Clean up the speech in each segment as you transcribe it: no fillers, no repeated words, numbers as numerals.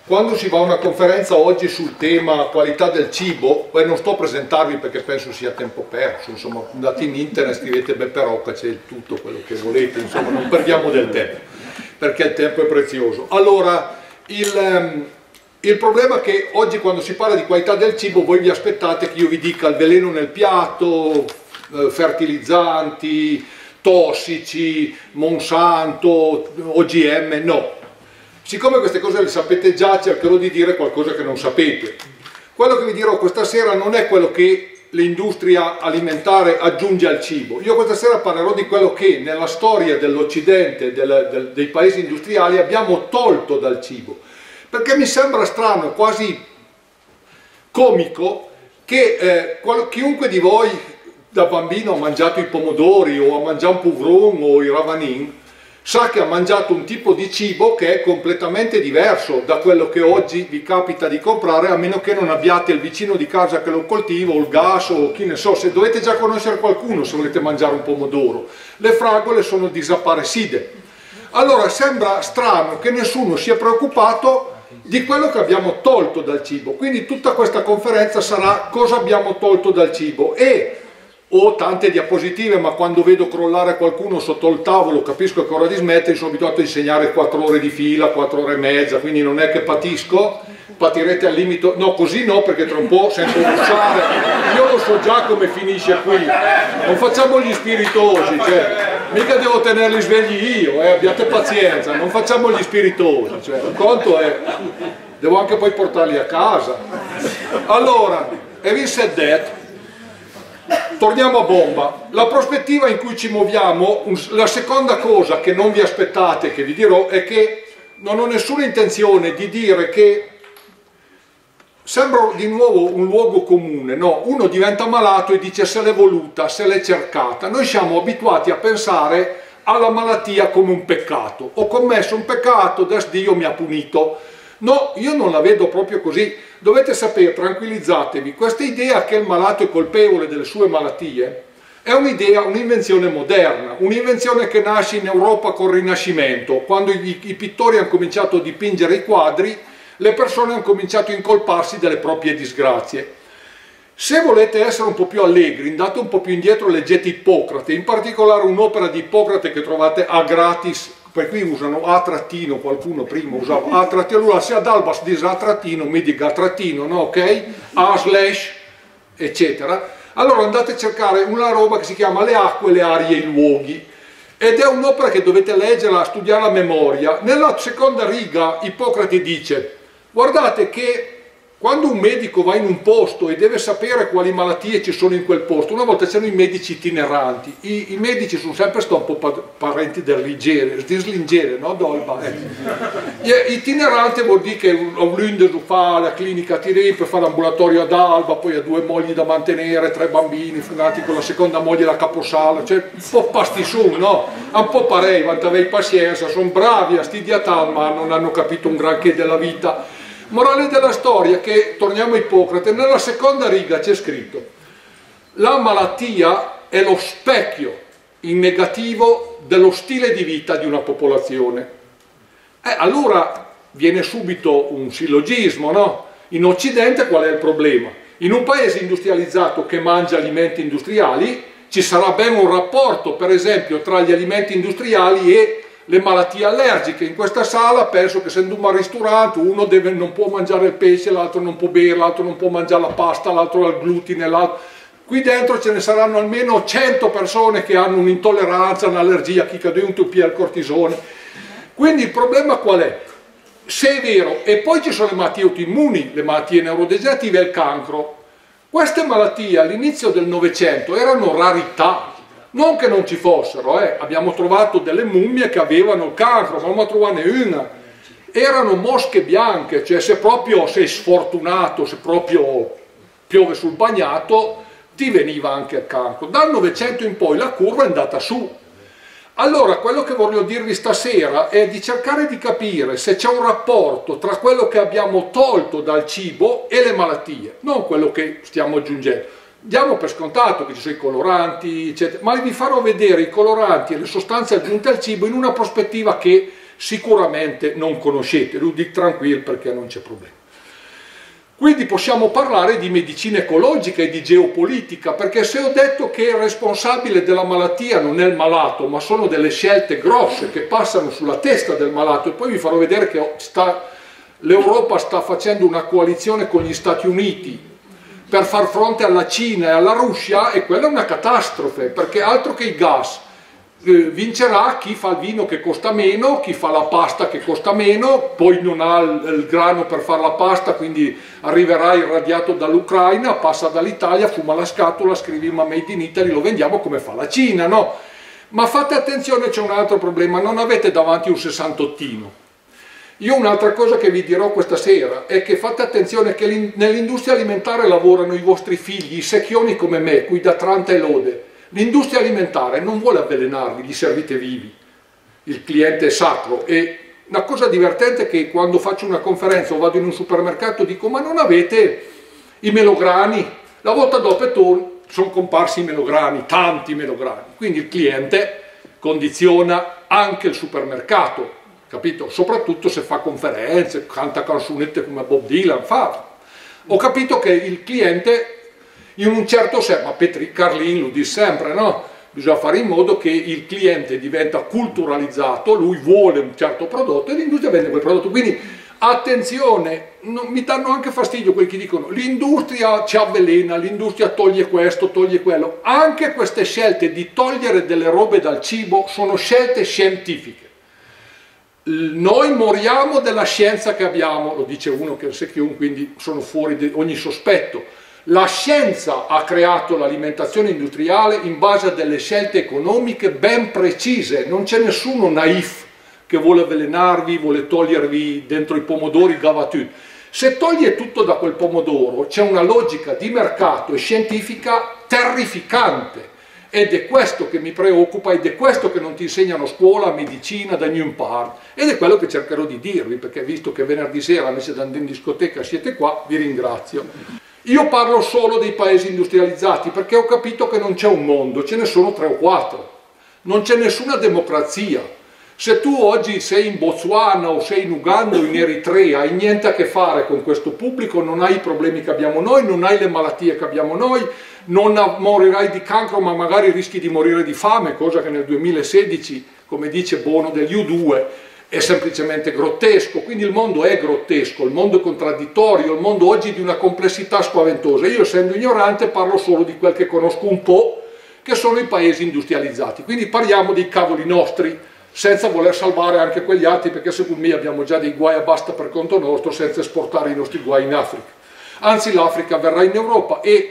quando si va a una conferenza oggi sul tema qualità del cibo, non sto a presentarvi perché penso sia tempo perso, insomma, andate in internet, scrivete Beppe Rocca, c'è tutto quello che volete, insomma, non perdiamo del tempo, perché il tempo è prezioso. Allora, il problema è che oggi quando si parla di qualità del cibo voi vi aspettate che io vi dica il veleno nel piatto, fertilizzanti, tossici, Monsanto, OGM, no. Siccome queste cose le sapete già, cercherò di dire qualcosa che non sapete. Quello che vi dirò questa sera non è quello che l'industria alimentare aggiunge al cibo. Io questa sera parlerò di quello che nella storia dell'Occidente, dei paesi industriali, abbiamo tolto dal cibo. Perché mi sembra strano, quasi comico, che chiunque di voi da bambino ha mangiato i pomodori o ha mangiato un pouvron o i ravanin, sa che ha mangiato un tipo di cibo che è completamente diverso da quello che oggi vi capita di comprare, a meno che non abbiate il vicino di casa che lo coltiva, o il gas, o chi ne so, se dovete già conoscere qualcuno se volete mangiare un pomodoro. Le fragole sono disapparecide. Allora sembra strano che nessuno sia preoccupato di quello che abbiamo tolto dal cibo, quindi tutta questa conferenza sarà cosa abbiamo tolto dal cibo e ho tante diapositive, ma quando vedo crollare qualcuno sotto il tavolo capisco che è ora di smettere. Sono abituato a insegnare 4 ore di fila, 4 ore e mezza, quindi non è che patisco, patirete al limite, no così no perché tra un po' sento russare, io lo so già come finisce qui, non facciamo gli spiritosi, cioè, mica devo tenerli svegli io, abbiate pazienza, non facciamo gli spiritosi, cioè, il conto è, devo anche poi portarli a casa. Allora, having said that, torniamo a bomba. La prospettiva in cui ci muoviamo, la seconda cosa che non vi aspettate, che vi dirò, è che non ho nessuna intenzione di dire che sembra di nuovo un luogo comune, no? Uno diventa malato e dice se l'è voluta, se l'è cercata. Noi siamo abituati a pensare alla malattia come un peccato. Ho commesso un peccato, adesso Dio mi ha punito. No, io non la vedo proprio così. Dovete sapere, tranquillizzatevi, questa idea che il malato è colpevole delle sue malattie è un'idea, un'invenzione moderna, un'invenzione che nasce in Europa col Rinascimento, quando i pittori hanno cominciato a dipingere i quadri, le persone hanno cominciato a incolparsi delle proprie disgrazie. Se volete essere un po' più allegri, andate un po' più indietro, leggete Ippocrate, in particolare un'opera di Ippocrate che trovate a gratis. Per qui usano A trattino, qualcuno prima usava A trattino, allora se ad alba si dice A trattino, mi dica A trattino, no, ok? A slash, eccetera. Allora andate a cercare una roba che si chiama Le acque, le arie e i luoghi, ed è un'opera che dovete leggerla, studiare a memoria. Nella seconda riga Ippocrate dice, guardate che quando un medico va in un posto e deve sapere quali malattie ci sono in quel posto, una volta c'erano i medici itineranti, i medici sono sempre stati un po' parenti del dislingere, no? Dolba, Itinerante vuol dire che un lunedì fa la clinica a Tirem per fare l'ambulatorio ad Alba, poi ha 2 mogli da mantenere, 3 bambini, nati con la seconda moglie da caposala, cioè un po' pastisù, no? Un po' parei, avei pazienza, sono bravi a studiare, ma non hanno capito un granché della vita. Morale della storia che, torniamo a Ippocrate, nella seconda riga c'è scritto la malattia è lo specchio in negativo dello stile di vita di una popolazione. Allora viene subito un sillogismo, no? In Occidente qual è il problema? In un paese industrializzato che mangia alimenti industriali ci sarà ben un rapporto, per esempio, tra gli alimenti industriali e le malattie allergiche. In questa sala penso che se andiamo al ristorante uno non può mangiare il pesce, l'altro non può bere, l'altro non può mangiare la pasta, l'altro ha il glutine, l'altro... Qui dentro ce ne saranno almeno 100 persone che hanno un'intolleranza, un'allergia, chi cade un tupi al cortisone. Quindi il problema qual è? Se è vero, e poi ci sono le malattie autoimmuni, le malattie neurodegenerative e il cancro. Queste malattie all'inizio del Novecento erano rarità. Non che non ci fossero, abbiamo trovato delle mummie che avevano il cancro, ma non trovarne una. Erano mosche bianche, cioè se proprio sei sfortunato, se proprio piove sul bagnato, ti veniva anche il cancro. Dal Novecento in poi la curva è andata su. Allora, quello che voglio dirvi stasera è di cercare di capire se c'è un rapporto tra quello che abbiamo tolto dal cibo e le malattie, non quello che stiamo aggiungendo. Diamo per scontato che ci sono i coloranti, eccetera, ma vi farò vedere i coloranti e le sostanze aggiunte al cibo in una prospettiva che sicuramente non conoscete, lo dico tranquillo perché non c'è problema. Quindi possiamo parlare di medicina ecologica e di geopolitica, perché se ho detto che il responsabile della malattia non è il malato, ma sono delle scelte grosse che passano sulla testa del malato, e poi vi farò vedere che l'Europa sta facendo una coalizione con gli Stati Uniti per far fronte alla Cina e alla Russia, e quella è una catastrofe, perché altro che i gas. Vincerà chi fa il vino che costa meno, chi fa la pasta che costa meno, poi non ha il grano per fare la pasta, quindi arriverà irradiato dall'Ucraina, passa dall'Italia, fuma la scatola, scriviamo Made in Italy, lo vendiamo come fa la Cina, no? Ma fate attenzione, c'è un altro problema, non avete davanti un 68ino. Io un'altra cosa che vi dirò questa sera è che fate attenzione che nell'industria alimentare lavorano i vostri figli, i secchioni come me, qui da Tranta e lode. L'industria alimentare non vuole avvelenarvi, li servite vivi, il cliente è sacro. E una cosa divertente è che quando faccio una conferenza o vado in un supermercato dico: ma non avete i melograni? La volta dopo sono comparsi i melograni, tanti melograni, quindi il cliente condiziona anche il supermercato, capito? Soprattutto se fa conferenze, canta canzonette come Bob Dylan, ho capito che il cliente in un certo senso, ma Petri Carlin lo dice sempre, no? Bisogna fare in modo che il cliente diventa culturalizzato, lui vuole un certo prodotto e l'industria vende quel prodotto. Quindi attenzione, mi danno anche fastidio quelli che dicono l'industria ci avvelena, l'industria toglie questo, toglie quello. Anche queste scelte di togliere delle robe dal cibo sono scelte scientifiche. Noi moriamo della scienza che abbiamo, lo dice uno che è un secchione, quindi sono fuori di ogni sospetto. La scienza ha creato l'alimentazione industriale in base a delle scelte economiche ben precise, non c'è nessuno naif che vuole avvelenarvi, vuole togliervi dentro i pomodori gavatut. Se toglie tutto da quel pomodoro c'è una logica di mercato e scientifica terrificante, ed è questo che mi preoccupa, ed è questo che non ti insegnano a scuola, a medicina, da New Part, ed è quello che cercherò di dirvi, perché visto che venerdì sera invece di andare in discoteca siete qua, vi ringrazio. Io parlo solo dei paesi industrializzati perché ho capito che non c'è un mondo, ce ne sono 3 o 4, non c'è nessuna democrazia. Se tu oggi sei in Botswana o sei in Uganda o in Eritrea, hai niente a che fare con questo pubblico, non hai i problemi che abbiamo noi, non hai le malattie che abbiamo noi, non morirai di cancro ma magari rischi di morire di fame, cosa che nel 2016, come dice Bono degli U2, è semplicemente grottesco. Quindi il mondo è grottesco, il mondo è contraddittorio, il mondo oggi è di una complessità spaventosa. Io, essendo ignorante, parlo solo di quel che conosco un po', che sono i paesi industrializzati. Quindi parliamo dei cavoli nostri, senza voler salvare anche quegli altri, perché secondo me abbiamo già dei guai a basta per conto nostro senza esportare i nostri guai in Africa. Anzi, l'Africa verrà in Europa, e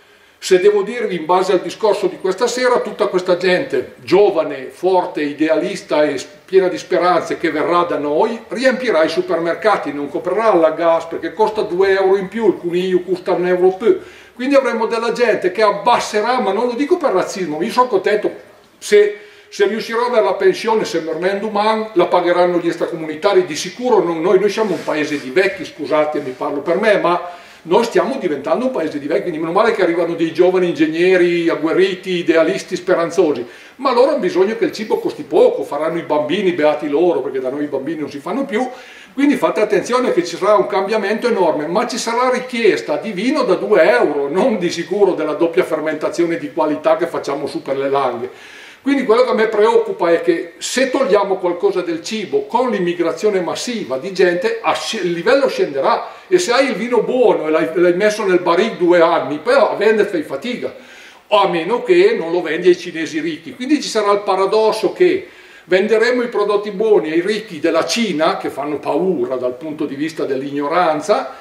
se devo dirvi, in base al discorso di questa sera, tutta questa gente giovane, forte, idealista e piena di speranze che verrà da noi, riempirà i supermercati, non comprerà la gas perché costa 2 euro in più, il cuniglio costa 1 euro più. Quindi avremo della gente che abbasserà, ma non lo dico per razzismo, io sono contento se riuscirò ad avere la pensione, se Merlin Duman, la pagheranno gli extracomunitari, di sicuro non noi siamo un paese di vecchi, scusatemi, parlo per me, ma noi stiamo diventando un paese di vecchi, quindi meno male che arrivano dei giovani ingegneri agguerriti, idealisti, speranzosi, ma loro hanno bisogno che il cibo costi poco, faranno i bambini, beati loro, perché da noi i bambini non si fanno più, quindi fate attenzione che ci sarà un cambiamento enorme, ma ci sarà richiesta di vino da 2 euro, non di sicuro della doppia fermentazione di qualità che facciamo su per le langhe. Quindi quello che a me preoccupa è che se togliamo qualcosa del cibo con l'immigrazione massiva di gente, il livello scenderà, e se hai il vino buono e l'hai messo nel barrique 2 anni, però a vendere fai fatica, o a meno che non lo vendi ai cinesi ricchi. Quindi ci sarà il paradosso che venderemo i prodotti buoni ai ricchi della Cina, che fanno paura dal punto di vista dell'ignoranza,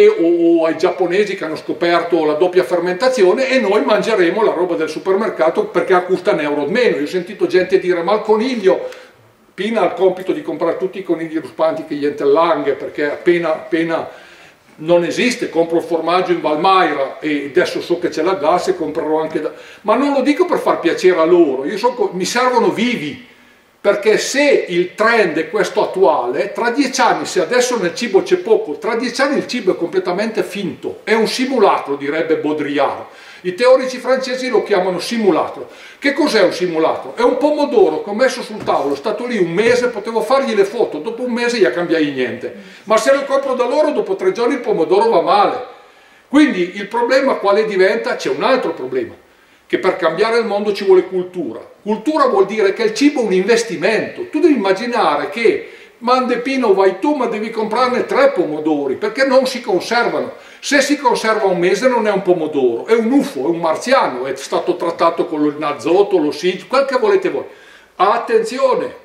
o ai giapponesi che hanno scoperto la doppia fermentazione, e noi mangeremo la roba del supermercato perché costa 1 euro meno. Io ho sentito gente dire: ma il coniglio, Pina ha il compito di comprare tutti i conigli ruspanti che gli entellanghe, perché appena non esiste, compro il formaggio in Valmaira e adesso so che c'è la gas e comprerò anche da... Ma non lo dico per far piacere a loro, mi servono vivi. Perché se il trend è questo attuale, tra 10 anni, se adesso nel cibo c'è poco, tra 10 anni il cibo è completamente finto, è un simulacro, direbbe Baudrillard. I teorici francesi lo chiamano simulacro. Che cos'è un simulacro? È un pomodoro che ho messo sul tavolo, è stato lì un mese, potevo fargli le foto, dopo un mese gli cambiai niente. Ma se lo compro da loro, dopo 3 giorni il pomodoro va male. Quindi il problema quale diventa? C'è un altro problema, che per cambiare il mondo ci vuole cultura. Cultura vuol dire che il cibo è un investimento. Tu devi immaginare che Mandepino vai tu, ma devi comprarne 3 pomodori, perché non si conservano. Se si conserva un mese non è un pomodoro, è un UFO, è un marziano, è stato trattato con l'azoto, l'ossigeno, quel che volete voi. Attenzione,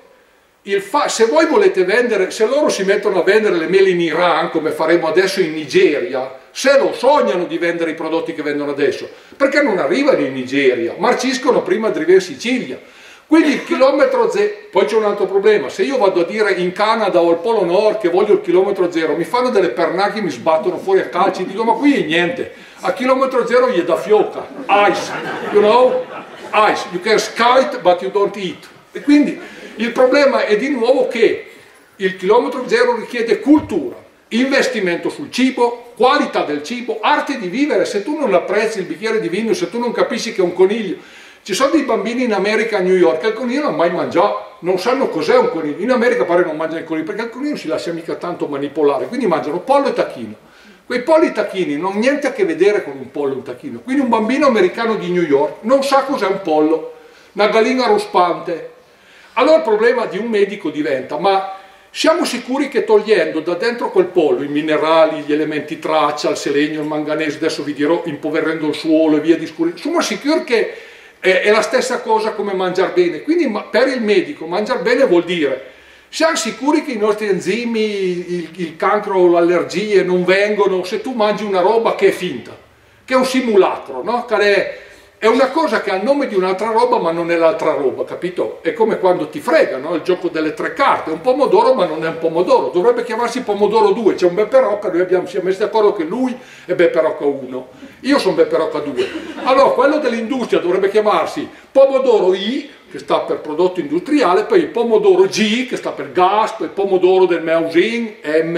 se voi volete vendere, se loro si mettono a vendere le mele in Iran, come faremo adesso in Nigeria, se lo sognano di vendere i prodotti che vendono adesso, perché non arrivano in Nigeria, marciscono prima di arrivare in Sicilia. Quindi il chilometro zero, poi c'è un altro problema, se io vado a dire in Canada o al Polo Nord che voglio il chilometro zero, mi fanno delle pernacchie, mi sbattono fuori a calci, dico ma qui è niente, a chilometro zero gli dà fioca, ice, you know, ice, you can skate but you don't eat. E quindi il problema è di nuovo che il chilometro zero richiede cultura, investimento sul cibo, qualità del cibo, arte di vivere. Se tu non apprezzi il bicchiere di vino, se tu non capisci che è un coniglio, ci sono dei bambini in America, a New York, che il coniglio non hanno mai mangiato, non sanno cos'è un coniglio. In America pare non mangiano il coniglio, perché il coniglio non si lascia mica tanto manipolare, quindi mangiano pollo e tacchino. Quei polli e tacchini non hanno niente a che vedere con un pollo e un tacchino. Quindi un bambino americano di New York non sa cos'è un pollo, una gallina ruspante. Allora il problema di un medico diventa, ma siamo sicuri che togliendo da dentro quel pollo i minerali, gli elementi traccia, il selenio, il manganese, adesso vi dirò, impoverendo il suolo e via discorrendo, siamo sicuri che è la stessa cosa come mangiare bene. Quindi per il medico mangiare bene vuol dire siamo sicuri che i nostri enzimi, il cancro o le allergie non vengono se tu mangi una roba che è finta, che è un simulacro, no? È una cosa che ha il nome di un'altra roba ma non è l'altra roba, capito? È come quando ti frega, no? Il gioco delle 3 carte, è un pomodoro ma non è un pomodoro, dovrebbe chiamarsi pomodoro 2, c'è un Beppe Rocca, noi siamo messi d'accordo che lui è Beppe Rocca 1, io sono Beppe Rocca 2, allora quello dell'industria dovrebbe chiamarsi pomodoro I, che sta per prodotto industriale, poi pomodoro G, che sta per gas, poi pomodoro del Meusin,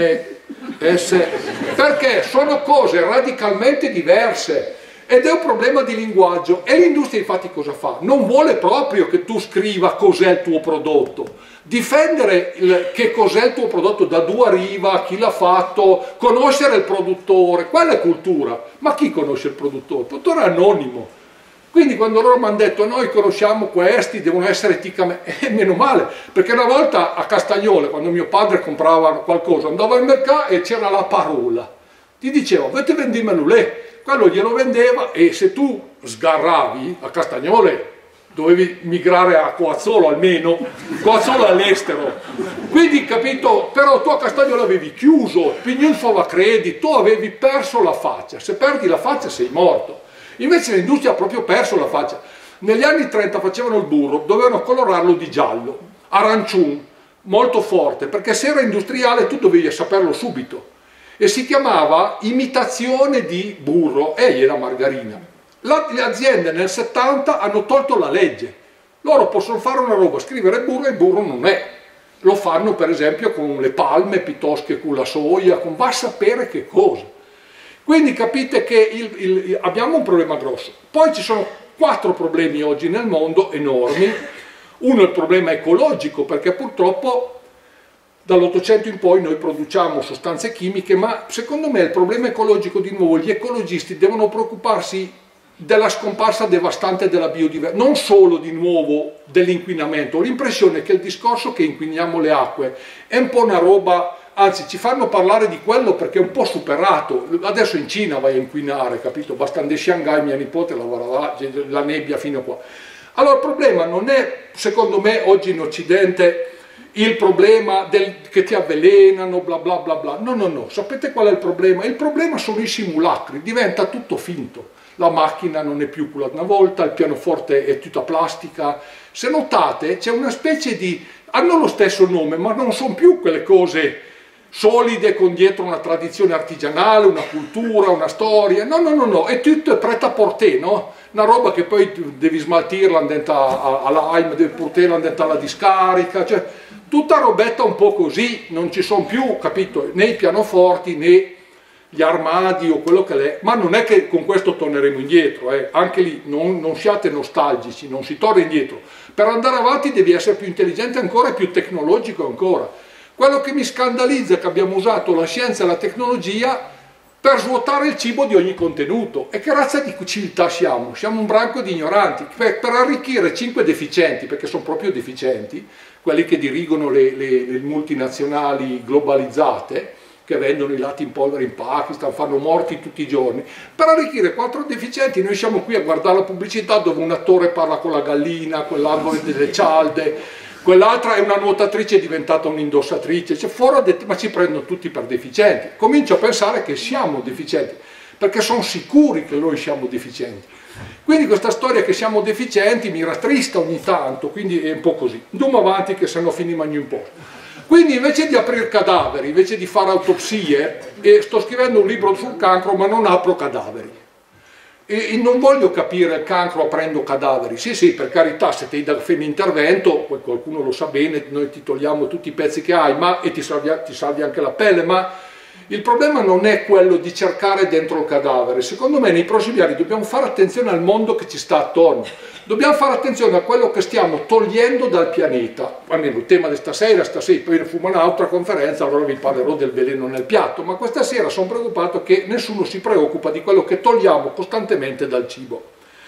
MS, perché sono cose radicalmente diverse. Ed è un problema di linguaggio e l'industria infatti cosa fa? Non vuole proprio che tu scriva cos'è il tuo prodotto, difendere che cos'è il tuo prodotto, da dove arriva, chi l'ha fatto, conoscere il produttore, quella è cultura. Ma chi conosce il produttore? Il produttore è anonimo. Quindi quando loro mi hanno detto noi conosciamo questi, devono essere eticamente, meno male, perché una volta a Castagnole, quando mio padre comprava qualcosa, andava al mercato e c'era la parola, ti diceva, avete vendimelo lì. Quello glielo vendeva e se tu sgarravi a Castagnole dovevi migrare a Coazzolo almeno, Coazzolo all'estero, quindi capito, però tu a Castagnole avevi chiuso, Pignulfo la credi, tu avevi perso la faccia, se perdi la faccia sei morto, invece l'industria ha proprio perso la faccia. Negli anni 30 facevano il burro, dovevano colorarlo di giallo, arancione, molto forte, perché se era industriale tu dovevi saperlo subito. E si chiamava imitazione di burro e era margarina. Le aziende nel 70 hanno tolto la legge. Loro possono fare una roba, scrivere burro e il burro non è. Lo fanno per esempio con le palme piuttosto che con la soia, va a sapere che cosa. Quindi capite che abbiamo un problema grosso. Poi ci sono 4 problemi oggi nel mondo enormi. Uno è il problema ecologico, perché purtroppo dall'800 in poi noi produciamo sostanze chimiche, ma secondo me il problema ecologico, di nuovo, gli ecologisti devono preoccuparsi della scomparsa devastante della biodiversità, non solo di nuovo dell'inquinamento. Ho l'impressione che il discorso che inquiniamo le acque è un po' una roba, anzi ci fanno parlare di quello perché è un po' superato. Adesso in Cina vai a inquinare, capito? Basta andare a Shanghai, mia nipote lavora la nebbia fino a qua. Allora il problema non è, secondo me, oggi in Occidente il problema che ti avvelenano, bla bla bla bla. No, no, no. Sapete qual è il problema? Il problema sono i simulacri, diventa tutto finto. La macchina non è più quella di una volta, il pianoforte è tutta plastica. Se notate c'è una specie di... hanno lo stesso nome, ma non sono più quelle cose solide con dietro una tradizione artigianale, una cultura, una storia. No, no, no, no. È tutto prêt-à-porter, no? Una roba che poi devi smaltirla alla AIM, devi portarla alla discarica, cioè tutta robetta un po' così, non ci sono più, capito, né i pianoforti né gli armadi o quello che è, ma non è che con questo torneremo indietro, anche lì non siate nostalgici, non si torna indietro. Per andare avanti devi essere più intelligente ancora e più tecnologico ancora. Quello che mi scandalizza è che abbiamo usato la scienza e la tecnologia per svuotare il cibo di ogni contenuto. E che razza di civiltà siamo? Siamo un branco di ignoranti. Per arricchire 5 deficienti, perché sono proprio deficienti, quelli che dirigono le multinazionali globalizzate, che vendono i latte in polvere in Pakistan, fanno morti tutti i giorni, per arricchire 4 deficienti noi siamo qui a guardare la pubblicità dove un attore parla con la gallina, quell'arbore delle cialde, quell'altra è una nuotatrice diventata un'indossatrice, cioè ma ci prendono tutti per deficienti. Comincio a pensare che siamo deficienti, perché sono sicuri che noi siamo deficienti. Quindi questa storia che siamo deficienti mi rattrista ogni tanto, quindi è un po' così. Andiamo avanti che sennò finiamo un po'. Quindi invece di aprire cadaveri, invece di fare autopsie, sto scrivendo un libro sul cancro ma non apro cadaveri. E non voglio capire il cancro aprendo cadaveri, sì per carità, se ti dà un intervento, poi qualcuno lo sa bene, noi ti togliamo tutti i pezzi che hai e ti salvi anche la pelle, ma il problema non è quello di cercare dentro il cadavere. Secondo me nei prossimi anni dobbiamo fare attenzione al mondo che ci sta attorno, dobbiamo fare attenzione a quello che stiamo togliendo dal pianeta, almeno il tema di stasera, poi fumo un'altra conferenza, allora vi parlerò del veleno nel piatto, ma questa sera sono preoccupato che nessuno si preoccupa di quello che togliamo costantemente dal cibo.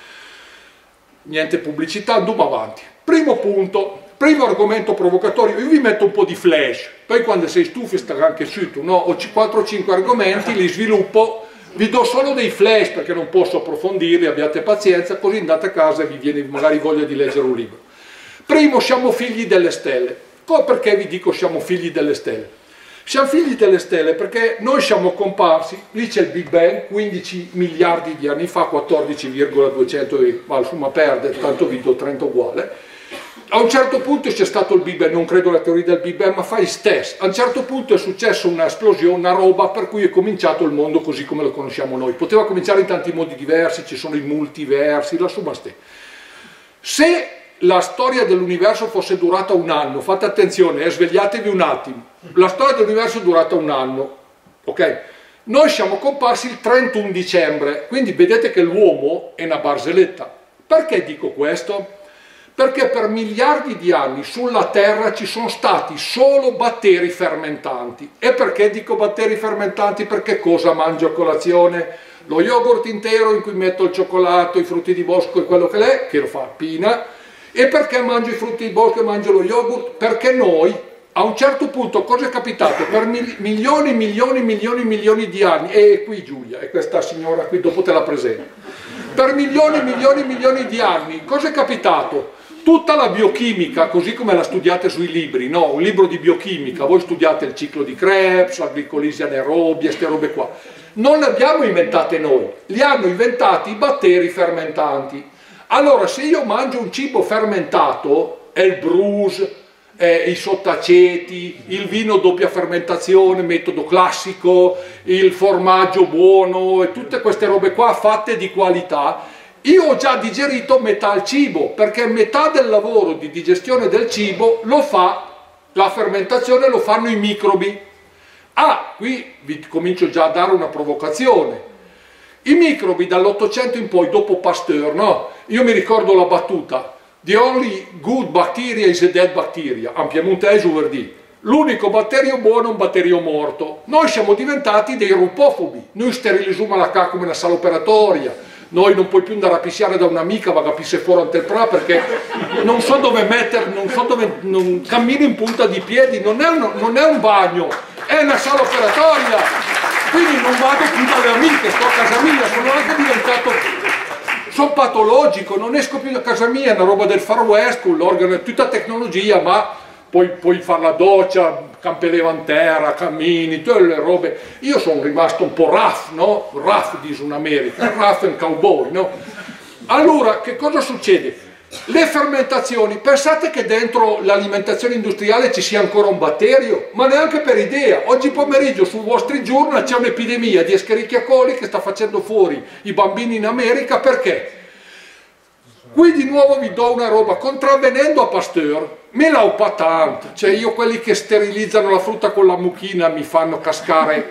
Niente pubblicità, andiamo avanti. Primo punto. Primo argomento provocatorio, io vi metto un po' di flash, poi quando sei stufi sta anche su, no? Ho 4 o 5 argomenti, li sviluppo, vi do solo dei flash perché non posso approfondirli, abbiate pazienza, così andate a casa e vi viene magari voglia di leggere un libro. Primo, siamo figli delle stelle. Perché vi dico siamo figli delle stelle? Siamo figli delle stelle perché noi siamo comparsi, lì c'è il Big Bang, 15 miliardi di anni fa, 14,200, insomma perde, tanto vi do 30 uguale. A un certo punto c'è stato il Big Bang, non credo alla teoria del Big Bang, ma fai stess. A un certo punto è successa un'esplosione, una roba per cui è cominciato il mondo così come lo conosciamo noi. Poteva cominciare in tanti modi diversi, ci sono i multiversi, la somma ste. Se la storia dell'universo fosse durata un anno, fate attenzione, svegliatevi un attimo, la storia dell'universo è durata un anno, ok? Noi siamo comparsi il 31 dicembre, quindi vedete che l'uomo è una barzelletta. Perché dico questo? Perché per miliardi di anni sulla Terra ci sono stati solo batteri fermentanti. E perché dico batteri fermentanti? Perché cosa mangio a colazione? Lo yogurt intero in cui metto il cioccolato, i frutti di bosco e quello che è, che lo fa Pina. E perché mangio i frutti di bosco e mangio lo yogurt? Perché noi, a un certo punto, cosa è capitato? Per milioni di anni, e qui Giulia, e questa signora qui, dopo te la presento. Per milioni di anni, cosa è capitato? Tutta la biochimica, così come la studiate sui libri, no? Un libro di biochimica, voi studiate il ciclo di Krebs, la glicolisi anaerobia, queste robe qua. Non le abbiamo inventate noi, li hanno inventati i batteri fermentanti. Allora, se io mangio un cibo fermentato, è il bruce, i sottaceti, il vino doppia fermentazione, metodo classico, il formaggio buono e tutte queste robe qua fatte di qualità, io ho già digerito metà il cibo, perché metà del lavoro di digestione del cibo lo fa la fermentazione, lo fanno i microbi. Qui vi comincio già a dare una provocazione. I microbi dall'800 in poi, dopo Pasteur, no? Io mi ricordo la battuta: the only good bacteria is a dead bacteria, en piemontese vuol dire l'unico batterio buono è un batterio morto. Noi siamo diventati dei rupofobi, noi sterilizziamo la cacca come una sala operatoria. Noi non puoi più andare a pisciare da un'amica, va a pissare fuori ante il pra perché non so dove mettere, non cammino in punta di piedi, non è un bagno, è una sala operatoria, quindi non vado più dalle amiche, sto a casa mia, sono anche diventato, sono patologico, non esco più da casa mia, è una roba del Far West, con l'organo, è tutta tecnologia, ma puoi fare la doccia, campeleva in terra, cammini, tutte le robe. Io sono rimasto un po' rough, no? Rough, dice in America, rough and cowboy, no? Allora, che cosa succede? Le fermentazioni, pensate che dentro l'alimentazione industriale ci sia ancora un batterio? Ma neanche per idea. Oggi pomeriggio sul Wall Street Journal c'è un'epidemia di Escherichia coli che sta facendo fuori i bambini in America, perché? Qui di nuovo vi do una roba, contravvenendo a Pasteur, Me la ho patante, cioè io quelli che sterilizzano la frutta con la mucchina mi fanno cascare,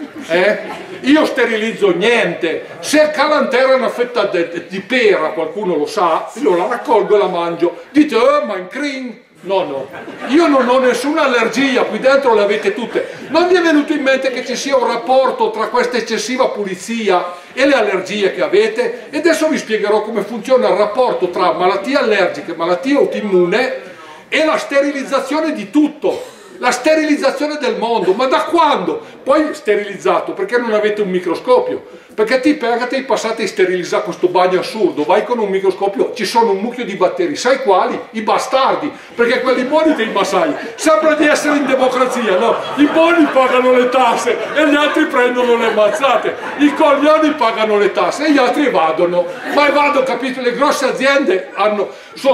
Io sterilizzo niente, se calantera una fetta di pera, qualcuno lo sa, io la raccolgo e la mangio, dite, ma in cream? No, no, io non ho nessuna allergia, qui dentro le avete tutte. Non vi è venuto in mente che ci sia un rapporto tra questa eccessiva pulizia e le allergie che avete? E adesso vi spiegherò come funziona il rapporto tra malattie allergiche, malattie autoimmune e la sterilizzazione di tutto, la sterilizzazione del mondo. Ma da quando? Poi sterilizzato, perché non avete un microscopio? Perché ti passate a sterilizzare questo bagno assurdo, vai con un microscopio, ci sono un mucchio di batteri, sai quali? I bastardi, perché quelli buoni te li massagli. Sembra di essere in democrazia, no? I buoni pagano le tasse e gli altri prendono le mazzate, i coglioni pagano le tasse e gli altri evadono. Ma evado, capito? Le grosse aziende hanno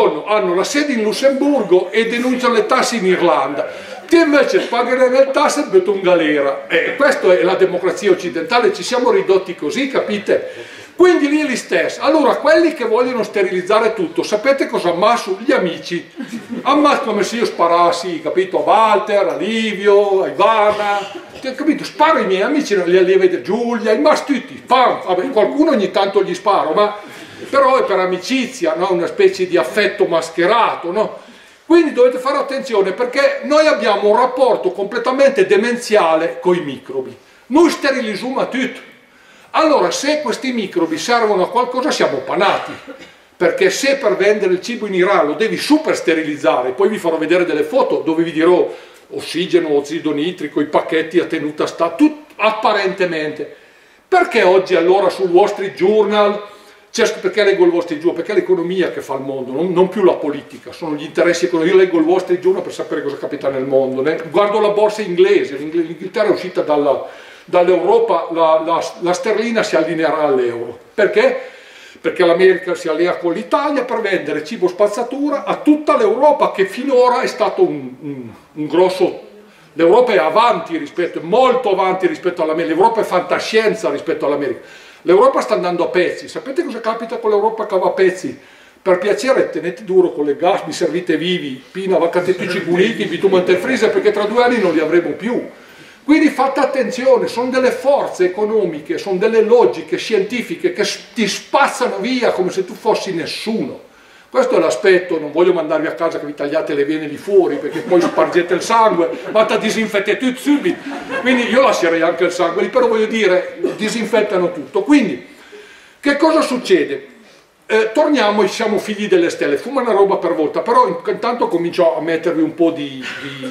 la sede in Lussemburgo e denunciano le tasse in Irlanda. Che invece pagare le tasse metto in galera. Questa è la democrazia occidentale, ci siamo ridotti così, capite? Quindi lì è gli stessi. Allora, quelli che vogliono sterilizzare tutto, sapete cosa ammasso? Gli amici. Ammasso come se io sparassi, capito? A Walter, a Livio, a Ivana, capito? Sparo ai miei amici, li avete Giulia, i mas tutti. Pam. Vabbè, qualcuno ogni tanto gli sparo, ma però è per amicizia, no? Una specie di affetto mascherato, no? Quindi dovete fare attenzione perché noi abbiamo un rapporto completamente demenziale con i microbi. Noi sterilizziamo tutto. Allora, se questi microbi servono a qualcosa siamo panati. Perché se per vendere il cibo in Iran lo devi super sterilizzare, poi vi farò vedere delle foto dove vi dirò ossigeno, ossido nitrico, i pacchetti a tenuta sta, tutto apparentemente. Perché oggi allora sul Wall Street Journal... Perché leggo il Wall Street Journal? Perché è l'economia che fa il mondo, non più la politica, sono gli interessi economici. Io leggo il Wall Street Journal per sapere cosa capita nel mondo, guardo la borsa inglese, l'Inghilterra è uscita dall'Europa, la sterlina si allineerà all'euro. Perché? Perché l'America si allea con l'Italia per vendere cibo spazzatura a tutta l'Europa, che finora è stato un grosso... L'Europa è avanti molto avanti rispetto all'America, l'Europa è fantascienza rispetto all'America. L'Europa sta andando a pezzi. Sapete cosa capita con l'Europa che va a pezzi? Per piacere tenete duro con le gas, mi servite vivi, pina, vacatetici puliti, bitumante freezer, perché tra 2 anni non li avremo più. Quindi fate attenzione, sono delle forze economiche, sono delle logiche scientifiche che ti spazzano via come se tu fossi nessuno. Questo è l'aspetto, non voglio mandarvi a casa che vi tagliate le vene lì fuori perché poi spargete il sangue, ma ti disinfettete tutto subito. Quindi io lascerei anche il sangue lì, però voglio dire, disinfettano tutto. Quindi, che cosa succede? Torniamo e siamo figli delle stelle, fuma una roba per volta, però intanto comincio a mettervi un po' di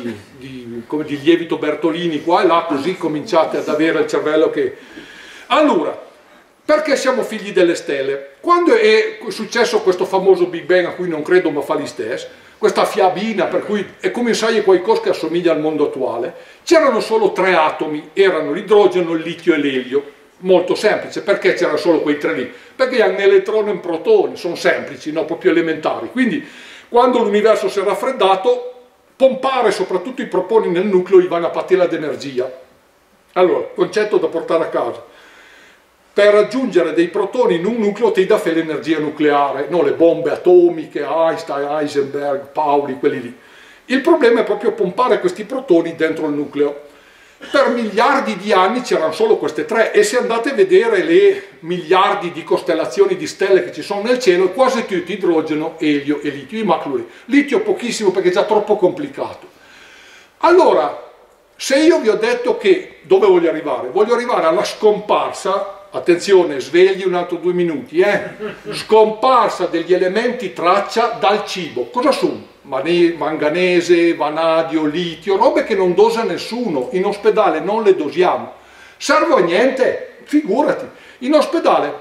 lievito Bertolini qua e là, così cominciate ad avere il cervello che... Allora, perché siamo figli delle stelle? Quando è successo questo famoso Big Bang, a cui non credo ma fa gli stessi, questa fiabina per cui è come sai qualcosa che assomiglia al mondo attuale, c'erano solo 3 atomi, erano l'idrogeno, il litio e l'elio. Molto semplice, perché c'erano solo quei 3 lì? Perché hanno un elettrone e un protone, sono semplici, no? Proprio elementari. Quindi quando l'universo si è raffreddato, pompare soprattutto i protoni nel nucleo gli vanno a patire d'energia. Allora, concetto da portare a casa. Per raggiungere dei protoni in un nucleo ti dà l'energia nucleare, no? Le bombe atomiche, Einstein, Heisenberg, Pauli, quelli lì. Il problema è proprio pompare questi protoni dentro il nucleo. Per miliardi di anni c'erano solo queste 3 e se andate a vedere le miliardi di costellazioni di stelle che ci sono nel cielo, quasi tutti idrogeno, elio e litio, i macluri. Litio pochissimo perché è già troppo complicato. Allora, se io vi ho detto che dove voglio arrivare? Voglio arrivare alla scomparsa. Attenzione, svegli un altro 2 minuti, scomparsa degli elementi traccia dal cibo. Cosa sono? Manganese, vanadio, litio, robe che non dosa nessuno. In ospedale non le dosiamo. Serve a niente? Figurati. In ospedale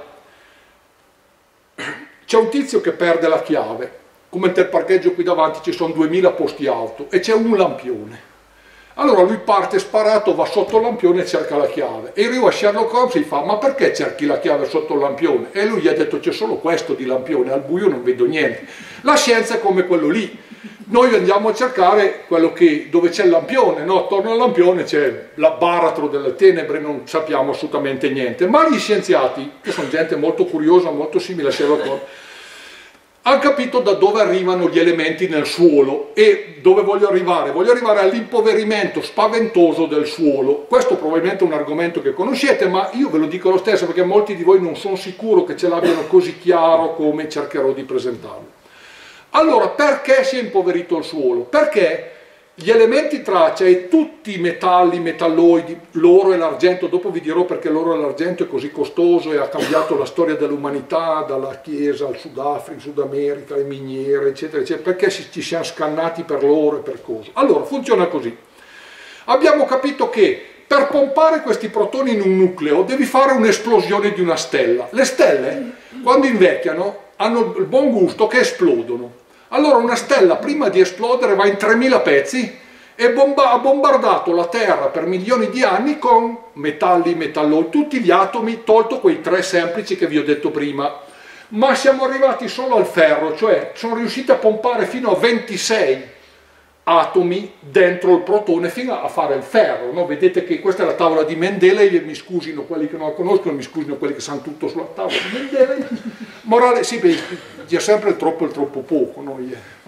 c'è un tizio che perde la chiave. Come nel parcheggio qui davanti ci sono 2000 posti auto e c'è un lampione. Allora lui parte sparato, va sotto il lampione e cerca la chiave. E arriva a Sherlock Holmes e gli fa: ma perché cerchi la chiave sotto il lampione? E lui gli ha detto: c'è solo questo di lampione, al buio non vedo niente. La scienza è come quello lì. Noi andiamo a cercare quello dove c'è il lampione, no? Attorno al lampione c'è la baratro delle tenebre, non sappiamo assolutamente niente. Ma gli scienziati, che sono gente molto curiosa, molto simile a Sherlock Holmes, hanno capito da dove arrivano gli elementi nel suolo e dove voglio arrivare? Voglio arrivare all'impoverimento spaventoso del suolo. Questo probabilmente è un argomento che conoscete, ma io ve lo dico lo stesso perché molti di voi non sono sicuro che ce l'abbiano così chiaro come cercherò di presentarlo. Allora, perché si è impoverito il suolo? Perché gli elementi traccia e tutti i metalli, metalloidi, l'oro e l'argento, dopo vi dirò perché l'oro e l'argento è così costoso e ha cambiato la storia dell'umanità, dalla Chiesa al Sudafrica, Sud America, le miniere, eccetera, eccetera, perché ci siamo scannati per l'oro e per cose. Allora, funziona così. Abbiamo capito che per pompare questi protoni in un nucleo devi fare un'esplosione di una stella. Le stelle, quando invecchiano, hanno il buon gusto che esplodono. Allora una stella prima di esplodere va in 3000 pezzi e ha bombardato la Terra per milioni di anni con metalli, metalloidi, tutti gli atomi, tolto quei 3 semplici che vi ho detto prima. Ma siamo arrivati solo al ferro, cioè sono riusciti a pompare fino a 26 atomi dentro il protone fino a fare il ferro, no? Vedete che questa è la tavola di Mendeleev, mi scusino quelli che non la conoscono, mi scusino quelli che sanno tutto sulla tavola di Mendeleev. Morale, sì, c'è sempre il troppo e il troppo poco, no?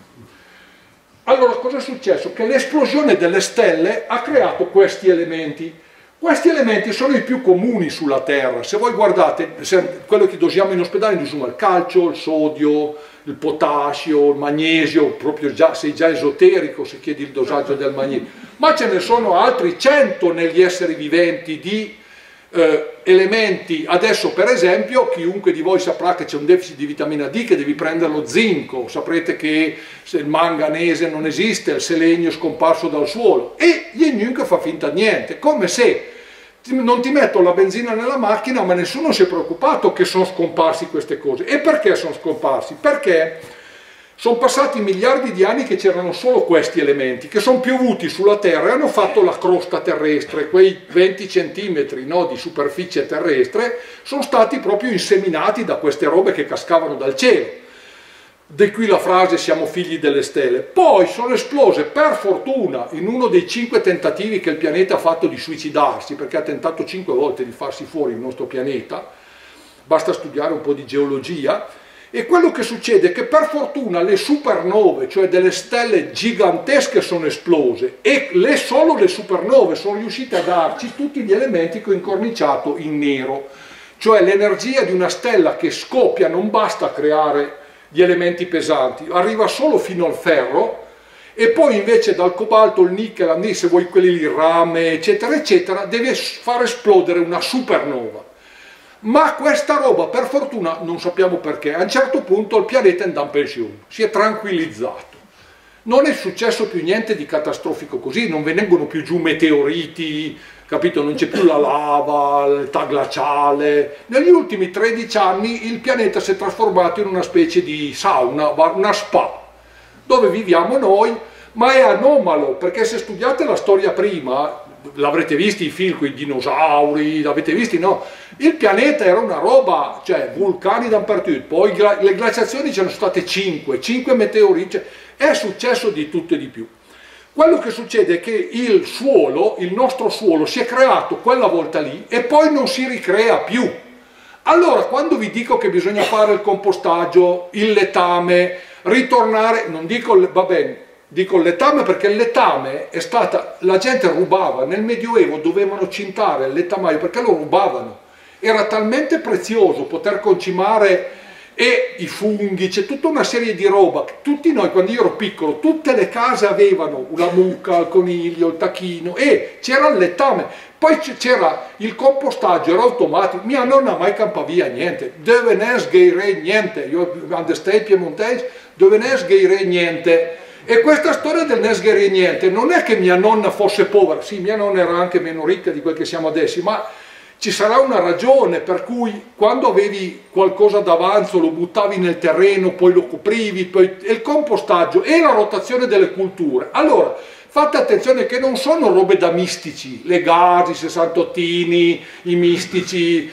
Allora cosa è successo? Che l'esplosione delle stelle ha creato questi elementi. Questi elementi sono i più comuni sulla Terra. Se voi guardate, quello che dosiamo in ospedale, usiamo il calcio, il sodio, il potassio, il magnesio, proprio già, sei già esoterico se chiedi il dosaggio del magnesio. Ma ce ne sono altri 100 negli esseri viventi di elementi. Adesso per esempio chiunque di voi saprà che c'è un deficit di vitamina D, che devi prendere lo zinco, saprete che il manganese non esiste, il selenio è scomparso dal suolo e Yin fa finta di niente, come se non ti metto la benzina nella macchina, ma nessuno si è preoccupato che sono scomparsi queste cose. E perché sono scomparsi? Perché sono passati miliardi di anni che c'erano solo questi elementi, che sono piovuti sulla Terra e hanno fatto la crosta terrestre, quei 20 centimetri, no, di superficie terrestre, sono stati proprio inseminati da queste robe che cascavano dal cielo. Di qui la frase siamo figli delle stelle. Poi sono esplose, per fortuna, in uno dei 5 tentativi che il pianeta ha fatto di suicidarsi, perché ha tentato 5 volte di farsi fuori il nostro pianeta, basta studiare un po' di geologia. E quello che succede è che per fortuna le supernove, cioè delle stelle gigantesche, sono esplose e solo le supernove sono riuscite a darci tutti gli elementi che ho incorniciato in nero. Cioè l'energia di una stella che scoppia non basta a creare gli elementi pesanti, arriva solo fino al ferro e poi invece dal cobalto, il nickel, se vuoi quelli lì, il rame, eccetera, eccetera, deve far esplodere una supernova. Ma questa roba, per fortuna, non sappiamo perché, a un certo punto il pianeta è andato in pensione, si è tranquillizzato. Non è successo più niente di catastrofico così, non vengono più giù meteoriti, capito? Non c'è più la lava, l'età glaciale. Negli ultimi 13 anni il pianeta si è trasformato in una specie di sauna, una spa, dove viviamo noi, ma è anomalo, perché se studiate la storia prima, l'avrete visto i film con i dinosauri, l'avete visti, no? Il pianeta era una roba, cioè vulcani dappertutto, poi le glaciazioni ce ne sono state 5 meteoriti, cioè, è successo di tutto e di più. Quello che succede è che il suolo, il nostro suolo, si è creato quella volta lì e poi non si ricrea più. Allora, quando vi dico che bisogna fare il compostaggio, il letame, ritornare, non dico, va bene, dico il letame perché il letame è stata, la gente rubava, nel Medioevo dovevano cintare il letamaio perché lo rubavano, era talmente prezioso poter concimare e i funghi, c'è tutta una serie di roba, tutti noi quando io ero piccolo, tutte le case avevano la mucca, il coniglio, il tacchino e c'era il letame, poi c'era il compostaggio, era automatico, mia nonna mai campa via niente, dove ne sgheire niente, io andestai piemontese, dove ne sgheire niente. E questa storia del nesghere niente non è che mia nonna fosse povera, sì, mia nonna era anche meno ricca di quel che siamo adesso, ma ci sarà una ragione per cui quando avevi qualcosa d'avanzo lo buttavi nel terreno, poi lo coprivi, poi il compostaggio e la rotazione delle culture. Allora, fate attenzione che non sono robe da mistici, le gasi, i sessantottini, i mistici,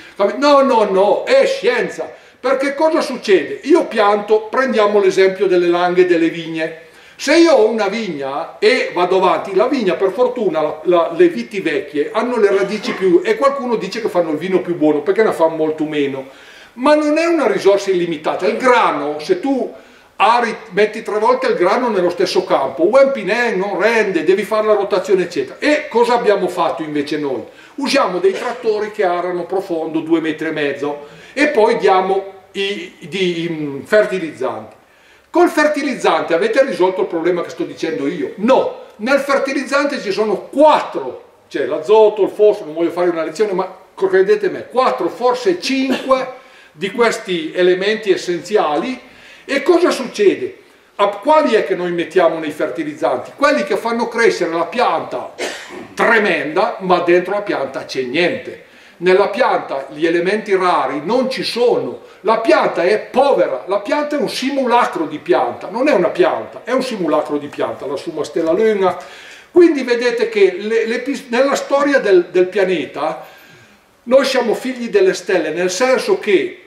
no, è scienza. Perché cosa succede? Io pianto, prendiamo l'esempio delle langhe e delle vigne. Se io ho una vigna e vado avanti, la vigna per fortuna, le viti vecchie hanno le radici più, e qualcuno dice che fanno il vino più buono perché ne fanno molto meno, ma non è una risorsa illimitata. Il grano, se tu metti 3 volte il grano nello stesso campo, Wempinen non rende, devi fare la rotazione eccetera. E cosa abbiamo fatto invece noi? Usiamo dei trattori che arano profondo 2,5 metri e poi diamo i fertilizzanti. Col fertilizzante avete risolto il problema che sto dicendo io? No, nel fertilizzante ci sono 4, cioè l'azoto, il fosforo, non voglio fare una lezione, ma credete me, 4, forse 5 di questi elementi essenziali. E cosa succede? Quali è che noi mettiamo nei fertilizzanti? Quelli che fanno crescere la pianta tremenda, ma dentro la pianta c'è niente. Nella pianta gli elementi rari non ci sono, la pianta è povera, la pianta è un simulacro di pianta, non è una pianta, è un simulacro di pianta, la sua stella lunga. Quindi vedete che nella storia del pianeta noi siamo figli delle stelle, nel senso che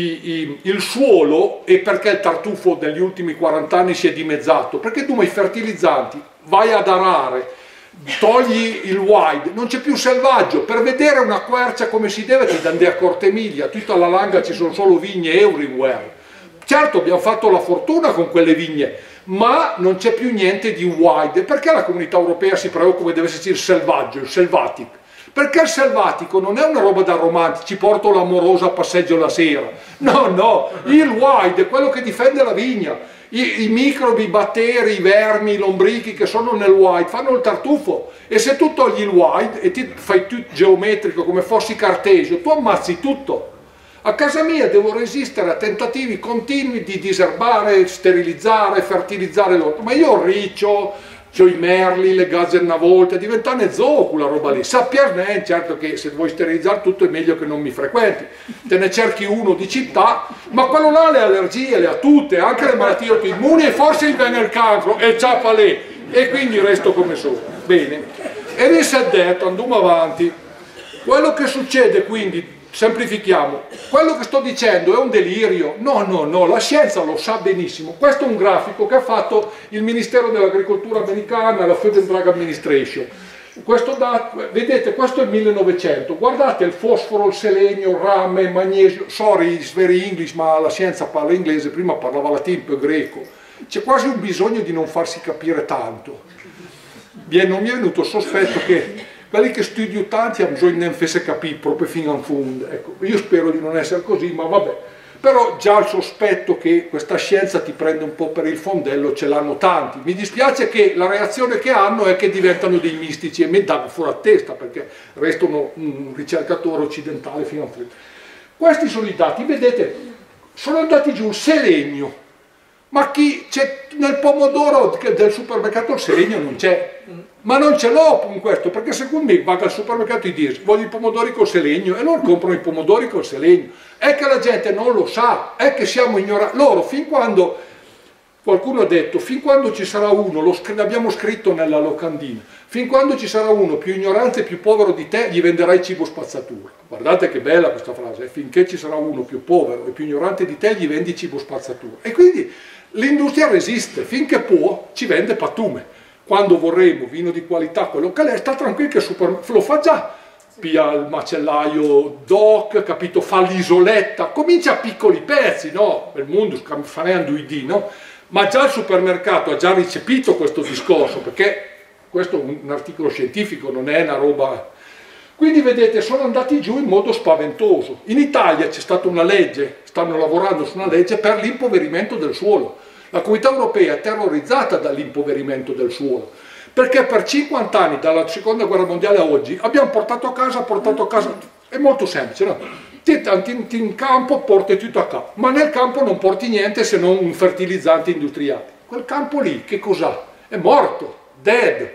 il suolo, e perché il tartufo negli ultimi 40 anni si è dimezzato, perché tu i fertilizzanti vai ad arare, togli il wide, non c'è più selvaggio. Per vedere una quercia come si deve ti danno a corte miglia, tutta la langa ci sono solo vigne everywhere. Certo abbiamo fatto la fortuna con quelle vigne, ma non c'è più niente di wide. Perché la comunità europea si preoccupa che deve esserci il selvaggio, il selvatico? Perché il selvatico non è una roba da romantici, ci porto l'amorosa a passeggio la sera. No, no, il wide è quello che difende la vigna. I microbi, i batteri, i vermi, i lombrichi che sono nel wide fanno il tartufo, e se tu togli il wide e ti fai tutto geometrico come fossi cartesio, tu ammazzi tutto. A casa mia devo resistere a tentativi continui di diserbare, sterilizzare, fertilizzare l'orto, ma io riccio, ho i merli, le gazze una volta, diventa ne zoo quella roba lì. Sappierne, certo che se vuoi sterilizzare tutto è meglio che non mi frequenti, te ne cerchi uno di città, ma quello là le allergie le ha tutte, anche le malattie autoimmuni, e forse gli viene il cancro, e ciapa lì, e quindi resto come sono. Bene, e risettetto, andiamo avanti. Quello che succede quindi, semplifichiamo, quello che sto dicendo è un delirio? No, no, no, la scienza lo sa benissimo. Questo è un grafico che ha fatto il Ministero dell'Agricoltura americana, la Food and Drug Administration. Vedete, questo è il 1900, guardate il fosforo, il selenio, il rame, il magnesio, sorry, it's very English, ma la scienza parla inglese, prima parlava latino e greco. C'è quasi un bisogno di non farsi capire tanto. Non mi è venuto il sospetto che quelli che studio tanti hanno bisogno di farsi capire proprio fino in fondo. Ecco, io spero di non essere così, ma vabbè. Però già il sospetto che questa scienza ti prende un po' per il fondello ce l'hanno tanti. Mi dispiace che la reazione che hanno è che diventano dei mistici, e mi danno fuori a testa perché restano un ricercatore occidentale fino a fondo. Questi sono i dati, vedete, sono andati giù il selenio. Ma chi c'è nel pomodoro del supermercato? Il selenio non c'è, ma non ce l'ho con questo, perché secondo me vado al supermercato e dico voglio i pomodori col selenio, e loro comprano i pomodori col selenio. È che la gente non lo sa, è che siamo ignoranti. Loro, fin quando, qualcuno ha detto, fin quando ci sarà uno, l'abbiamo scritto nella locandina, fin quando ci sarà uno più ignorante e più povero di te, gli venderai cibo spazzatura. Guardate che bella questa frase, finché ci sarà uno più povero e più ignorante di te, gli vendi cibo spazzatura. E quindi l'industria resiste, finché può ci vende pattume. Quando vorremmo vino di qualità, quello che lei sta tranquillo che lo fa già, pia il macellaio DOC, capito, fa l'isoletta, comincia a piccoli pezzi, no? Il mondo faranno i dì, no? Ma già il supermercato ha già recepito questo discorso, perché questo è un articolo scientifico, non è una roba. Quindi vedete, sono andati giù in modo spaventoso. In Italia c'è stata una legge, stanno lavorando su una legge per l'impoverimento del suolo. La comunità europea è terrorizzata dall'impoverimento del suolo, perché per 50 anni, dalla seconda guerra mondiale a oggi, abbiamo portato a casa, è molto semplice, no? In campo porti tutto a casa, ma nel campo non porti niente se non un fertilizzante industriale. Quel campo lì, che cos'ha? È morto, dead.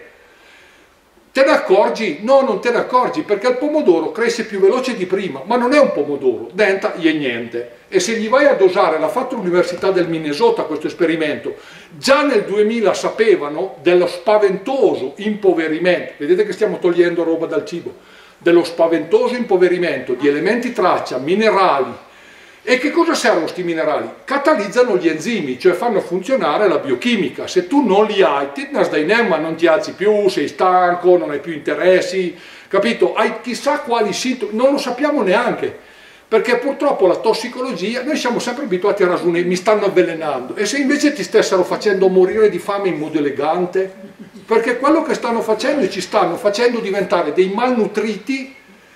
Te ne accorgi? No, non te ne accorgi, perché il pomodoro cresce più veloce di prima, ma non è un pomodoro, denta gli è niente. E se gli vai a dosare, l'ha fatto l'Università del Minnesota questo esperimento, già nel 2000 sapevano dello spaventoso impoverimento, vedete che stiamo togliendo roba dal cibo, dello spaventoso impoverimento di elementi traccia, minerali. E che cosa servono questi minerali? Catalizzano gli enzimi, cioè fanno funzionare la biochimica. Se tu non li hai, ma non ti alzi più, sei stanco, non hai più interessi, capito? Hai chissà quali sintomi, non lo sappiamo neanche. perché purtroppo la tossicologia, noi siamo sempre abituati a ragionare, mi stanno avvelenando, e se invece ti stessero facendo morire di fame in modo elegante, perché quello che stanno facendo, ci stanno facendo diventare dei malnutriti,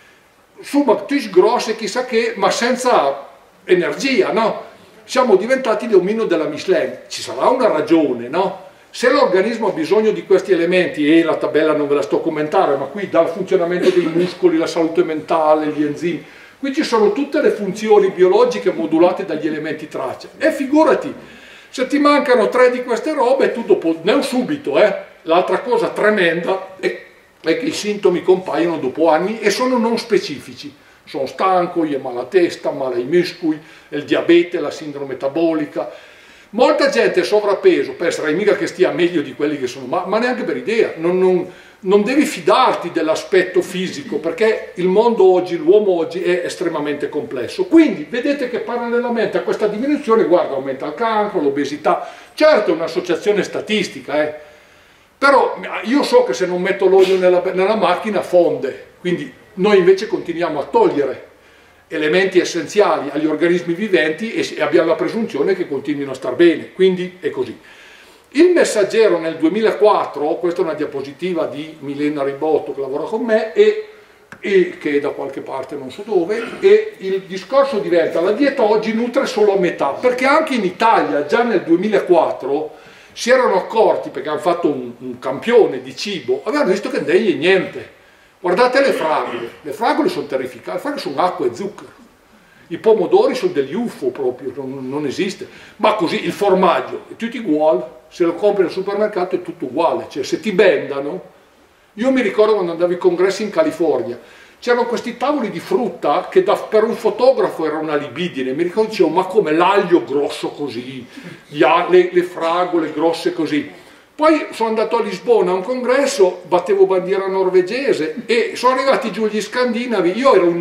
subactus grosse, chissà che, ma senza energia, no? Siamo diventati l'omino della Michelin, ci sarà una ragione, no? Se l'organismo ha bisogno di questi elementi, e la tabella non ve la sto a commentare, ma qui dal funzionamento dei muscoli, la salute mentale, gli enzimi, qui ci sono tutte le funzioni biologiche modulate dagli elementi trace. E figurati, se ti mancano 3 di queste robe, tu dopo, non subito, l'altra cosa tremenda è che i sintomi compaiono dopo anni e sono non specifici. Sono stanco, gli è male la testa, male ai muscoli, il diabete, la sindrome metabolica. Molta gente è sovrappeso, penserai mica che stia meglio di quelli che sono, ma neanche per idea. Non devi fidarti dell'aspetto fisico, perché il mondo oggi, l'uomo oggi è estremamente complesso. Quindi vedete che parallelamente a questa diminuzione, guarda, aumenta il cancro, l'obesità. Certo è un'associazione statistica, però io so che se non metto l'olio nella macchina fonde, quindi noi invece continuiamo a togliere elementi essenziali agli organismi viventi e abbiamo la presunzione che continuino a star bene, quindi è così. Il Messaggero nel 2004, questa è una diapositiva di Milena Ribotto che lavora con me e che è da qualche parte non so dove, e il discorso diventa: la dieta oggi nutre solo a metà, perché anche in Italia già nel 2004 si erano accorti, perché hanno fatto un campione di cibo, avevano visto che non è niente. Guardate le fragole sono terrificanti, le fragole sono acqua e zucchero, i pomodori sono degli UFO proprio, non esiste, ma così il formaggio è tutto uguale, se lo compri al supermercato è tutto uguale, cioè se ti bendano, io mi ricordo quando andavo ai congressi in California, c'erano questi tavoli di frutta che per un fotografo era una libidine, mi ricordo, dicevo, ma come l'aglio grosso così, le fragole grosse così. Poi sono andato a Lisbona a un congresso, battevo bandiera norvegese e sono arrivati giù gli scandinavi, io ero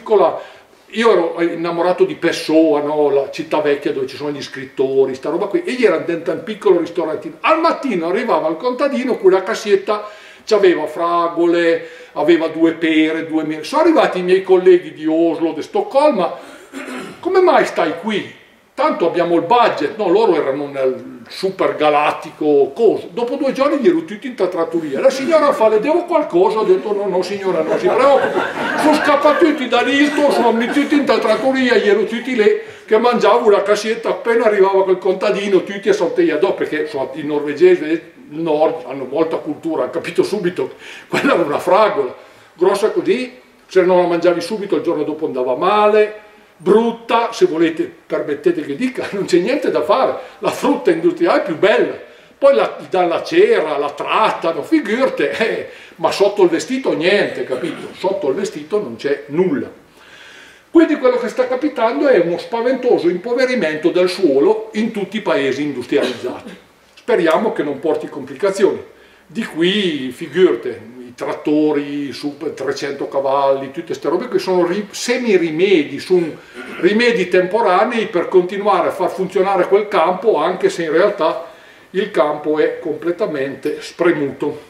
innamorato di Pessoa, no? La città vecchia dove ci sono gli scrittori, sta roba qui, e gli era dentro un piccolo ristorantino. Al mattino arrivava il contadino con la cassietta, c'aveva fragole, aveva 2 pere, 2 mele. Sono arrivati i miei colleghi di Oslo, di Stoccolma, come mai stai qui? Tanto abbiamo il budget, no, loro erano nel super galattico coso. Dopo 2 giorni gli ero tutti in trattoria. La signora fa: le devo qualcosa? Ho detto: no signora, non si preoccupi. Sono scappati tutti dall'Isto, sono tutti in trattoria, gli ero tutti lì che mangiavo la cassietta, appena arrivava quel contadino, tutti a saltare dopo, perché sono i norvegesi del nord hanno molta cultura, hanno capito subito che quella era una fragola, grossa così, se non la mangiavi subito il giorno dopo andava male. Brutta, se volete, permettete che dica, non c'è niente da fare, la frutta industriale è più bella, poi dalla cera, la trattano, figurate, ma sotto il vestito niente, capito? Sotto il vestito non c'è nulla. Quindi quello che sta capitando è uno spaventoso impoverimento del suolo in tutti i paesi industrializzati. Speriamo che non porti complicazioni. Di qui, figurate, i trattori su 300 cavalli, tutte queste robe che sono semi-rimedi, sono rimedi temporanei per continuare a far funzionare quel campo, anche se in realtà il campo è completamente spremuto.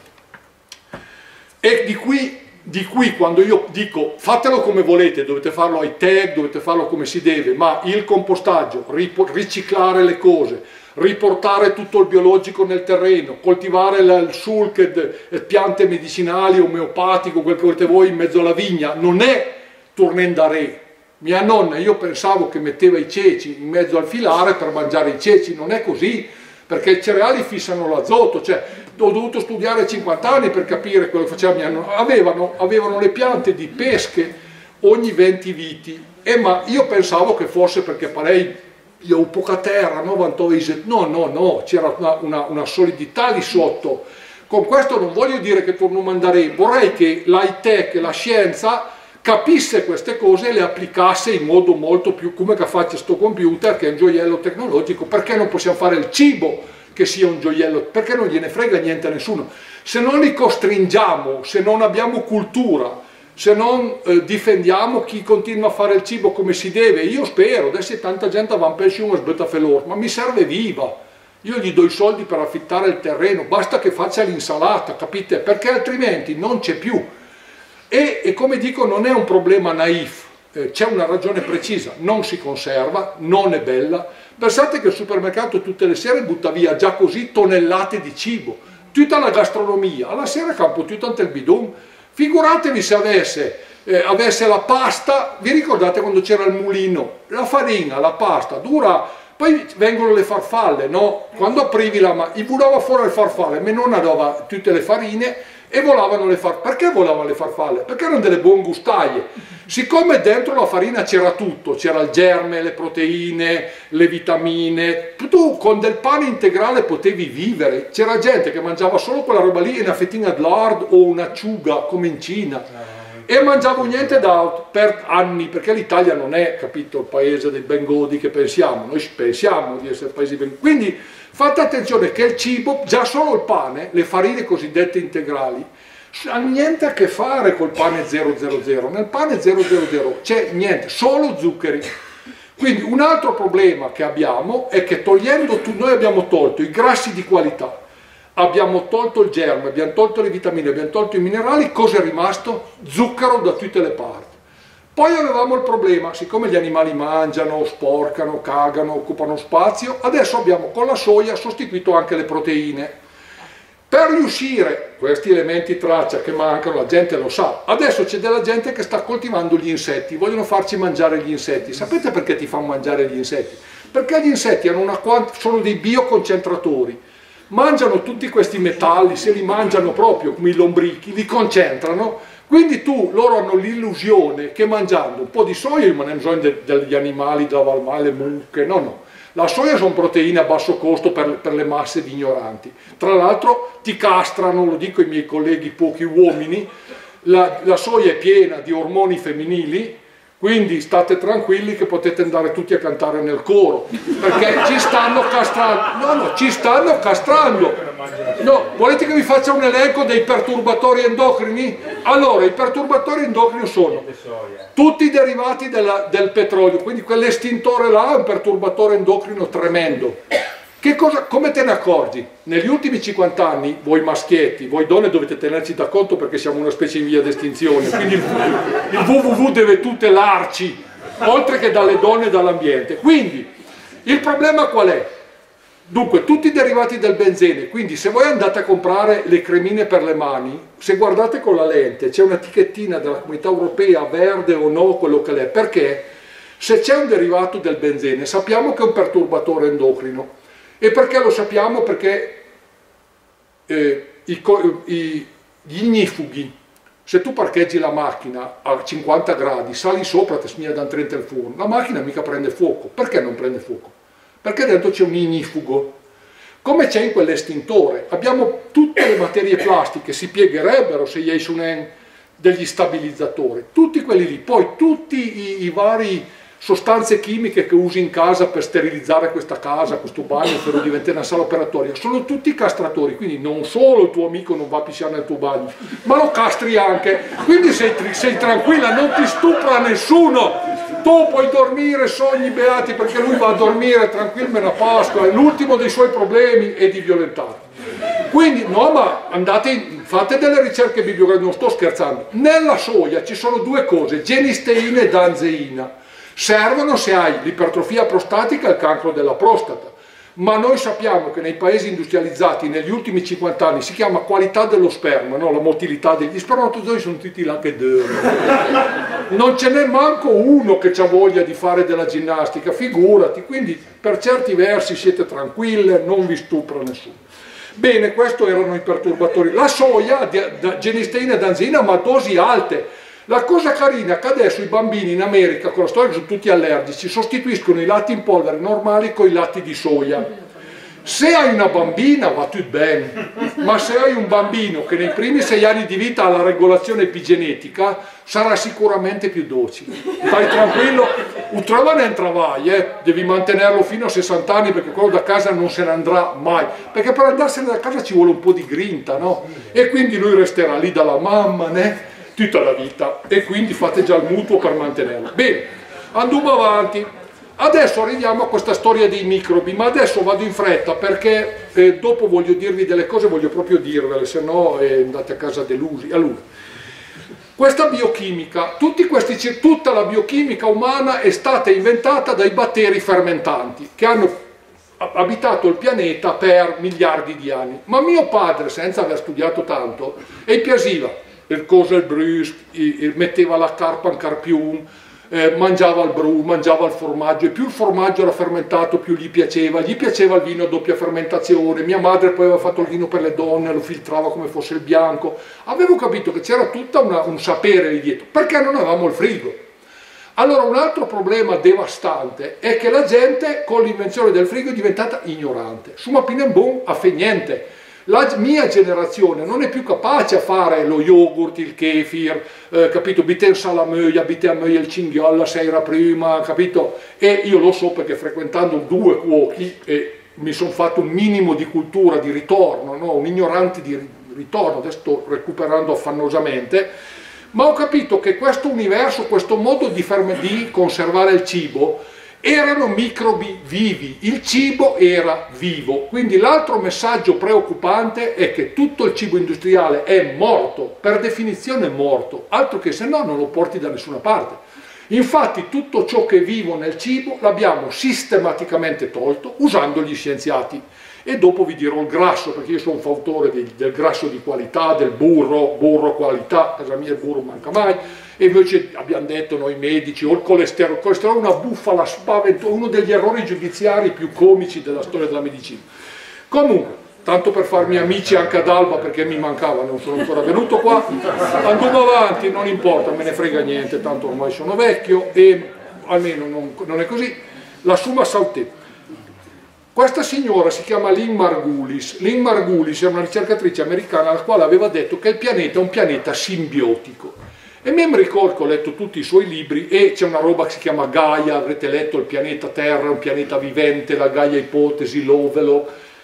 E di qui quando io dico fatelo come volete, dovete farlo high tech, dovete farlo come si deve, ma il compostaggio, riciclare le cose, riportare tutto il biologico nel terreno, coltivare il sulk, piante medicinali, omeopatico, quel che volete voi in mezzo alla vigna, non è tournendare. Mia nonna, io pensavo che metteva i ceci in mezzo al filare per mangiare i ceci, non è così, perché i cereali fissano l'azoto, cioè ho dovuto studiare 50 anni per capire quello che faceva mia nonna. Avevano le piante di pesche ogni 20 viti, ma io pensavo che fosse perché parei io ho poca terra, no, c'era una solidità lì sotto. Con questo non voglio dire che torno a mandare, vorrei che l'high tech e la scienza capisse queste cose e le applicasse in modo molto più, come che faccia sto computer che è un gioiello tecnologico. Perché non possiamo fare il cibo che sia un gioiello? Perché non gliene frega niente a nessuno. Se non li costringiamo, se non abbiamo cultura, se non difendiamo chi continua a fare il cibo come si deve, io spero, adesso tanta gente va in pensione e sbetta felor, ma mi serve viva, io gli do i soldi per affittare il terreno, basta che faccia l'insalata, capite? Perché altrimenti non c'è più. E come dico, non è un problema naif, c'è una ragione precisa, non si conserva, non è bella. Pensate che il supermercato tutte le sere butta via già così tonnellate di cibo, tutta la gastronomia, alla sera campo tutto ante il bidon. Figuratevi se avesse la pasta, vi ricordate quando c'era il mulino, la farina, la pasta, dura, poi vengono le farfalle, no? Quando aprivi gli volava fuori le farfalle, mia nonna dava tutte le farine e volavano le farfalle. Perché volavano le farfalle? Perché erano delle buone gustaie. Siccome dentro la farina c'era tutto, c'era il germe, le proteine, le vitamine, tu con del pane integrale potevi vivere. C'era gente che mangiava solo quella roba lì e una fettina di lard o un'acciuga come in Cina. E mangiavo niente per anni, perché l'Italia non è, capito, il paese dei bengodi che pensiamo, noi pensiamo di essere paesi bengodi. Quindi fate attenzione che il cibo, già solo il pane, le farine cosiddette integrali, hanno niente a che fare col pane 000, nel pane 000 c'è niente, solo zuccheri. Quindi un altro problema che abbiamo è che noi abbiamo tolto i grassi di qualità, abbiamo tolto il germe, abbiamo tolto le vitamine, abbiamo tolto i minerali, cosa è rimasto? Zucchero da tutte le parti. Poi avevamo il problema, siccome gli animali mangiano, sporcano, cagano, occupano spazio, adesso abbiamo con la soia sostituito anche le proteine. Per riuscire, questi elementi traccia che mancano, la gente lo sa, adesso c'è della gente che sta coltivando gli insetti, vogliono farci mangiare gli insetti. Sapete perché ti fanno mangiare gli insetti? Perché gli insetti sono dei bioconcentratori. Mangiano tutti questi metalli, se li mangiano proprio come i lombrichi, li concentrano, quindi loro hanno l'illusione che mangiando un po' di soia, io non ho bisogno degli animali, della valmale, le mucche, no. La soia sono proteine a basso costo per le masse di ignoranti. Tra l'altro ti castrano, lo dico ai miei colleghi pochi uomini, la soia è piena di ormoni femminili, quindi state tranquilli che potete andare tutti a cantare nel coro, perché ci stanno castrando. No, ci stanno castrando. No, volete che vi faccia un elenco dei perturbatori endocrini? Allora, i perturbatori endocrini sono tutti i derivati del petrolio, quindi quell'estintore là è un perturbatore endocrino tremendo. Come te ne accorgi? Negli ultimi 50 anni, voi maschietti, voi donne dovete tenerci da conto perché siamo una specie in via d'estinzione, quindi il www deve tutelarci, oltre che dalle donne e dall'ambiente. Quindi, il problema qual è? Dunque, tutti i derivati del benzene, quindi se voi andate a comprare le cremine per le mani, se guardate con la lente, c'è un'etichettina della Comunità Europea, verde o no, quello che l'è, perché se c'è un derivato del benzene sappiamo che è un perturbatore endocrino. E perché lo sappiamo? Perché gli ignifughi, se tu parcheggi la macchina a 50 gradi, sali sopra, ti smia da 30 il forno, la macchina mica prende fuoco. Perché non prende fuoco? Perché dentro c'è un ignifugo. Come c'è in quell'estintore, abbiamo tutte le materie plastiche, si piegherebbero se gli sono degli stabilizzatori, tutti quelli lì, poi tutti i vari sostanze chimiche che usi in casa per sterilizzare questa casa, questo bagno, per diventare una sala operatoria, sono tutti castratori, quindi non solo il tuo amico non va a pisciare nel tuo bagno, ma lo castri anche, quindi sei tranquilla, non ti stupra nessuno, tu puoi dormire, sogni beati, perché lui va a dormire tranquillo a Pasqua, e l'ultimo dei suoi problemi è di violentarti. Quindi, no, ma fate delle ricerche bibliografiche, non sto scherzando, nella soia ci sono due cose, genisteina e danzeina. Servono se hai l'ipertrofia prostatica e il cancro della prostata, ma noi sappiamo che nei paesi industrializzati negli ultimi 50 anni si chiama qualità dello sperma, no? La motilità degli spermatozoi sono tutti là che dormono. Non ce n'è manco uno che ha voglia di fare della ginnastica, figurati, quindi per certi versi siete tranquille, non vi stupra nessuno. Bene, questi erano i perturbatori. La soia, genisteina e danzina, ma a dosi alte. La cosa carina è che adesso i bambini in America, con la storia che sono tutti allergici, sostituiscono i latti in polvere normali con i latti di soia. Se hai una bambina va tutto bene, ma se hai un bambino che nei primi 6 anni di vita ha la regolazione epigenetica, sarà sicuramente più docile. Stai tranquillo, un giovane entra devi mantenerlo fino a 60 anni perché quello da casa non se ne andrà mai, perché per andarsene da casa ci vuole un po' di grinta, no? E quindi lui resterà lì dalla mamma, né? Tutta la vita, e quindi fate già il mutuo per mantenerlo. Bene, andiamo avanti. Adesso arriviamo a questa storia dei microbi, ma adesso vado in fretta perché dopo voglio dirvi delle cose, voglio proprio dirvele, se no andate a casa delusi. Allora, Questa biochimica, tutta la biochimica umana è stata inventata dai batteri fermentanti che hanno abitato il pianeta per miliardi di anni. Ma mio padre, senza aver studiato tanto, e piaceva il cosel brusc, metteva la carpa in carpium, mangiava il bru, mangiava il formaggio, e più il formaggio era fermentato più gli piaceva il vino a doppia fermentazione. Mia madre poi aveva fatto il vino per le donne, lo filtrava come fosse il bianco. Avevo capito che c'era tutto un sapere lì dietro, perché non avevamo il frigo. Allora un altro problema devastante è che la gente con l'invenzione del frigo è diventata ignorante. Summa pinembon a fe niente. La mia generazione non è più capace a fare lo yogurt, il kefir, capito? Biten salamöja, biten il cinghial la sera prima, capito? E io lo so perché frequentando 2 cuochi mi sono fatto un minimo di cultura di ritorno, no? Un ignorante di ritorno, adesso sto recuperando affannosamente, ma ho capito che questo universo, questo modo di conservare il cibo, erano microbi vivi, il cibo era vivo. Quindi l'altro messaggio preoccupante è che tutto il cibo industriale è morto, per definizione è morto, altro che se no non lo porti da nessuna parte. Infatti tutto ciò che è vivo nel cibo l'abbiamo sistematicamente tolto usando gli scienziati. E dopo vi dirò il grasso, perché io sono un fautore del grasso di qualità, del burro qualità, casa mia il burro manca mai, e invece abbiamo detto noi medici, o il colesterolo è una bufala spaventosa, uno degli errori giudiziari più comici della storia della medicina. Comunque, tanto per farmi amici anche ad Alba, perché mi mancava, non sono ancora venuto qua, andiamo avanti, non importa, me ne frega niente, tanto ormai sono vecchio, e almeno non è così. La Summa Sauté. Questa signora si chiama Lynn Margulis. Lynn Margulis è una ricercatrice americana la quale aveva detto che il pianeta è un pianeta simbiotico. E mi ricordo che ho letto tutti i suoi libri e c'è una roba che si chiama Gaia, avrete letto il pianeta Terra, è un pianeta vivente, la Gaia ipotesi, l'ovelo.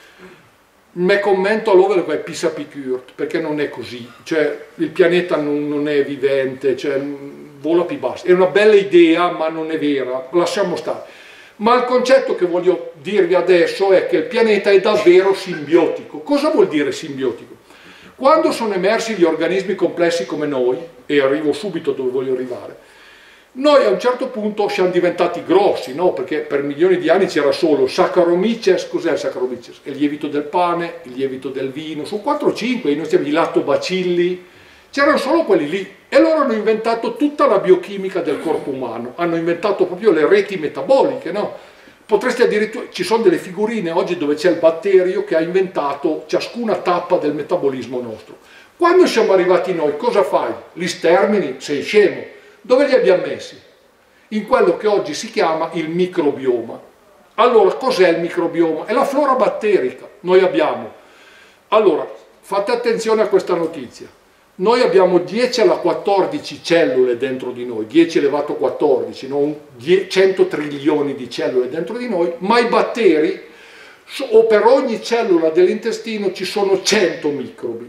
Me commento all'ovelo che è Pisa Picurt, perché non è così, cioè il pianeta non è vivente, cioè vola più basso. È una bella idea ma non è vera, lasciamo stare. Ma il concetto che voglio dirvi adesso è che il pianeta è davvero simbiotico. Cosa vuol dire simbiotico? Quando sono emersi gli organismi complessi come noi, e arrivo subito dove voglio arrivare, noi a un certo punto siamo diventati grossi, no? Perché per milioni di anni c'era solo Saccharomyces. Cos'è il Saccharomyces? È il lievito del pane, il lievito del vino, sono 4 o 5, noi stiamo i lattobacilli, c'erano solo quelli lì. E loro hanno inventato tutta la biochimica del corpo umano, hanno inventato proprio le reti metaboliche, no? Potresti addirittura, ci sono delle figurine oggi dove c'è il batterio che ha inventato ciascuna tappa del metabolismo nostro. Quando siamo arrivati noi, cosa fai? Li stermini? Sei scemo. Dove li abbiamo messi? In quello che oggi si chiama il microbioma. Allora, cos'è il microbioma? È la flora batterica. Noi abbiamo. Allora, fate attenzione a questa notizia. Noi abbiamo 10 alla 14 cellule dentro di noi, 10 elevato 14, non 100 trilioni di cellule dentro di noi, ma i batteri, o per ogni cellula dell'intestino ci sono 100 microbi.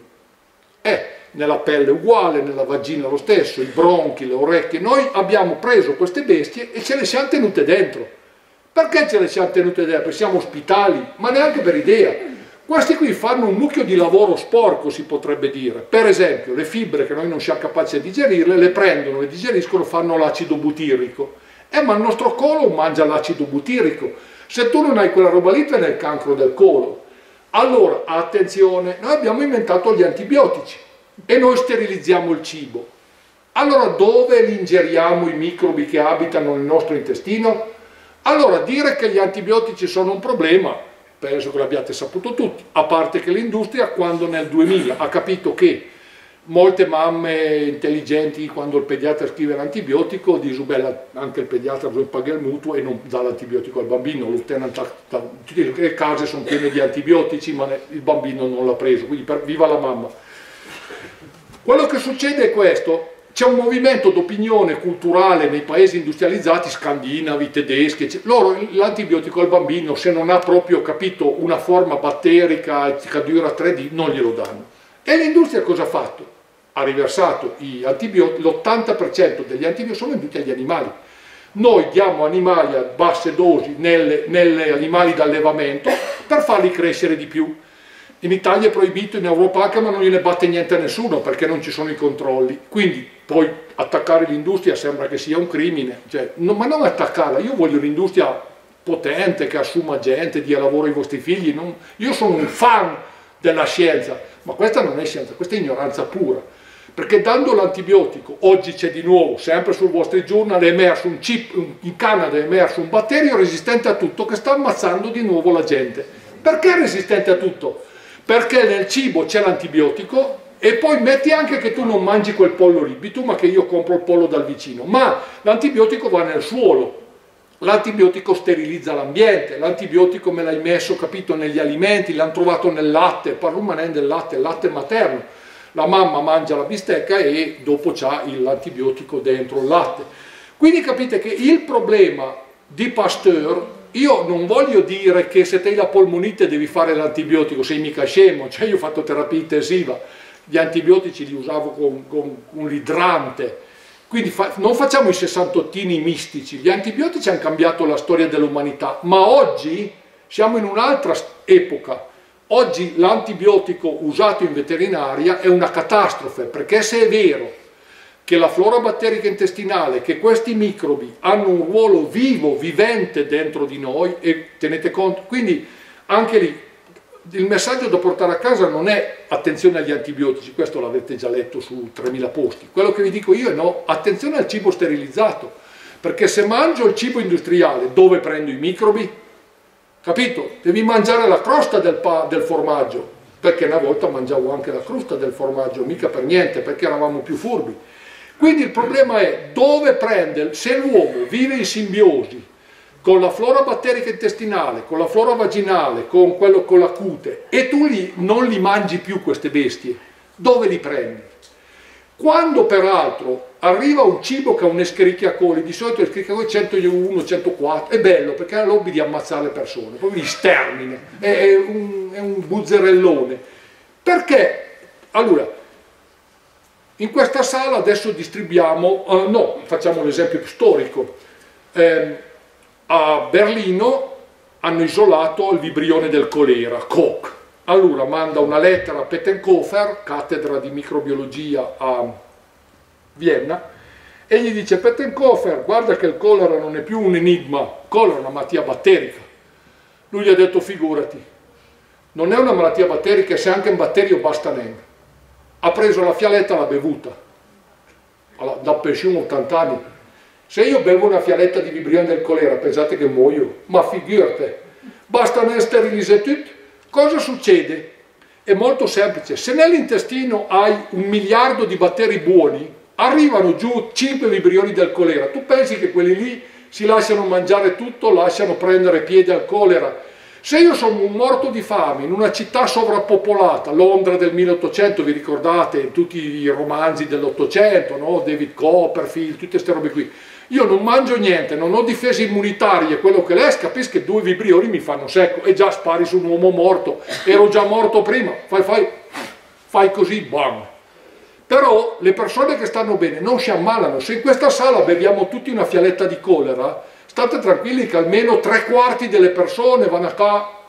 Nella pelle uguale, nella vagina lo stesso, i bronchi, le orecchie. Noi abbiamo preso queste bestie e ce le siamo tenute dentro. Perché ce le siamo tenute dentro? Perché siamo ospitali, ma neanche per idea. Questi qui fanno un mucchio di lavoro sporco, si potrebbe dire. Per esempio, le fibre che noi non siamo capaci di digerirle, le prendono, le digeriscono, fanno l'acido butirico. Ma il nostro colon mangia l'acido butirico. Se tu non hai quella roba lì, te ne hai il cancro del colon. Allora, attenzione, noi abbiamo inventato gli antibiotici e noi sterilizziamo il cibo. Allora, dove li ingeriamo i microbi che abitano nel nostro intestino? Allora, dire che gli antibiotici sono un problema, penso che l'abbiate saputo tutti, a parte che l'industria quando nel 2000 ha capito che molte mamme intelligenti quando il pediatra scrive l'antibiotico dice bella, anche il pediatra paga il mutuo e non dà l'antibiotico al bambino, tutte le case sono piene di antibiotici ma il bambino non l'ha preso, quindi viva la mamma. Quello che succede è questo. C'è un movimento d'opinione culturale nei paesi industrializzati, scandinavi, tedeschi, loro l'antibiotico al bambino, se non ha proprio capito una forma batterica che dura 3D, non glielo danno. E l'industria cosa ha fatto? Ha riversato gli antibiotici, l'80% degli antibiotici sono venduti agli animali. Noi diamo animali a basse dosi nelle animali d'allevamento per farli crescere di più. In Italia è proibito, in Europa anche, ma non gliene batte niente a nessuno perché non ci sono i controlli. Quindi poi attaccare l'industria sembra che sia un crimine, cioè, ma non attaccarla, io voglio un'industria potente che assuma gente, dia lavoro ai vostri figli, io sono un fan della scienza, ma questa non è scienza, questa è ignoranza pura. Perché dando l'antibiotico, oggi c'è di nuovo, sempre sul vostro giornale, è emerso un chip, in Canada è emerso un batterio resistente a tutto che sta ammazzando di nuovo la gente. Perché è resistente a tutto? Perché nel cibo c'è l'antibiotico e poi metti anche che tu non mangi quel pollo lì, tu ma che io compro il pollo dal vicino, ma l'antibiotico va nel suolo, l'antibiotico sterilizza l'ambiente, l'antibiotico me l'hai messo, capito, negli alimenti, l'hanno trovato nel latte, parlo del latte, il latte materno, la mamma mangia la bistecca e dopo c'ha l'antibiotico dentro il latte. Quindi capite che il problema di Pasteur, io non voglio dire che se te hai la polmonite devi fare l'antibiotico, sei mica scemo, cioè io ho fatto terapia intensiva, gli antibiotici li usavo con l'idrante, quindi non facciamo i sessantottini mistici, gli antibiotici hanno cambiato la storia dell'umanità, ma oggi siamo in un'altra epoca, oggi l'antibiotico usato in veterinaria è una catastrofe, perché se è vero che la flora batterica intestinale, che questi microbi hanno un ruolo vivo, vivente dentro di noi, e tenete conto, quindi anche lì il messaggio da portare a casa non è attenzione agli antibiotici, questo l'avete già letto su 3000 posti, quello che vi dico io è no, attenzione al cibo sterilizzato, perché se mangio il cibo industriale, dove prendo i microbi? Capito? Devi mangiare la crosta del formaggio, perché una volta mangiavo anche la crosta del formaggio, mica per niente, perché eravamo più furbi. Quindi il problema è dove prende, se l'uomo vive in simbiosi con la flora batterica intestinale, con la flora vaginale, con la cute, e tu non li mangi più queste bestie, dove li prendi? Quando peraltro arriva un cibo che ha un escherichia-coli, di solito l'escherichia-coli 101, 104, è bello perché ha la lobby di ammazzare le persone, poi li stermina, è un buzzerellone. Perché? Allora, in questa sala adesso distribuiamo, no, facciamo l'esempio storico, a Berlino hanno isolato il vibrione del colera, Koch. Allora manda una lettera a Pettenkofer, cattedra di microbiologia a Vienna, e gli dice: Pettenkofer, guarda che il colera non è più un enigma, il colera è una malattia batterica. Lui gli ha detto: figurati, non è una malattia batterica, se anche un batterio basta neanche. Ha preso la fialetta e l'ha bevuta, da pensione 80 anni. Se io bevo una fialetta di vibrione del colera, pensate che muoio? Ma figurate, basta ne sterilizzare tutto. Cosa succede? È molto semplice, se nell'intestino hai 1 miliardo di batteri buoni, arrivano giù 5 vibrioni del colera, tu pensi che quelli lì si lasciano mangiare tutto, lasciano prendere piede al colera? Se io sono un morto di fame in una città sovrappopolata, Londra del 1800, vi ricordate tutti i romanzi dell'800, no? David Copperfield, tutte queste robe qui, io non mangio niente, non ho difese immunitarie, quello che lei capisci che 2 vibrioni mi fanno secco e già spari su un uomo morto, ero già morto prima, fai così, bam. Però le persone che stanno bene non si ammalano. Se in questa sala beviamo tutti una fialetta di colera, state tranquilli che almeno 3/4 delle persone vanno a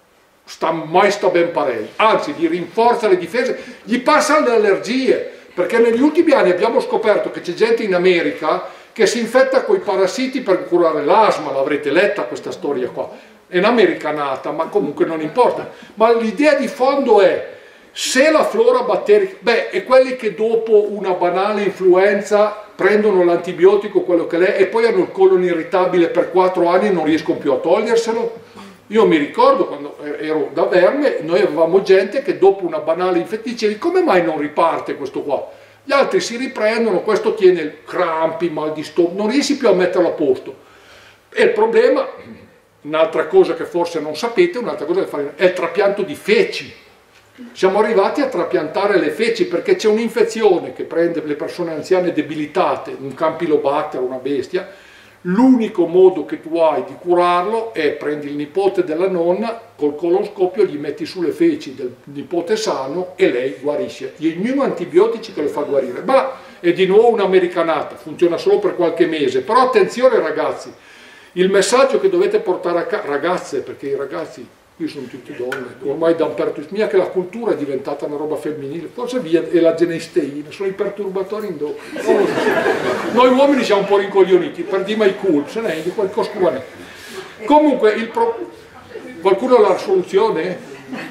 mai sta ben parelli, anzi gli rinforza le difese, gli passano le allergie, perché negli ultimi anni abbiamo scoperto che c'è gente in America che si infetta con i parassiti per curare l'asma, l'avrete letta questa storia qua, è un'americanata, ma comunque non importa. Ma l'idea di fondo è, se la flora batterica, e quelli che dopo una banale influenza prendono l'antibiotico, quello che è, e poi hanno il colon irritabile per 4 anni e non riescono più a toglierselo. Io mi ricordo quando ero da Verme, noi avevamo gente che dopo una banale infezione dicevi: come mai non riparte questo qua? Gli altri si riprendono, questo tiene crampi, mal di stomaco, non riesci più a metterlo a posto. E il problema, un'altra cosa che forse non sapete, un'altra cosa che fare, è il trapianto di feci. Siamo arrivati a trapiantare le feci perché c'è un'infezione che prende le persone anziane debilitate, un Campylobacter, una bestia. L'unico modo che tu hai di curarlo è prendi il nipote della nonna, col coloscopio gli metti sulle feci del nipote sano e lei guarisce. Gli antibiotici che lo fa guarire, ma è di nuovo un'americanata, funziona solo per qualche mese. Però attenzione ragazzi, il messaggio che dovete portare a casa, ragazze, perché i ragazzi qui sono tutte donne, ormai dappertutto, mia che la cultura è diventata una roba femminile, forse via e la genesteina, sono i perturbatori in dopo. Noi uomini siamo un po' rincoglioniti, perdiamo i cool, se ne è di qualcosa cubane. Comunque, qualcuno ha la soluzione?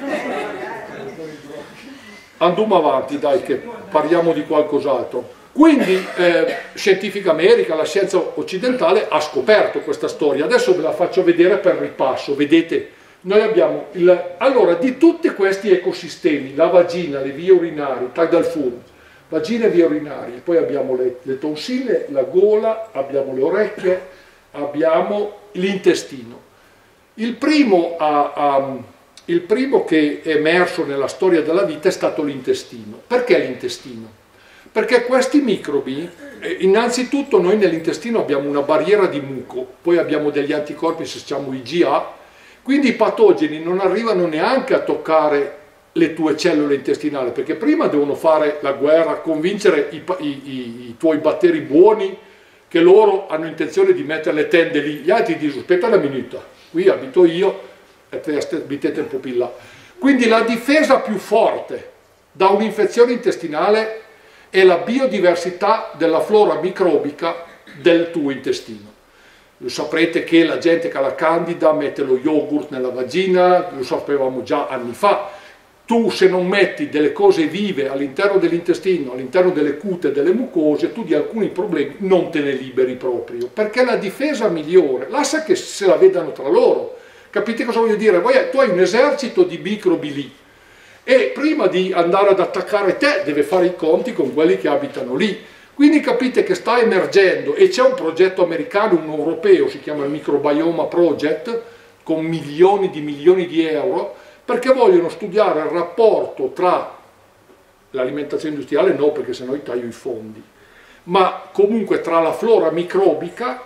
Andiamo avanti, dai, che parliamo di qualcos'altro. Quindi Scientific America, la scienza occidentale, ha scoperto questa storia. Adesso ve la faccio vedere per ripasso. Vedete, noi abbiamo allora di tutti questi ecosistemi, la vagina, le vie urinari, tag dal furmo, vagina e vie urinari, poi abbiamo le tonsille, la gola, abbiamo le orecchie, abbiamo l'intestino. Il primo che è emerso nella storia della vita è stato l'intestino. Perché l'intestino? Perché questi microbi, innanzitutto noi nell'intestino abbiamo una barriera di muco, poi abbiamo degli anticorpi se siamo IgA, quindi i patogeni non arrivano neanche a toccare le tue cellule intestinali, perché prima devono fare la guerra, convincere i tuoi batteri buoni che loro hanno intenzione di mettere le tende lì, gli altri dicono aspetta una minuta, qui abito io e te abitete un po' più là. Quindi la difesa più forte da un'infezione intestinale è la biodiversità della flora microbica del tuo intestino. Lo saprete che la gente che ha la candida mette lo yogurt nella vagina, lo sapevamo già anni fa. Tu se non metti delle cose vive all'interno dell'intestino, all'interno delle cute, delle mucose, tu di alcuni problemi non te ne liberi proprio, perché la difesa migliore, lascia che se la vedano tra loro. Capite cosa voglio dire? Tu hai un esercito di microbi lì e prima di andare ad attaccare te deve fare i conti con quelli che abitano lì. Quindi capite che sta emergendo e c'è un progetto americano, un europeo, si chiama il Microbiome Project, con milioni di euro, perché vogliono studiare il rapporto tra l'alimentazione industriale, no perché sennò io taglio i fondi, ma comunque tra la flora microbica,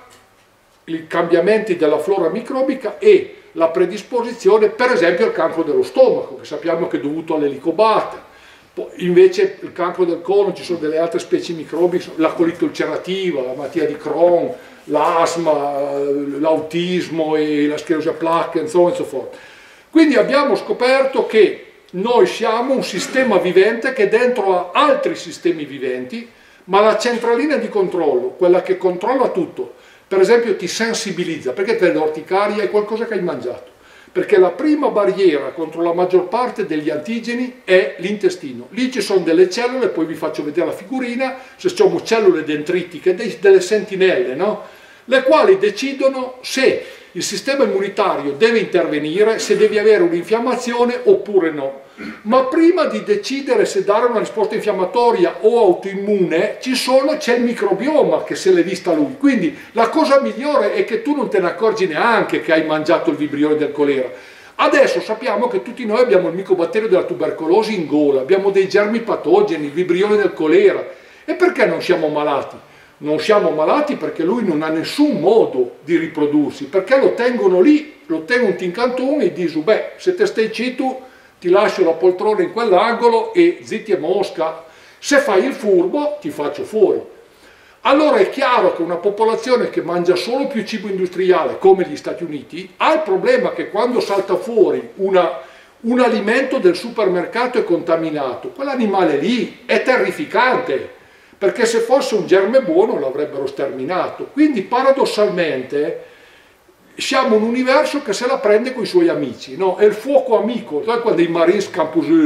i cambiamenti della flora microbica e la predisposizione per esempio al cancro dello stomaco, che sappiamo che è dovuto all'elicobatte. Invece il cancro del colon, ci sono delle altre specie microbi, la colite ulcerativa, la malattia di Crohn, l'asma, l'autismo e la sclerosi a placche, insomma e so forth. Quindi abbiamo scoperto che noi siamo un sistema vivente che dentro ha altri sistemi viventi, ma la centralina di controllo, quella che controlla tutto, per esempio ti sensibilizza, perché te l'orticaria è qualcosa che hai mangiato. Perché la prima barriera contro la maggior parte degli antigeni è l'intestino. Lì ci sono delle cellule, poi vi faccio vedere la figurina, se sono cellule dendritiche, delle sentinelle, no? Le quali decidono se il sistema immunitario deve intervenire, se devi avere un'infiammazione oppure no. Ma prima di decidere se dare una risposta infiammatoria o autoimmune, c'è il microbioma che se l'è vista lui. Quindi la cosa migliore è che tu non te ne accorgi neanche che hai mangiato il vibrione del colera. Adesso sappiamo che tutti noi abbiamo il micobatterio della tubercolosi in gola, abbiamo dei germi patogeni, il vibrione del colera. E perché non siamo malati? Non siamo malati perché lui non ha nessun modo di riprodursi, perché lo tengono lì, lo tengono in cantone e dicono, beh, se te stai citu, ti lascio la poltrona in quell'angolo e zitti e mosca, se fai il furbo ti faccio fuori. Allora è chiaro che una popolazione che mangia solo più cibo industriale, come gli Stati Uniti, ha il problema che quando salta fuori un alimento del supermercato è contaminato, quell'animale lì è terrificante, perché se fosse un germe buono l'avrebbero sterminato. Quindi paradossalmente siamo un universo che se la prende con i suoi amici, no? È il fuoco amico, sai quando i Marines campano su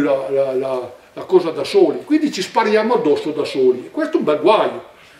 la cosa da soli, quindi ci spariamo addosso da soli. Questo è un bel guaio.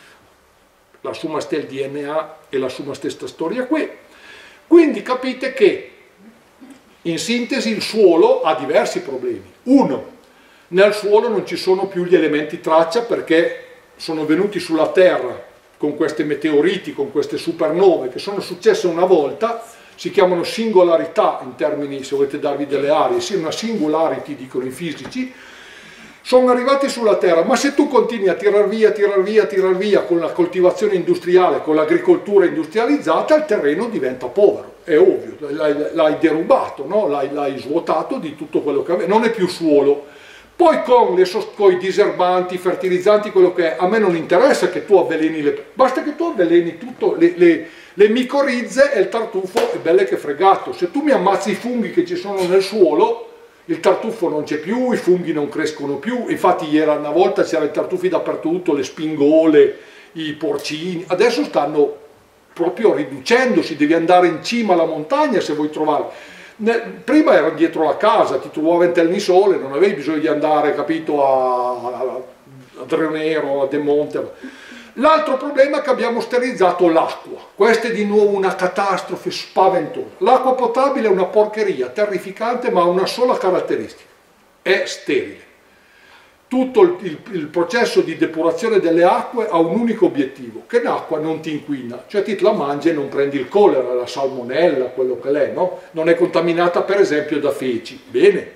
La summa sta il DNA e la summa stessa storia qui. Quindi capite che in sintesi il suolo ha diversi problemi. Uno, nel suolo non ci sono più gli elementi traccia perché sono venuti sulla Terra con queste meteoriti, con queste supernove che sono successe una volta, si chiamano singolarità in termini, se volete darvi delle aree, sì, una singularity dicono i fisici, sono arrivati sulla Terra, ma se tu continui a tirar via con la coltivazione industriale, con l'agricoltura industrializzata, il terreno diventa povero, è ovvio, l'hai derubato, no? L'hai svuotato di tutto quello che aveva, non è più suolo. Poi con i diserbanti, i fertilizzanti, quello che è, a me non interessa che tu avveleni basta che tu avveleni tutto, Le micorizze e il tartufo è belle che fregato. Se tu mi ammazzi i funghi che ci sono nel suolo, il tartufo non c'è più, i funghi non crescono più. Infatti una volta c'erano i tartufi dappertutto, le spingole, i porcini. Adesso stanno proprio riducendosi, devi andare in cima alla montagna se vuoi trovarli. Prima era dietro la casa, ti trovavo in Ternisole, non avevi bisogno di andare, capito, a Dronero, a De Monte. L'altro problema è che abbiamo sterilizzato l'acqua. Questa è di nuovo una catastrofe spaventosa. L'acqua potabile è una porcheria, terrificante, ma ha una sola caratteristica: è sterile. Tutto il processo di depurazione delle acque ha un unico obiettivo, che l'acqua non ti inquina, cioè ti la mangi e non prendi il colera, la salmonella, quello che l'è, no? Non è contaminata per esempio da feci. Bene.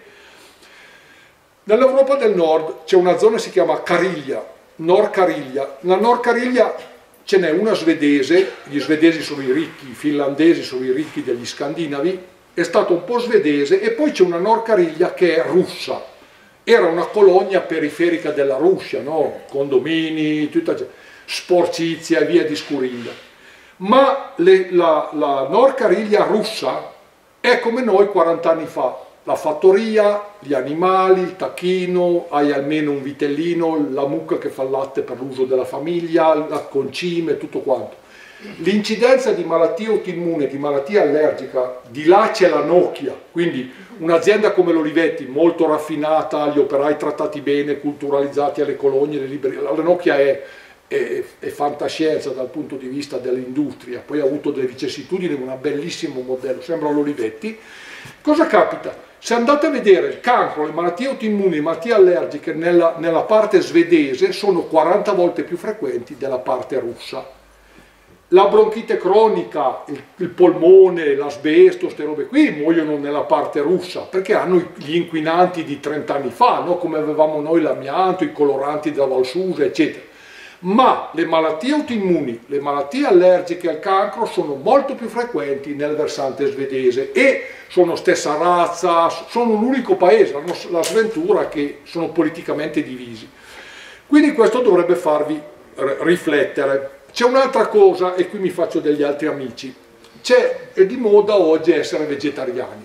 Nell'Europa del Nord c'è una zona che si chiama Cariglia, Nord Cariglia. La Nord Cariglia ce n'è una svedese, gli svedesi sono i ricchi, i finlandesi sono i ricchi degli scandinavi, è stato un po' svedese, e poi c'è una Nord Cariglia che è russa. Era una colonia periferica della Russia, no? Condomini, tutta sporcizia e via discorrendo. Ma la Nord Cariglia russa è come noi 40 anni fa. La fattoria, gli animali, il tacchino, hai almeno un vitellino, la mucca che fa il latte per l'uso della famiglia, la concime, tutto quanto. L'incidenza di malattie autoimmune, di malattia allergica, di là c'è la Nokia, quindi un'azienda come l'Olivetti, molto raffinata, gli operai trattati bene, culturalizzati alle colonie, alle librerie. La Nokia è fantascienza dal punto di vista dell'industria, poi ha avuto delle vicissitudini, un bellissimo modello, sembra l'Olivetti. Cosa capita? Se andate a vedere il cancro, le malattie autoimmuni, le malattie allergiche nella parte svedese sono 40 volte più frequenti della parte russa. La bronchite cronica, il polmone, l'asbesto, queste robe qui muoiono nella parte russa perché hanno gli inquinanti di 30 anni fa, no? Come avevamo noi l'amianto, i coloranti della Valsusa, eccetera. Ma le malattie autoimmuni, le malattie allergiche al cancro sono molto più frequenti nel versante svedese e sono stessa razza, sono l'unico paese, la Sventura, che sono politicamente divisi. Quindi questo dovrebbe farvi riflettere. C'è un'altra cosa, e qui mi faccio degli altri amici, è di moda oggi essere vegetariani.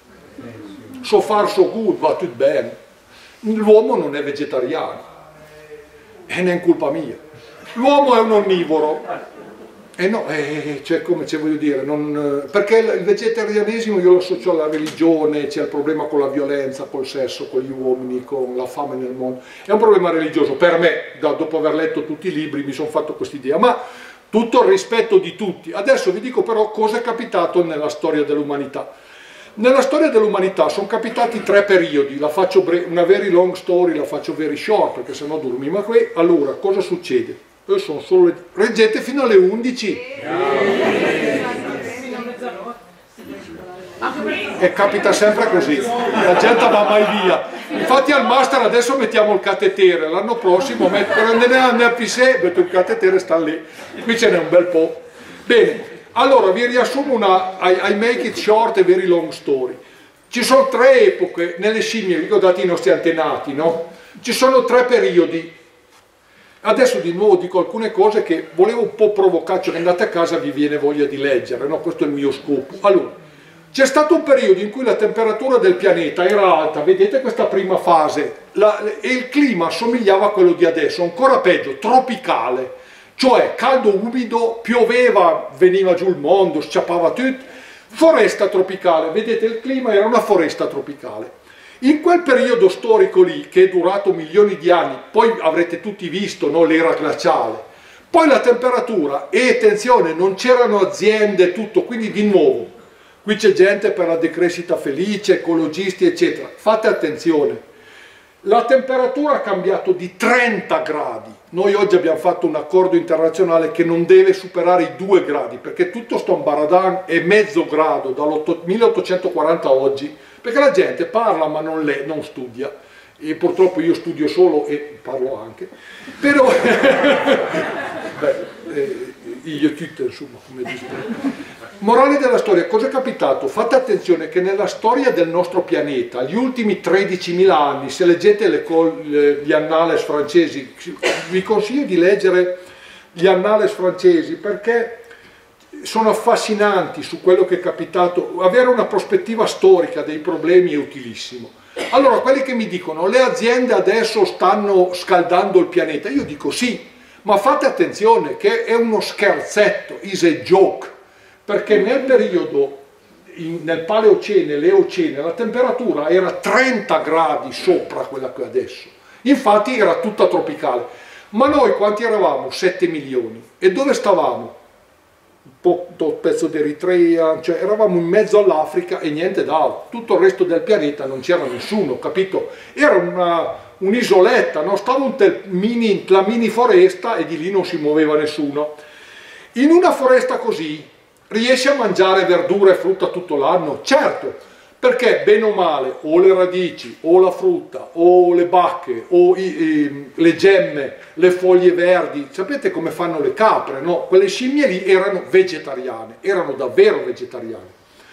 So far so good, va tutto bene. L'uomo non è vegetariano, e non è colpa mia. L'uomo è un onnivoro. E no, cioè come voglio dire, perché il vegetarianesimo io lo associo alla religione, c'è il problema con la violenza, col sesso, con gli uomini, con la fame nel mondo. È un problema religioso, per me, dopo aver letto tutti i libri mi sono fatto quest'idea, ma tutto il rispetto di tutti. Adesso vi dico però cosa è capitato nella storia dell'umanità. Nella storia dell'umanità sono capitati 3 periodi, la faccio una very long story, la faccio very short, perché sennò dormi, ma qui, allora, cosa succede? Io sono solo... Reggete fino alle 11. E capita sempre così, la gente va mai via. Infatti al master adesso mettiamo il catetere, l'anno prossimo per andare a Pissè, metto il catetere, sta lì. Qui ce n'è un bel po'. Bene, allora vi riassumo I make it short e very long story. Ci sono 3 epoche nelle scimmie, ricordate i nostri antenati, no? Ci sono 3 periodi. Adesso di nuovo dico alcune cose che volevo un po' provocare, cioè andate a casa vi viene voglia di leggere, no? Questo è il mio scopo. Allora, c'è stato un periodo in cui la temperatura del pianeta era alta, vedete questa prima fase, e il clima somigliava a quello di adesso, ancora peggio, tropicale, cioè caldo, umido, pioveva, veniva giù il mondo, sciappava tutto, foresta tropicale, vedete il clima era una foresta tropicale. In quel periodo storico lì, che è durato milioni di anni, poi avrete tutti visto, no, l'era glaciale, poi la temperatura, e attenzione, non c'erano aziende, tutto, quindi di nuovo, qui c'è gente per la decrescita felice, ecologisti, eccetera, fate attenzione, la temperatura ha cambiato di 30 gradi, noi oggi abbiamo fatto un accordo internazionale che non deve superare i 2 gradi, perché tutto sto ambaradan è mezzo grado, dal 1840 a oggi, perché la gente parla ma non studia, e purtroppo io studio solo e parlo anche, però io tutto insomma, come dico. Morale della storia, cosa è capitato? Fate attenzione che nella storia del nostro pianeta, gli ultimi 13.000 anni, se leggete gli annales francesi, vi consiglio di leggere gli annales francesi perché sono affascinanti su quello che è capitato. Avere una prospettiva storica dei problemi è utilissimo. Allora, quelli che mi dicono le aziende adesso stanno scaldando il pianeta, io dico sì, ma fate attenzione che è uno scherzetto, is a joke, perché nel periodo, nel Paleocene, l'Eocene, la temperatura era 30 gradi sopra quella che è adesso, infatti era tutta tropicale, ma noi quanti eravamo? 7 milioni, e dove stavamo? Un pezzo d'Eritrea, cioè eravamo in mezzo all'Africa e niente d'altro, tutto il resto del pianeta non c'era nessuno, capito? Era un'isoletta, no? Stava la mini foresta e di lì non si muoveva nessuno. In una foresta così riesci a mangiare verdura e frutta tutto l'anno? Certo, perché bene o male o le radici, o la frutta, o le bacche, o le gemme, le foglie verdi, sapete come fanno le capre, no? Quelle scimmie lì erano vegetariane, erano davvero vegetariane.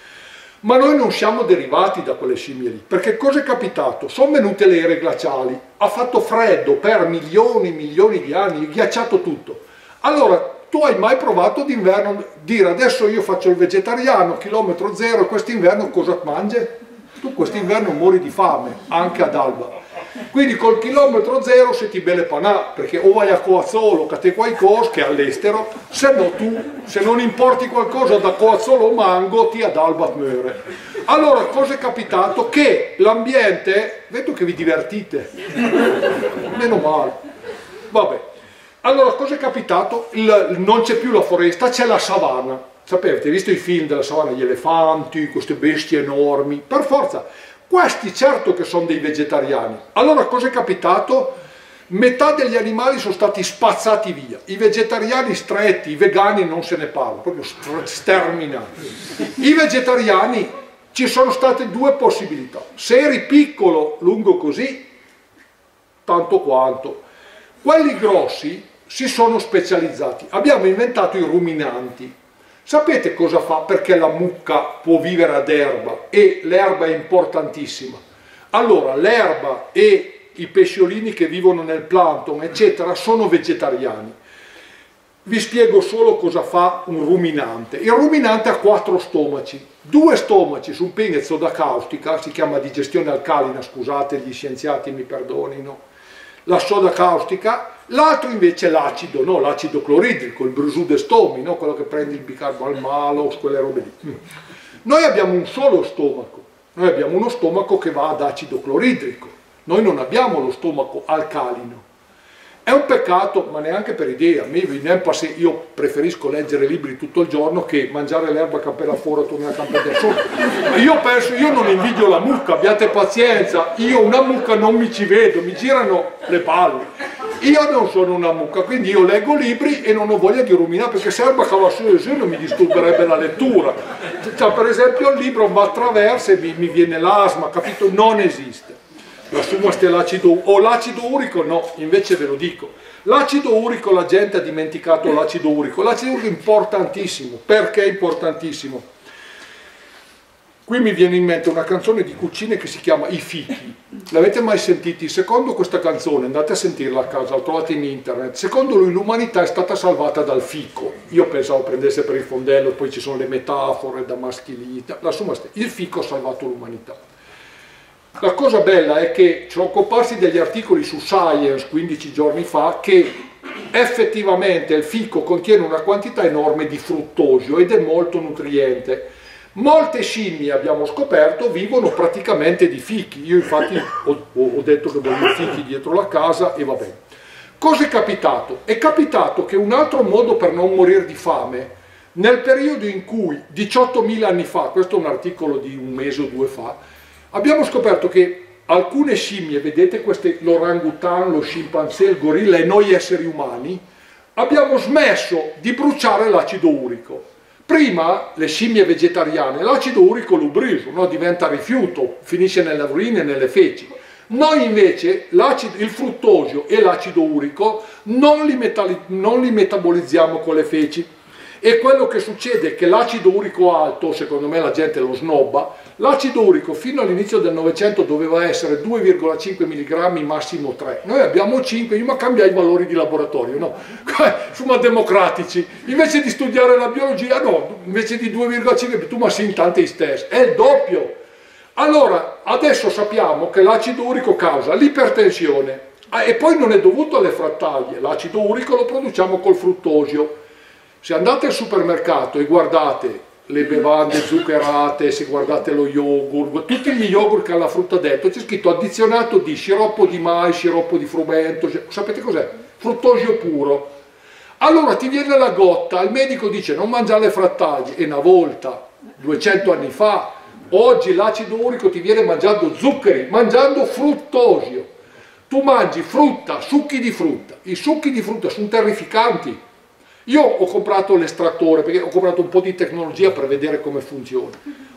Ma noi non siamo derivati da quelle scimmie lì, perché cosa è capitato? Sono venute le ere glaciali, ha fatto freddo per milioni e milioni di anni, è ghiacciato tutto. Allora, tu hai mai provato d'inverno dire adesso io faccio il vegetariano, chilometro zero, quest'inverno cosa mangi? Tu quest'inverno muori di fame, anche ad alba. Quindi col chilometro zero se ti belle panà, perché o vai a Coazzolo, che te qualcosa, che è all'estero, se no tu, se non importi qualcosa da Coazzolo o Mango, ti ad alba muore. Allora, cosa è capitato? Che l'ambiente, vedo che vi divertite, meno male, vabbè. Allora, cosa è capitato? Non c'è più la foresta, c'è la savana. Sapete, visto i film della savana, gli elefanti, queste bestie enormi, per forza. Questi certo che sono dei vegetariani. Allora, cosa è capitato? Metà degli animali sono stati spazzati via. I vegetariani stretti, i vegani non se ne parla, proprio sterminati. I vegetariani, ci sono state due possibilità. Se eri piccolo, lungo così, tanto quanto. Quelli grossi si sono specializzati. Abbiamo inventato i ruminanti. Sapete cosa fa? Perché la mucca può vivere ad erba e l'erba è importantissima. Allora, l'erba e i pesciolini che vivono nel plancton, eccetera, sono vegetariani. Vi spiego solo cosa fa un ruminante. Il ruminante ha 4 stomaci. 2 stomaci su un pezzo da caustica, si chiama digestione alcalina, scusate, gli scienziati mi perdonino, la soda caustica, l'altro invece è l'acido, no? L'acido cloridrico, il brusù de stomi, no? Quello che prende il bicarbo al malo, quelle robe lì. Noi abbiamo un solo stomaco, noi abbiamo uno stomaco che va ad acido cloridrico, noi non abbiamo lo stomaco alcalino. È un peccato, ma neanche per idea, io preferisco leggere libri tutto il giorno che mangiare l'erba campera fuori e tornare a campere da solo. Io non invidio la mucca, abbiate pazienza, io una mucca non mi ci vedo, mi girano le palle. Io non sono una mucca, quindi io leggo libri e non ho voglia di ruminare, perché se l'erba cava su e giù mi disturberebbe la lettura. Cioè, per esempio il libro va attraverso e mi viene l'asma, capito? Non esiste. L'acido urico no, invece ve lo dico. L'acido urico, la gente ha dimenticato l'acido urico. L'acido urico è importantissimo. Perché è importantissimo? Qui mi viene in mente una canzone di Cuccini che si chiama I fichi. L'avete mai sentiti? Secondo questa canzone, andate a sentirla a casa, la trovate in internet, secondo lui l'umanità è stata salvata dal fico. Io pensavo prendesse per il fondello, poi ci sono le metafore da maschilità. Il fico ha salvato l'umanità. La cosa bella è che ci sono comparsi degli articoli su Science 15 giorni fa che effettivamente il fico contiene una quantità enorme di fruttosio ed è molto nutriente. Molte scimmie, abbiamo scoperto, vivono praticamente di fichi. Io infatti ho detto che voglio i fichi dietro la casa e va bene. Cosa è capitato? È capitato che un altro modo per non morire di fame, nel periodo in cui 18.000 anni fa, questo è un articolo di un mese o 2 fa, abbiamo scoperto che alcune scimmie, vedete queste, l'orangutan, lo scimpanzé, il gorilla e noi esseri umani, abbiamo smesso di bruciare l'acido urico. Prima le scimmie vegetariane, l'acido urico lo bruciano, no? Diventa rifiuto, finisce nelle urine e nelle feci. Noi invece il fruttosio e l'acido urico non li metabolizziamo con le feci. E quello che succede è che l'acido urico alto, secondo me la gente lo snobba, L'acido urico fino all'inizio del Novecento doveva essere 2,5 mg, massimo 3. Noi abbiamo 5, io ma cambia i valori di laboratorio, no? Insomma, democratici. Invece di studiare la biologia, no, invece di 2,5, tu ma sì in tanti stessi, è il doppio. Allora, adesso sappiamo che l'acido urico causa l'ipertensione e poi non è dovuto alle frattaglie, l'acido urico lo produciamo col fruttosio. Se andate al supermercato e guardate le bevande zuccherate, se guardate lo yogurt, tutti gli yogurt che ha la frutta dentro, c'è scritto addizionato di sciroppo di mais, sciroppo di frumento, sapete cos'è? Fruttosio puro. Allora ti viene la gotta, il medico dice non mangiare le frattaglie, e una volta, 200 anni fa, oggi l'acido urico ti viene mangiando zuccheri, mangiando fruttosio. Tu mangi frutta, succhi di frutta, i succhi di frutta sono terrificanti. Io ho comprato l'estrattore perché ho comprato un po' di tecnologia per vedere come funziona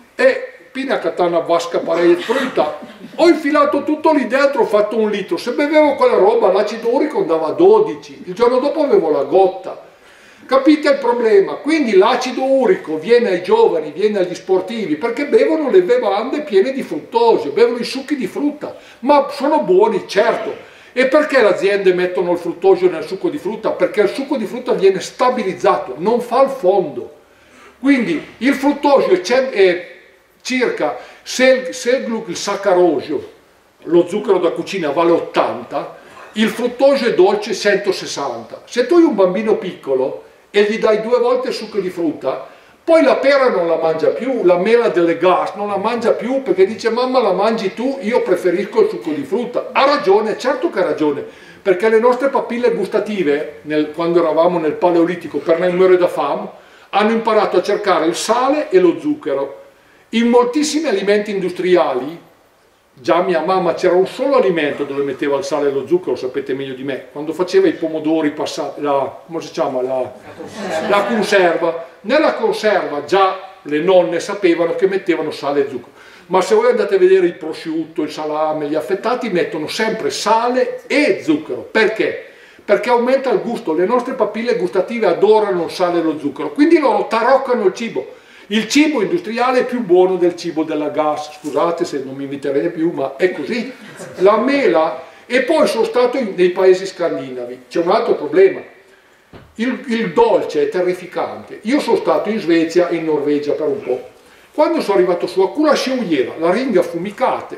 e pina katana vasca parei frutta, ho infilato tutto lì dentro, ho fatto 1 litro, se bevevo quella roba l'acido urico andava a 12, il giorno dopo avevo la gotta. Capite il problema? Quindi l'acido urico viene ai giovani, viene agli sportivi perché bevono le bevande piene di fruttosio, bevono i succhi di frutta, ma sono buoni, certo. E perché le aziende mettono il fruttosio nel succo di frutta? Perché il succo di frutta viene stabilizzato, non fa il fondo. Quindi il fruttosio è circa, se il saccarosio, lo zucchero da cucina, vale 80, il fruttosio è dolce 160. Se tu hai un bambino piccolo e gli dai 2 volte il succo di frutta, poi la pera non la mangia più, la mela delle gas non la mangia più perché dice mamma la mangi tu, io preferisco il succo di frutta. Ha ragione, certo che ha ragione, perché le nostre papille gustative, quando eravamo nel Paleolitico per non morire da fame, hanno imparato a cercare il sale e lo zucchero. In moltissimi alimenti industriali, già mia mamma c'era un solo alimento dove metteva il sale e lo zucchero, lo sapete meglio di me, quando faceva i pomodori passati, come si chiama? La conserva. Nella conserva già le nonne sapevano che mettevano sale e zucchero, ma se voi andate a vedere il prosciutto, il salame, gli affettati mettono sempre sale e zucchero. Perché? Perché aumenta il gusto, le nostre papille gustative adorano il sale e lo zucchero, quindi loro taroccano il cibo. Il cibo industriale è più buono del cibo della gas, scusate se non mi inviterete più, ma è così. La mela, e poi sono stato nei paesi scandinavi, c'è un altro problema. Il dolce è terrificante. Io sono stato in Svezia e in Norvegia per un po'. Quando sono arrivato su a Kurashiuiera, aringhe affumicate,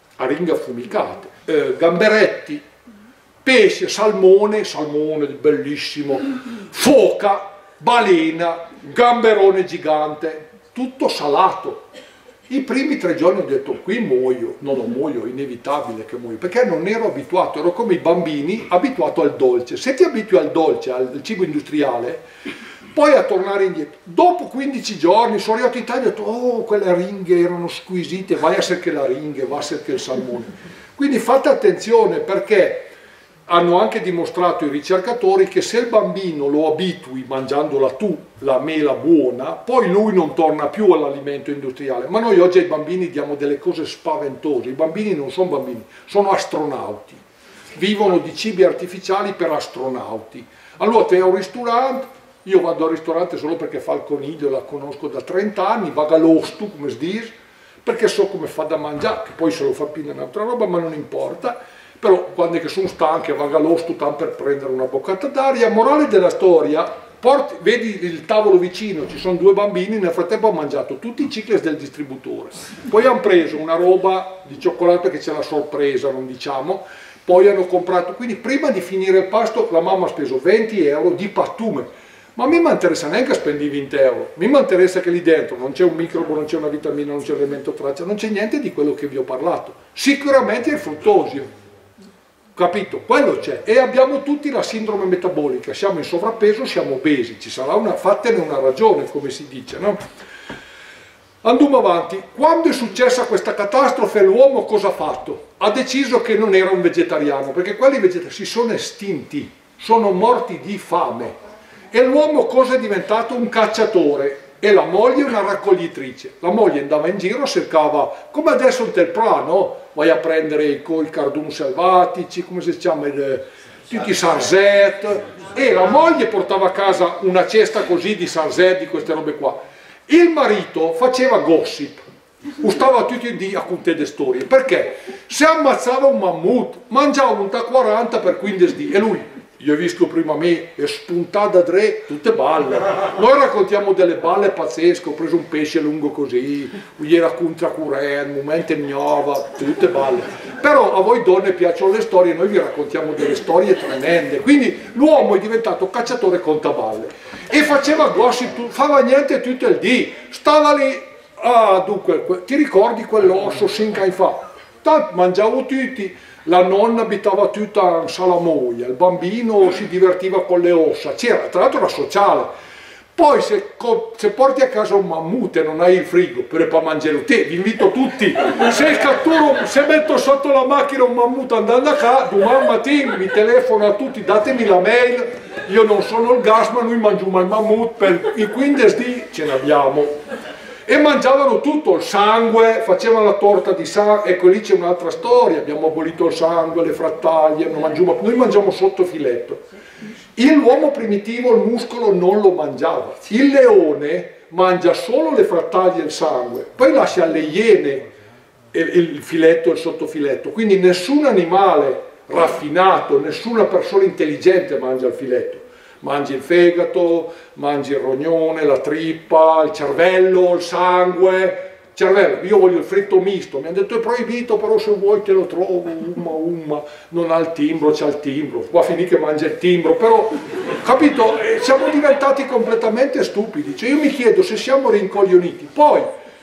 gamberetti, pesce, salmone bellissimo, foca, balena, gamberone gigante, tutto salato. I primi 3 giorni ho detto qui muoio, muoio, è inevitabile che muoio, perché non ero abituato, ero come i bambini abituato al dolce. Se ti abitui al dolce, al cibo industriale, poi a tornare indietro. Dopo 15 giorni sono arrivato in Italia e ho detto oh quelle aringhe erano squisite, vai a essere che l'aringhe, va a essere che il salmone. Quindi fate attenzione perché hanno anche dimostrato i ricercatori che se il bambino lo abitui mangiandola tu, la mela buona, poi lui non torna più all'alimento industriale. Ma noi oggi ai bambini diamo delle cose spaventose. I bambini non sono bambini, sono astronauti. Vivono di cibi artificiali per astronauti. Allora te hai un ristorante, io vado al ristorante solo perché fa il coniglio, la conosco da 30 anni, vado all'ostu, come si dice, perché so come fa da mangiare, che poi se lo fa più un'altra roba, ma non importa. Però quando che sono stanchi vado all'ostu tanto per prendere una boccata d'aria. Morale della storia, vedi il tavolo vicino, ci sono 2 bambini, nel frattempo hanno mangiato tutti i chiclets del distributore, poi hanno preso una roba di cioccolato che c'è la sorpresa, non diciamo, poi hanno comprato, quindi prima di finire il pasto la mamma ha speso 20 euro di pattume. Ma a me non interessa neanche spendi 20 euro, mi interessa che lì dentro non c'è un microbo, non c'è una vitamina, non c'è un elemento traccia, non c'è niente di quello che vi ho parlato. Sicuramente è il fruttosio. Capito? Quello c'è. E abbiamo tutti la sindrome metabolica, siamo in sovrappeso, siamo obesi, ci sarà fattene una ragione, come si dice, no? Andiamo avanti. Quando è successa questa catastrofe, l'uomo cosa ha fatto? Ha deciso che non era un vegetariano, perché quelli vegetariani si sono estinti, sono morti di fame. E l'uomo cosa è diventato? Un cacciatore. E la moglie una raccoglitrice. La moglie andava in giro, cercava, come adesso il Telpra, no? Vai a prendere i cardun selvatici, come si chiama, tutti i sarzet, e la moglie portava a casa una cesta così di sarzet, di queste robe qua. Il marito faceva gossip, Stava tutti i giorni a contare le storie, perché se ammazzava un mammut, mangiava un da 40 per 15 giorni, e lui, io ho visto prima me, è spuntata tre, tutte balle. Noi raccontiamo delle balle pazzesche, ho preso un pesce lungo così, gli era contraccurrente, un momento gnova, tutte balle. Però a voi donne piacciono le storie, noi vi raccontiamo delle storie tremende. Quindi l'uomo è diventato cacciatore contaballe e faceva gossip, fava niente tutto il dì, stava lì. Ah, dunque, ti ricordi quell'osso 5 anni fa? Tanto mangiavo tutti, la nonna abitava tutta in salamoia, il bambino si divertiva con le ossa, c'era, tra l'altro era sociale. Poi se porti a casa un mammut e non hai il frigo per mangiare te, vi invito tutti, se metto sotto la macchina un mammut andando a casa, domani mattina mi telefono a tutti, datemi la mail, io non sono il gas ma noi mangiamo il mammut, per i 15 giorni ce ne abbiamo. E mangiavano tutto, il sangue, facevano la torta di sangue, ecco lì c'è un'altra storia, abbiamo abolito il sangue, le frattaglie, noi mangiamo sotto filetto. L'uomo primitivo il muscolo non lo mangiava, il leone mangia solo le frattaglie e il sangue, poi lascia alle iene il filetto e il sottofiletto, quindi nessun animale raffinato, nessuna persona intelligente mangia il filetto. Mangi il fegato, mangi il rognone, la trippa, il cervello, il sangue. Cervello, io voglio il fritto misto, mi hanno detto è proibito, però se vuoi te lo trovo, non ha il timbro, c'ha il timbro, qua finì che mangia il timbro, però, capito, siamo diventati completamente stupidi, cioè io mi chiedo se siamo rincoglioniti, poi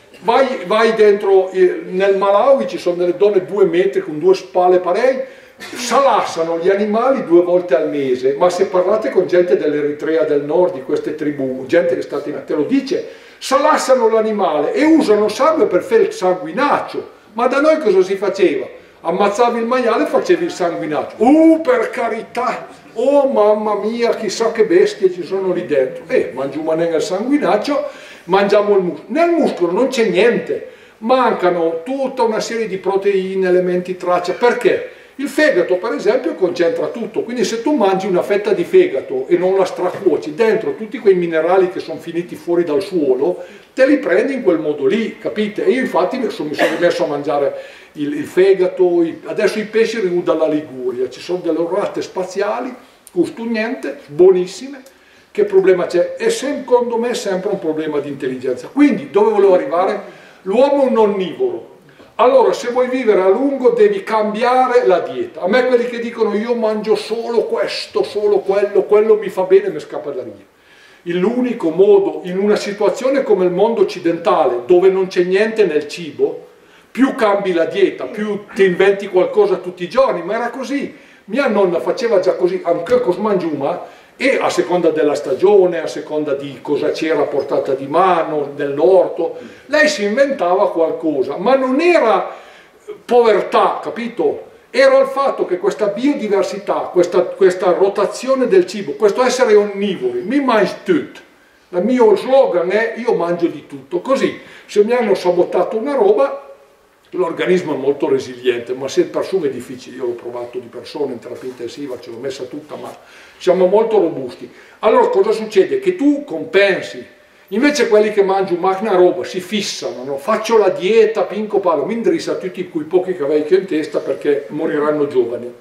vai dentro, nel Malawi ci sono delle donne 2 metri con 2 spalle pareille, salassano gli animali 2 volte al mese, ma se parlate con gente dell'Eritrea del Nord, di queste tribù, gente che è stata te lo dice, salassano l'animale e usano sangue per fare il sanguinaccio. Ma da noi cosa si faceva? Ammazzavi il maiale e facevi il sanguinaccio. Per carità! Oh mamma mia, chissà che bestie ci sono lì dentro. Mangiamo il sanguinaccio, mangiamo il muscolo. Nel muscolo non c'è niente, mancano tutta una serie di proteine, elementi traccia. Perché? Il fegato per esempio concentra tutto, quindi se tu mangi una fetta di fegato e non la stracuoci, dentro tutti quei minerali che sono finiti fuori dal suolo, te li prendi in quel modo lì, capite? E io infatti mi sono rimesso a mangiare il fegato, adesso i pesci arrivano dalla Liguria, ci sono delle orate spaziali, costano niente, buonissime, che problema c'è? E secondo me è sempre un problema di intelligenza. Quindi dove volevo arrivare? L'uomo è un onnivoro. Allora, se vuoi vivere a lungo devi cambiare la dieta. A me quelli che dicono io mangio solo questo, solo quello mi fa bene, mi scappa da ridere. L'unico modo, in una situazione come il mondo occidentale, dove non c'è niente nel cibo, più cambi la dieta, più ti inventi qualcosa tutti i giorni, ma era così. Mia nonna faceva già così, anche con mangiuma, e a seconda della stagione, a seconda di cosa c'era a portata di mano, dell'orto, lei si inventava qualcosa, ma non era povertà, capito? Era il fatto che questa biodiversità, questa rotazione del cibo, questo essere onnivori, mi mangio tutto. Il mio slogan è io mangio di tutto, così se mi hanno sabotato una roba, l'organismo è molto resiliente, ma se il persume è difficile, io l'ho provato di persona in terapia intensiva, ce l'ho messa tutta, ma siamo molto robusti. Allora cosa succede? Che tu compensi, invece quelli che mangiano una roba si fissano, no? Faccio la dieta, pinco palo, mi indrissa tutti quei pochi cavalli che ho in testa perché moriranno giovani.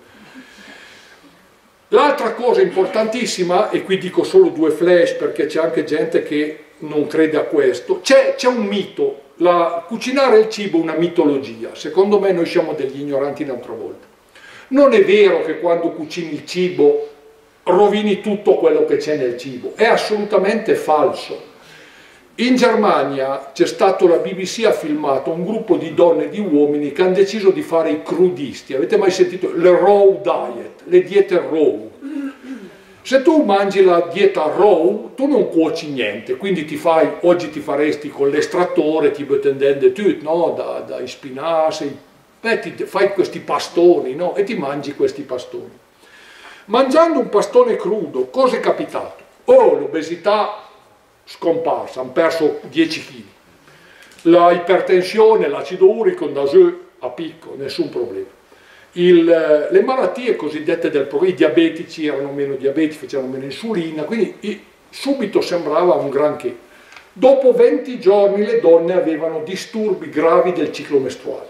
L'altra cosa importantissima, e qui dico solo 2 flash perché c'è anche gente che non crede a questo, c'è un mito. Cucinare il cibo è una mitologia, secondo me noi siamo degli ignoranti un'altra volta. Non è vero che quando cucini il cibo rovini tutto quello che c'è nel cibo, è assolutamente falso. In Germania c'è stato, la BBC ha filmato un gruppo di donne e di uomini che hanno deciso di fare i crudisti, avete mai sentito? Le raw diet, le diete raw. Se tu mangi la dieta raw, tu non cuoci niente, quindi oggi ti faresti con l'estrattore, ti tendende tutto, no? Da spinaci, ti fai questi pastoni, no? E ti mangi questi pastoni. Mangiando un pastone crudo, cosa è capitato? L'obesità scomparsa, hanno perso 10 kg. La ipertensione, l'acido urico a picco, nessun problema. Le malattie cosiddette i diabetici erano meno diabetici, facevano meno insulina, quindi subito sembrava un granché. Dopo 20 giorni le donne avevano disturbi gravi del ciclo mestruale,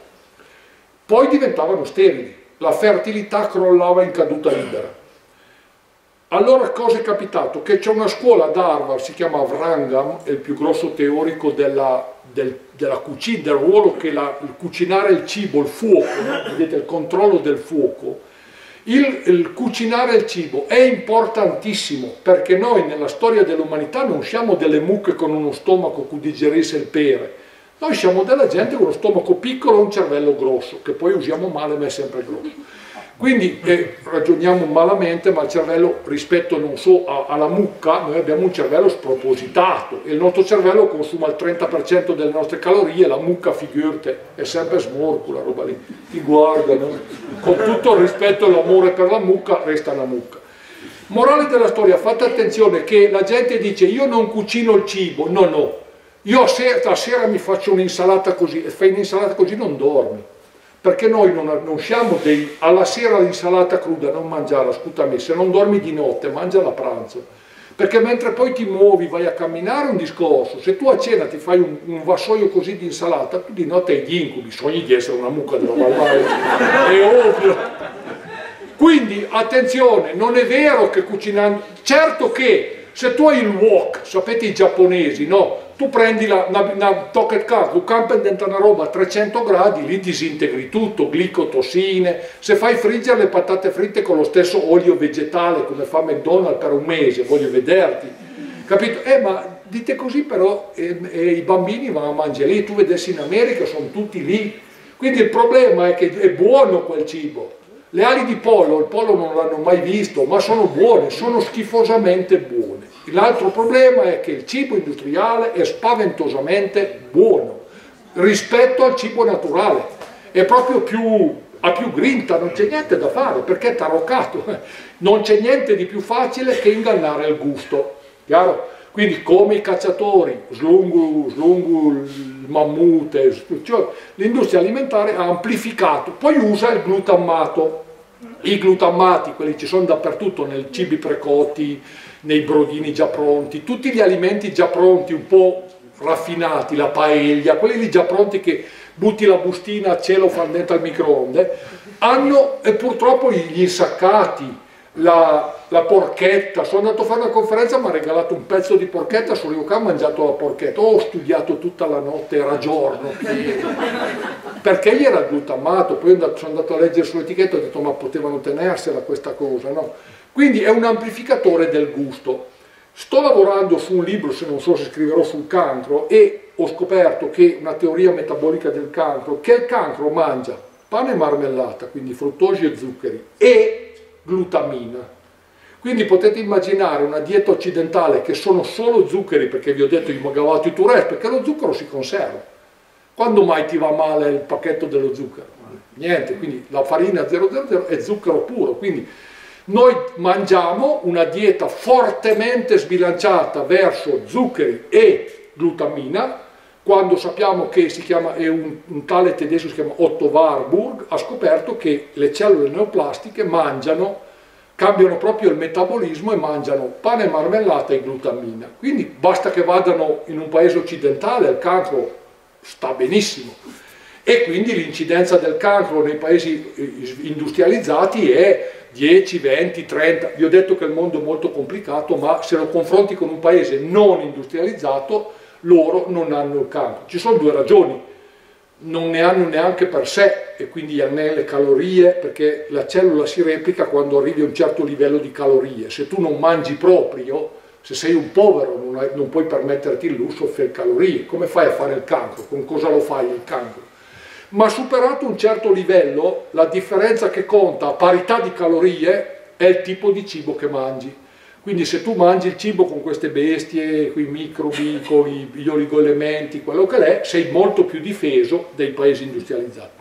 poi diventavano sterili, la fertilità crollava in caduta libera. Allora cosa è capitato? Che c'è una scuola ad Harvard, si chiama Wrangham, è il più grosso teorico della cucina, del ruolo che il cucinare il cibo, il fuoco, no? Vedete, il controllo del fuoco. Il cucinare il cibo è importantissimo perché noi nella storia dell'umanità non siamo delle mucche con uno stomaco che digerisce il pere, noi siamo della gente con uno stomaco piccolo e un cervello grosso, che poi usiamo male ma è sempre grosso. Quindi ragioniamo malamente, ma il cervello rispetto non so alla mucca, noi abbiamo un cervello spropositato e il nostro cervello consuma il 30% delle nostre calorie, la mucca, figurate, è sempre smorco la roba lì, ti guardano, con tutto il rispetto e l'amore per la mucca, resta una mucca. Morale della storia, fate attenzione che la gente dice io non cucino il cibo, no, io stasera mi faccio un'insalata così, e fai un'insalata così non dormi. Perché noi non siamo alla sera l'insalata cruda, non mangiarla, scusami, se non dormi di notte, mangiala a pranzo. Perché mentre poi ti muovi, vai a camminare un discorso, se tu a cena ti fai un vassoio così di insalata, tu di notte hai gli incubi, sogni di essere una mucca della malvagia, è ovvio. Quindi attenzione, non è vero che cucinando, certo che se tu hai il wok, sapete i giapponesi, no? Tu prendi una pocket card, tu campi dentro una roba a 300 gradi, lì disintegri tutto, glicotossine, se fai friggere le patate fritte con lo stesso olio vegetale come fa McDonald's per un mese, voglio vederti, capito? Ma dite così però i bambini vanno a mangiare lì, tu vedessi in America sono tutti lì, quindi il problema è che è buono quel cibo. Le ali di pollo, il pollo non l'hanno mai visto, ma sono buone, sono schifosamente buone. L'altro problema è che il cibo industriale è spaventosamente buono rispetto al cibo naturale, è proprio ha più grinta, non c'è niente da fare perché è taroccato, non c'è niente di più facile che ingannare il gusto, chiaro? Quindi come i cacciatori, slungu il mammut, cioè, l'industria alimentare ha amplificato, poi usa il glutammato, i glutammati, quelli ci sono dappertutto, nei cibi precotti, nei brodini già pronti, tutti gli alimenti già pronti, un po' raffinati, la paella, quelli lì già pronti che butti la bustina a cielo, fanno dentro al microonde, hanno e purtroppo gli insaccati, la porchetta. Sono andato a fare una conferenza, mi ha regalato un pezzo di porchetta, sono arrivato qua, ho mangiato la porchetta, ho studiato tutta la notte, era giorno, perché gli era il glutammato, poi sono andato a leggere sull'etichetta e ho detto ma potevano tenersela questa cosa, no? Quindi è un amplificatore del gusto. Sto lavorando su un libro, se non so se scriverò sul cancro, e ho scoperto che una teoria metabolica del cancro, che il cancro mangia pane e marmellata, quindi fruttosi e zuccheri, e glutamina. Quindi potete immaginare una dieta occidentale che sono solo zuccheri, perché vi ho detto i magavati turesti, perché lo zucchero si conserva. Quando mai ti va male il pacchetto dello zucchero? Niente, quindi la farina 000 è zucchero puro, quindi noi mangiamo una dieta fortemente sbilanciata verso zuccheri e glutamina, quando sappiamo che è un tale tedesco che si chiama Otto Warburg, ha scoperto che le cellule neoplastiche cambiano proprio il metabolismo e mangiano pane e marmellata e glutamina. Quindi basta che vadano in un paese occidentale, il cancro sta benissimo. E quindi l'incidenza del cancro nei paesi industrializzati è 10, 20, 30. Vi ho detto che il mondo è molto complicato, ma se lo confronti con un paese non industrializzato, loro non hanno il cancro. Ci sono due ragioni: non ne hanno neanche per sé e quindi hanno le calorie, perché la cellula si replica quando arrivi a un certo livello di calorie. Se tu non mangi proprio, se sei un povero, non puoi permetterti il lusso di fare calorie. Come fai a fare il cancro? Con cosa lo fai il cancro? Ma superato un certo livello, la differenza che conta a parità di calorie è il tipo di cibo che mangi. Quindi se tu mangi il cibo con queste bestie, con i microbi, con gli oligoelementi, quello che è, sei molto più difeso dei paesi industrializzati.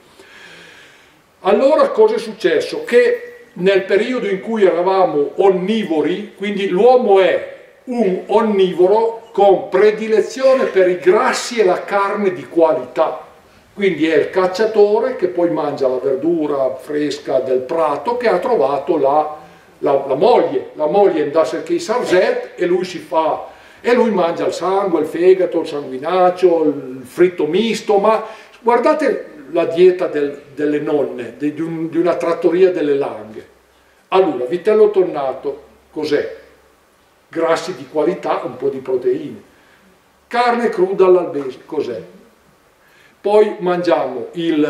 Allora cosa è successo? Che nel periodo in cui eravamo onnivori, quindi l'uomo è un onnivoro con predilezione per i grassi e la carne di qualità. Quindi è il cacciatore che poi mangia la verdura fresca del prato, che ha trovato la moglie andasse che i sarzet, e lui si fa E lui mangia il sangue, il fegato, il sanguinaccio, il fritto misto, ma guardate la dieta delle nonne, di una trattoria delle Langhe. Allora, vitello tonnato, cos'è? Grassi di qualità, un po' di proteine. Carne cruda all'albese, cos'è? Poi mangiamo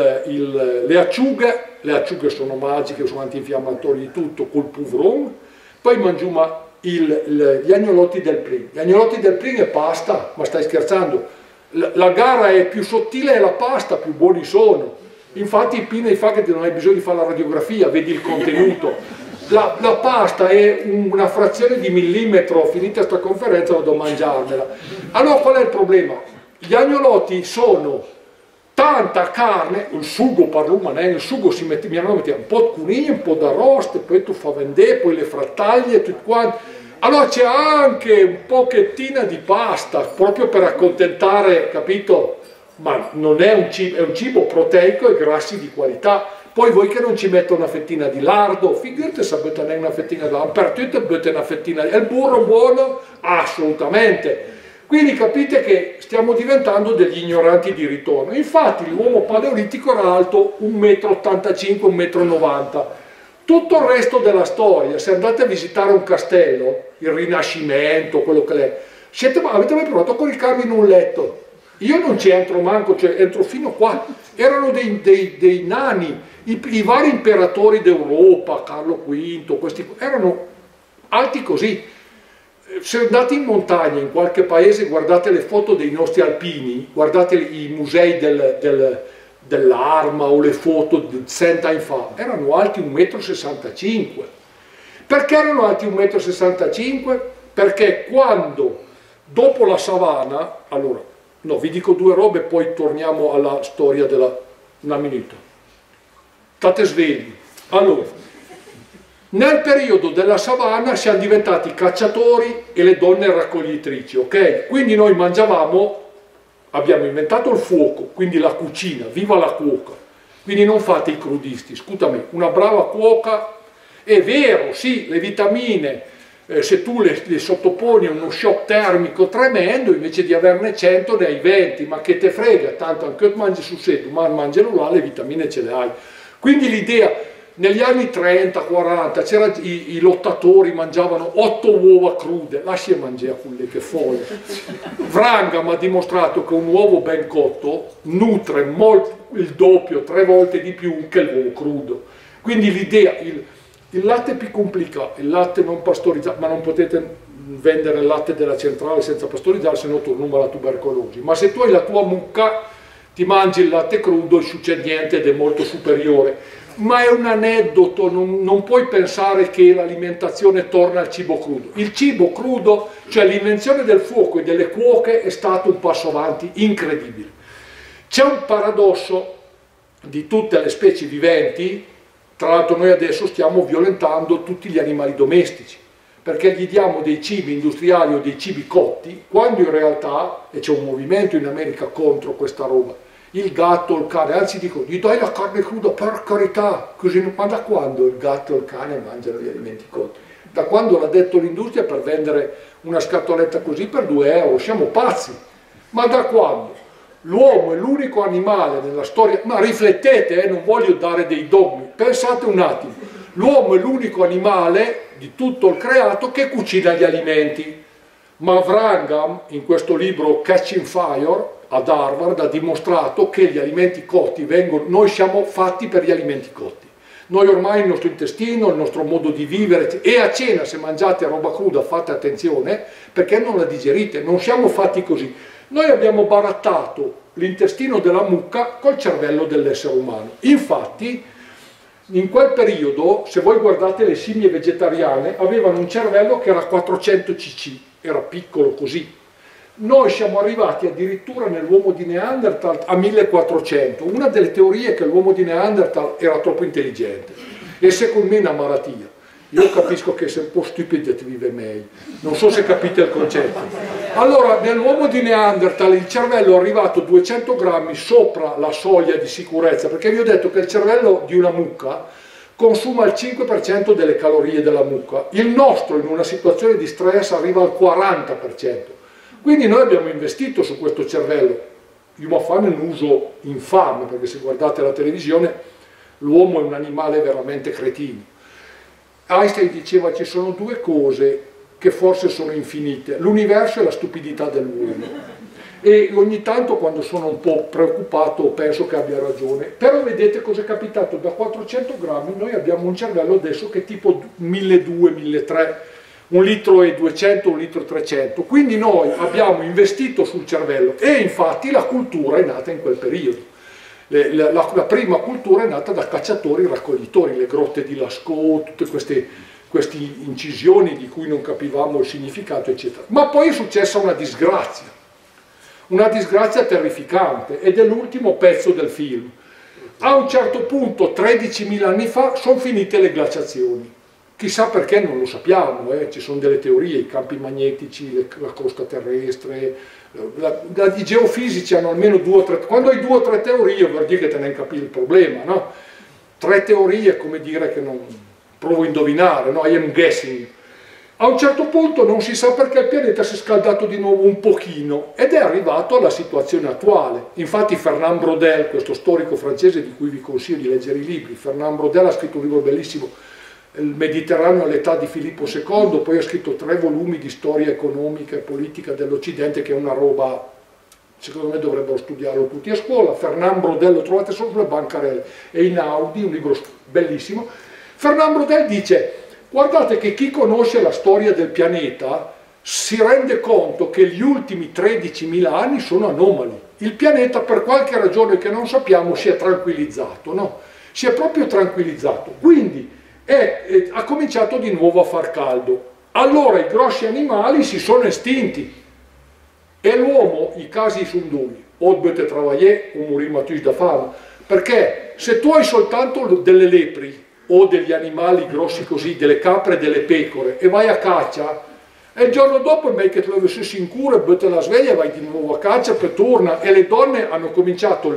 le acciughe sono magiche, sono antinfiammatori di tutto, col pouvron. Poi mangiamo gli agnolotti del Prin. Gli agnolotti del Prin è pasta, ma stai scherzando? La gara è più sottile, è la pasta, più buoni sono. Infatti il Pina fa che non hai bisogno di fare la radiografia, vedi il contenuto. La pasta è una frazione di millimetro, finita questa conferenza vado a mangiarmela. Allora qual è il problema? Gli agnolotti sono tanta carne, il sugo parlo, ma nel sugo si mette, mia nonna metteva un po' di cuniglia, un po' d'arrosto, poi tu fa vendere, poi le frattaglie, tutto quanto. Allora c'è anche un pochettina di pasta, proprio per accontentare, capito? Ma non è è un cibo proteico e grassi di qualità. Poi voi che non ci metto una fettina di lardo, figurate se avete una fettina di lardo, per tutto avete una fettina di... È il burro buono? Assolutamente. Quindi capite che stiamo diventando degli ignoranti di ritorno. Infatti l'uomo paleolitico era alto 1,85 m, 1,90 m. Tutto il resto della storia, se andate a visitare un castello, il Rinascimento, quello che è, avete mai provato a coricarvi in un letto? Io non ci entro manco, cioè entro fino qua. Erano dei nani, i vari imperatori d'Europa, Carlo V, questi erano alti così. Se andate in montagna, in qualche paese, guardate le foto dei nostri alpini, guardate i musei dell'Arma o le foto di 100 anni fa, erano alti 1,65 m. Perché erano alti 1,65 m? Perché quando, dopo la savana, allora, no, vi dico due robe e poi torniamo alla storia una minuta. State svegli. Allora, nel periodo della savana siamo diventati cacciatori e le donne raccoglitrici, ok? Quindi noi mangiavamo, abbiamo inventato il fuoco, quindi la cucina, viva la cuoca. Quindi non fate i crudisti, scusami, una brava cuoca, è vero, sì, le vitamine, se tu le sottoponi a uno shock termico tremendo, invece di averne 100 ne hai 20, ma che te frega, tanto anche mangi sul sedo, ma mangiano là, le vitamine ce le hai. Quindi l'idea... Negli anni 30-40 i lottatori mangiavano 8 uova crude, lascia mangiare quelle che folle. Wrangham ha dimostrato che un uovo ben cotto nutre il doppio, 3 volte di più che l'uovo crudo. Quindi l'idea, il latte è più complicato, il latte non pastorizzato, ma non potete vendere il latte della centrale senza pastorizzare, se no torniamo alla tubercolosi. Ma se tu hai la tua mucca, ti mangi il latte crudo e succede niente ed è molto superiore. Ma è un aneddoto, non puoi pensare che l'alimentazione torna al cibo crudo. Il cibo crudo, cioè l'invenzione del fuoco e delle cuoche, è stato un passo avanti incredibile. C'è un paradosso di tutte le specie viventi, tra l'altro noi adesso stiamo violentando tutti gli animali domestici, perché gli diamo dei cibi industriali o dei cibi cotti, quando in realtà, e c'è un movimento in America contro questa roba, il gatto, il cane, anzi dico, gli dai la carne cruda, per carità, così, ma da quando il gatto e il cane mangiano gli alimenti cotti? Da quando l'ha detto l'industria per vendere una scatoletta così per 2 euro? Siamo pazzi! Ma da quando? L'uomo è l'unico animale nella storia, ma riflettete, non voglio dare dei dogmi, pensate un attimo, l'uomo è l'unico animale di tutto il creato che cucina gli alimenti. Ma Wrangham, in questo libro Catching Fire, ad Harvard, ha dimostrato che gli alimenti cotti noi siamo fatti per gli alimenti cotti. Noi ormai il nostro intestino, il nostro modo di vivere, e a cena se mangiate roba cruda fate attenzione perché non la digerite, non siamo fatti così. Noi abbiamo barattato l'intestino della mucca col cervello dell'essere umano. Infatti, in quel periodo, se voi guardate le scimmie vegetariane, avevano un cervello che era 400 cc, era piccolo così. Noi siamo arrivati addirittura nell'uomo di Neanderthal a 1400. Una delle teorie è che l'uomo di Neanderthal era troppo intelligente e secondo me è una malattia. Io capisco che sei un po' stupido e ti vive meglio, non so se capite il concetto. Allora, nell'uomo di Neanderthal il cervello è arrivato 200 grammi sopra la soglia di sicurezza, perché vi ho detto che il cervello di una mucca consuma il 5% delle calorie della mucca. Il nostro in una situazione di stress arriva al 40%. Quindi noi abbiamo investito su questo cervello. Gli uomini fanno un uso infame, perché se guardate la televisione l'uomo è un animale veramente cretino. Einstein diceva ci sono due cose che forse sono infinite, l'universo e la stupidità dell'uomo. E ogni tanto quando sono un po' preoccupato penso che abbia ragione. Però vedete cosa è capitato, da 400 grammi noi abbiamo un cervello adesso che è tipo 1200, 1300, 1 litro e 200, 1 litro e 300. Quindi noi abbiamo investito sul cervello e infatti la cultura è nata in quel periodo. La prima cultura è nata da cacciatori e raccoglitori, le grotte di Lascaux, tutte queste incisioni di cui non capivamo il significato, eccetera. Ma poi è successa una disgrazia terrificante, ed è l'ultimo pezzo del film. A un certo punto, 13.000 anni fa, sono finite le glaciazioni. Chissà perché non lo sappiamo, ci sono delle teorie, i campi magnetici, la crosta terrestre, i geofisici hanno almeno 2 o 3, quando hai 2 o 3 teorie vuol dire che te ne capisci il problema, no? 3 teorie è come dire che non provo a indovinare, no? I am guessing. A un certo punto non si sa perché il pianeta si è scaldato di nuovo un pochino ed è arrivato alla situazione attuale. Infatti Fernand Braudel, questo storico francese di cui vi consiglio di leggere i libri, Fernand Braudel ha scritto un libro bellissimo, Il Mediterraneo all'età di Filippo II, poi ha scritto 3 volumi di storia economica e politica dell'Occidente, che è una roba, secondo me dovrebbero studiarlo tutti a scuola. Fernand Braudel lo trovate solo sulle bancarelle, e in Audi, un libro bellissimo. Fernand Braudel dice: guardate che chi conosce la storia del pianeta si rende conto che gli ultimi 13.000 anni sono anomali. Il pianeta, per qualche ragione che non sappiamo, si è tranquillizzato, no? Si è proprio tranquillizzato. Quindi ha cominciato di nuovo a far caldo. Allora i grossi animali si sono estinti. E l'uomo, i casi sono due. O dovete travailler o morire da fame. Perché se tu hai soltanto delle lepri, o degli animali grossi così, delle capre e delle pecore, e vai a caccia, e il giorno dopo è meglio che te lo avessi in cura, butti la sveglia, vai di nuovo a caccia, poi torna. E le donne hanno cominciato,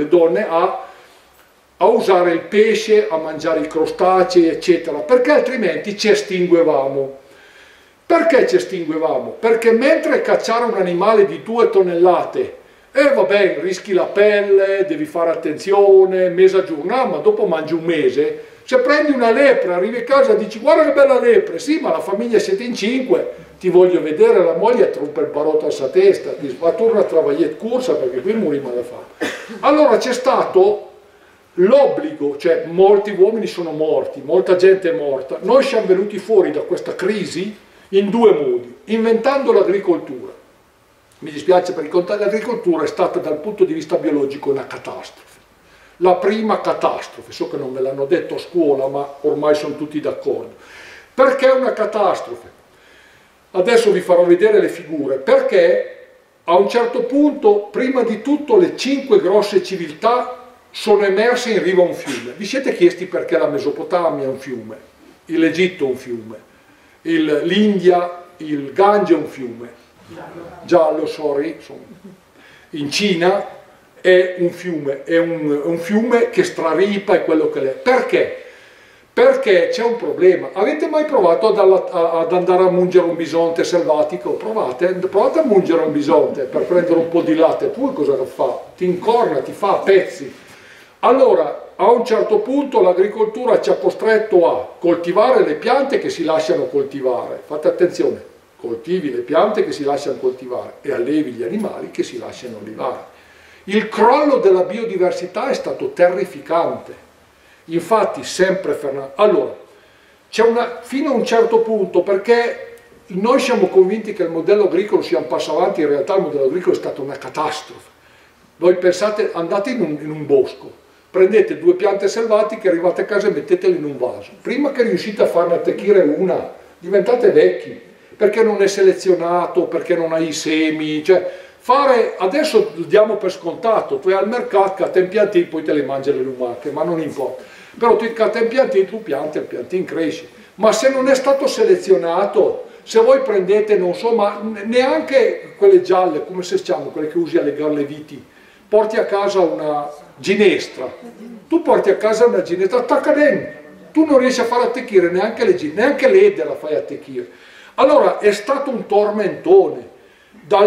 a usare il pesce, a mangiare i crostacei, eccetera, perché altrimenti ci estinguevamo. Perché ci estinguevamo? Perché mentre cacciare un animale di 2 tonnellate, vabbè, rischi la pelle, devi fare attenzione, mese a giorno, ma dopo mangi un mese. Se prendi una lepre, arrivi a casa e dici guarda che bella lepre, sì, ma la famiglia siete in 5, ti voglio vedere, la moglie trompa il barotto a sa testa, ti fa torna a travagliare corsa perché qui moriamo da fame. Allora c'è stato l'obbligo, cioè molti uomini sono morti, molta gente è morta, noi siamo venuti fuori da questa crisi in 2 modi, inventando l'agricoltura. Mi dispiace per raccontare, l'agricoltura è stata dal punto di vista biologico una catastrofe. La prima catastrofe, so che non me l'hanno detto a scuola, ma ormai sono tutti d'accordo. Perché è una catastrofe? Adesso vi farò vedere le figure, perché a un certo punto, prima di tutto, le 5 grosse civiltà sono emerse in riva a un fiume. Vi siete chiesti perché la Mesopotamia è un fiume, l'Egitto è un fiume, l'India, il Gange è un fiume, giallo, sorry, in Cina è un fiume che straripa e quello che è. Perché? Perché c'è un problema. Avete mai provato ad andare a mungere un bisonte selvatico? Provate a mungere un bisonte per prendere un po' di latte, poi cosa fa? Ti incorna, ti fa a pezzi. Allora, a un certo punto l'agricoltura ci ha costretto a coltivare le piante che si lasciano coltivare. Fate attenzione, coltivi le piante che si lasciano coltivare e allevi gli animali che si lasciano allevare. Il crollo della biodiversità è stato terrificante. Infatti, sempre Fernando... Allora, fino a un certo punto, perché noi siamo convinti che il modello agricolo sia un passo avanti, in realtà il modello agricolo è stata una catastrofe. Voi pensate, andate in un bosco, prendete 2 piante selvatiche, arrivate a casa e mettetele in un vaso. Prima che riuscite a farne attecchire una, diventate vecchi, perché non è selezionato, perché non hai i semi, cioè... Adesso lo diamo per scontato, tu vai al mercato, cata in piantino, poi te le mangi le lumache, ma non importa. Però tu cata in piantino, tu pianti, il piantino cresce. Ma se non è stato selezionato, se voi prendete, non so, ma neanche quelle gialle, come si chiamano, quelle che usi a legare le viti, porti a casa una ginestra, tu porti a casa una ginestra, attacca dentro, tu non riesci a far attecchire neanche le ginestre, neanche l'ede la fai attecchire. Allora è stato un tormentone.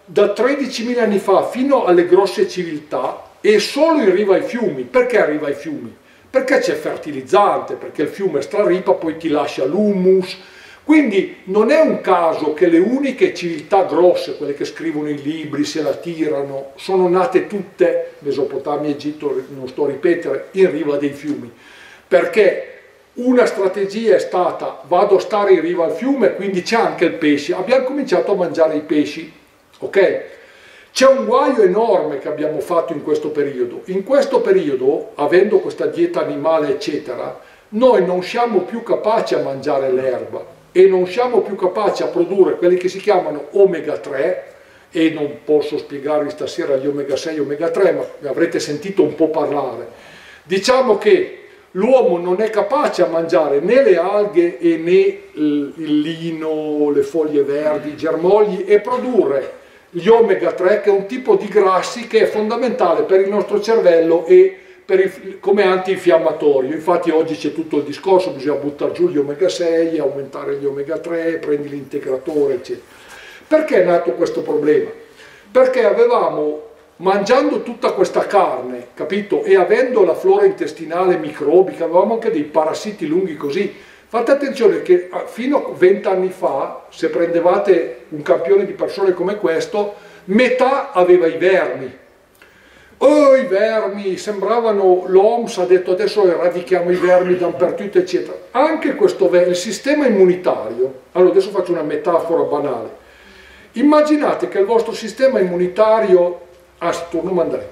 da 13.000 anni fa fino alle grosse civiltà e solo in riva ai fiumi. Perché arriva ai fiumi? Perché c'è fertilizzante, perché il fiume straripa, poi ti lascia l'humus. Quindi non è un caso che le uniche civiltà grosse, quelle che scrivono i libri, se la tirano, sono nate tutte, Mesopotamia, Egitto, non sto a ripetere, in riva dei fiumi. Perché una strategia è stata: vado a stare in riva al fiume, quindi c'è anche il pesce. Abbiamo cominciato a mangiare i pesci, ok? C'è un guaio enorme che abbiamo fatto in questo periodo. In questo periodo, avendo questa dieta animale, eccetera, noi non siamo più capaci a mangiare l'erba e non siamo più capaci a produrre quelli che si chiamano omega 3, e non posso spiegarvi stasera gli omega 6 e omega 3, ma ne avrete sentito un po' parlare. Diciamo che l'uomo non è capace a mangiare né le alghe e né il lino, le foglie verdi, i germogli, e produrre gli omega 3, che è un tipo di grassi che è fondamentale per il nostro cervello e come antinfiammatorio. Infatti oggi c'è tutto il discorso: bisogna buttare giù gli omega 6, aumentare gli omega 3, prendi l'integratore, eccetera. Perché è nato questo problema? Perché avevamo, mangiando tutta questa carne, capito, e avendo la flora intestinale microbica, avevamo anche dei parassiti lunghi così. Fate attenzione che fino a 20 anni fa, se prendevate un campione di persone come questo, metà aveva i vermi. Oh, i vermi, sembravano, l'OMS ha detto adesso eradichiamo i vermi dappertutto, eccetera. Anche questo, il sistema immunitario, allora adesso faccio una metafora banale. Immaginate che il vostro sistema immunitario, torno a mandare,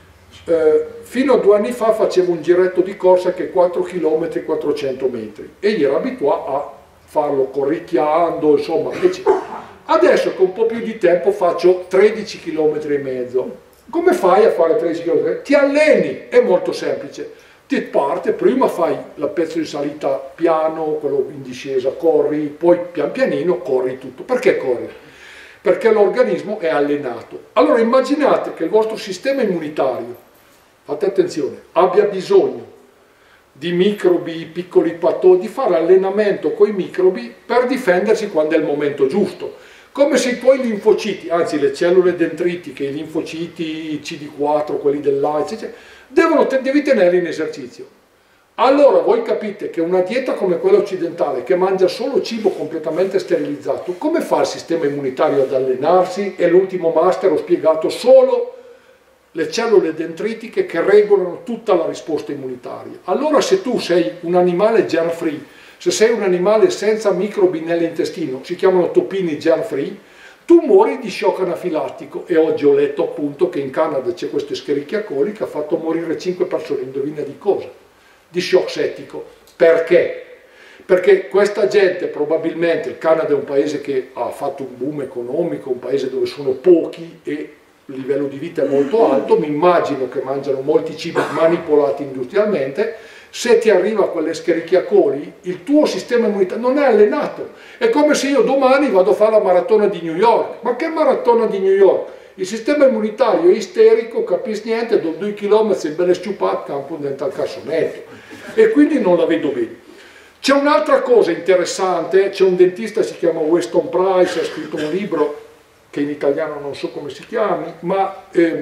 fino a 2 anni fa facevo un giretto di corsa che è 4 km e 400 metri e io ero abituato a farlo corricchiando, insomma, eccetera. Adesso con un po' più di tempo faccio 13 km e mezzo. Come fai a fare 13 km? Ti alleni, è molto semplice. Ti parte, prima fai la pezzo di salita piano, quello in discesa, corri, poi pian pianino corri tutto. Perché corri? Perché l'organismo è allenato. Allora immaginate che il vostro sistema immunitario, fate attenzione, abbia bisogno di microbi, piccoli patogeni, di fare allenamento con i microbi per difendersi quando è il momento giusto. Come se i tuoi linfociti, anzi le cellule dendritiche, i linfociti CD4, quelli dell'AIDS, devi tenerli in esercizio. Allora voi capite che una dieta come quella occidentale, che mangia solo cibo completamente sterilizzato, come fa il sistema immunitario ad allenarsi? E l'ultimo master ho spiegato solo le cellule dendritiche che regolano tutta la risposta immunitaria. Allora se tu sei un animale germ free, se sei un animale senza microbi nell'intestino, si chiamano topini germ free, tu muori di shock anafilattico. E oggi ho letto appunto che in Canada c'è questo Escherichia coli che ha fatto morire 5 persone, indovina di cosa? Di shock settico. Perché? Perché questa gente probabilmente, il Canada è un paese che ha fatto un boom economico, un paese dove sono pochi e il livello di vita è molto alto, mi immagino che mangiano molti cibi manipolati industrialmente. Se ti arriva quell'Escherichia coli, il tuo sistema immunitario non è allenato. È come se io domani vado a fare la maratona di New York. Ma che maratona di New York? Il sistema immunitario è isterico, capisci niente, do 2 km in belle sciupate, campo dentro al cassonetto. E quindi non la vedo bene. C'è un'altra cosa interessante, c'è un dentista, si chiama Weston Price, ha scritto un libro che in italiano non so come si chiami, ma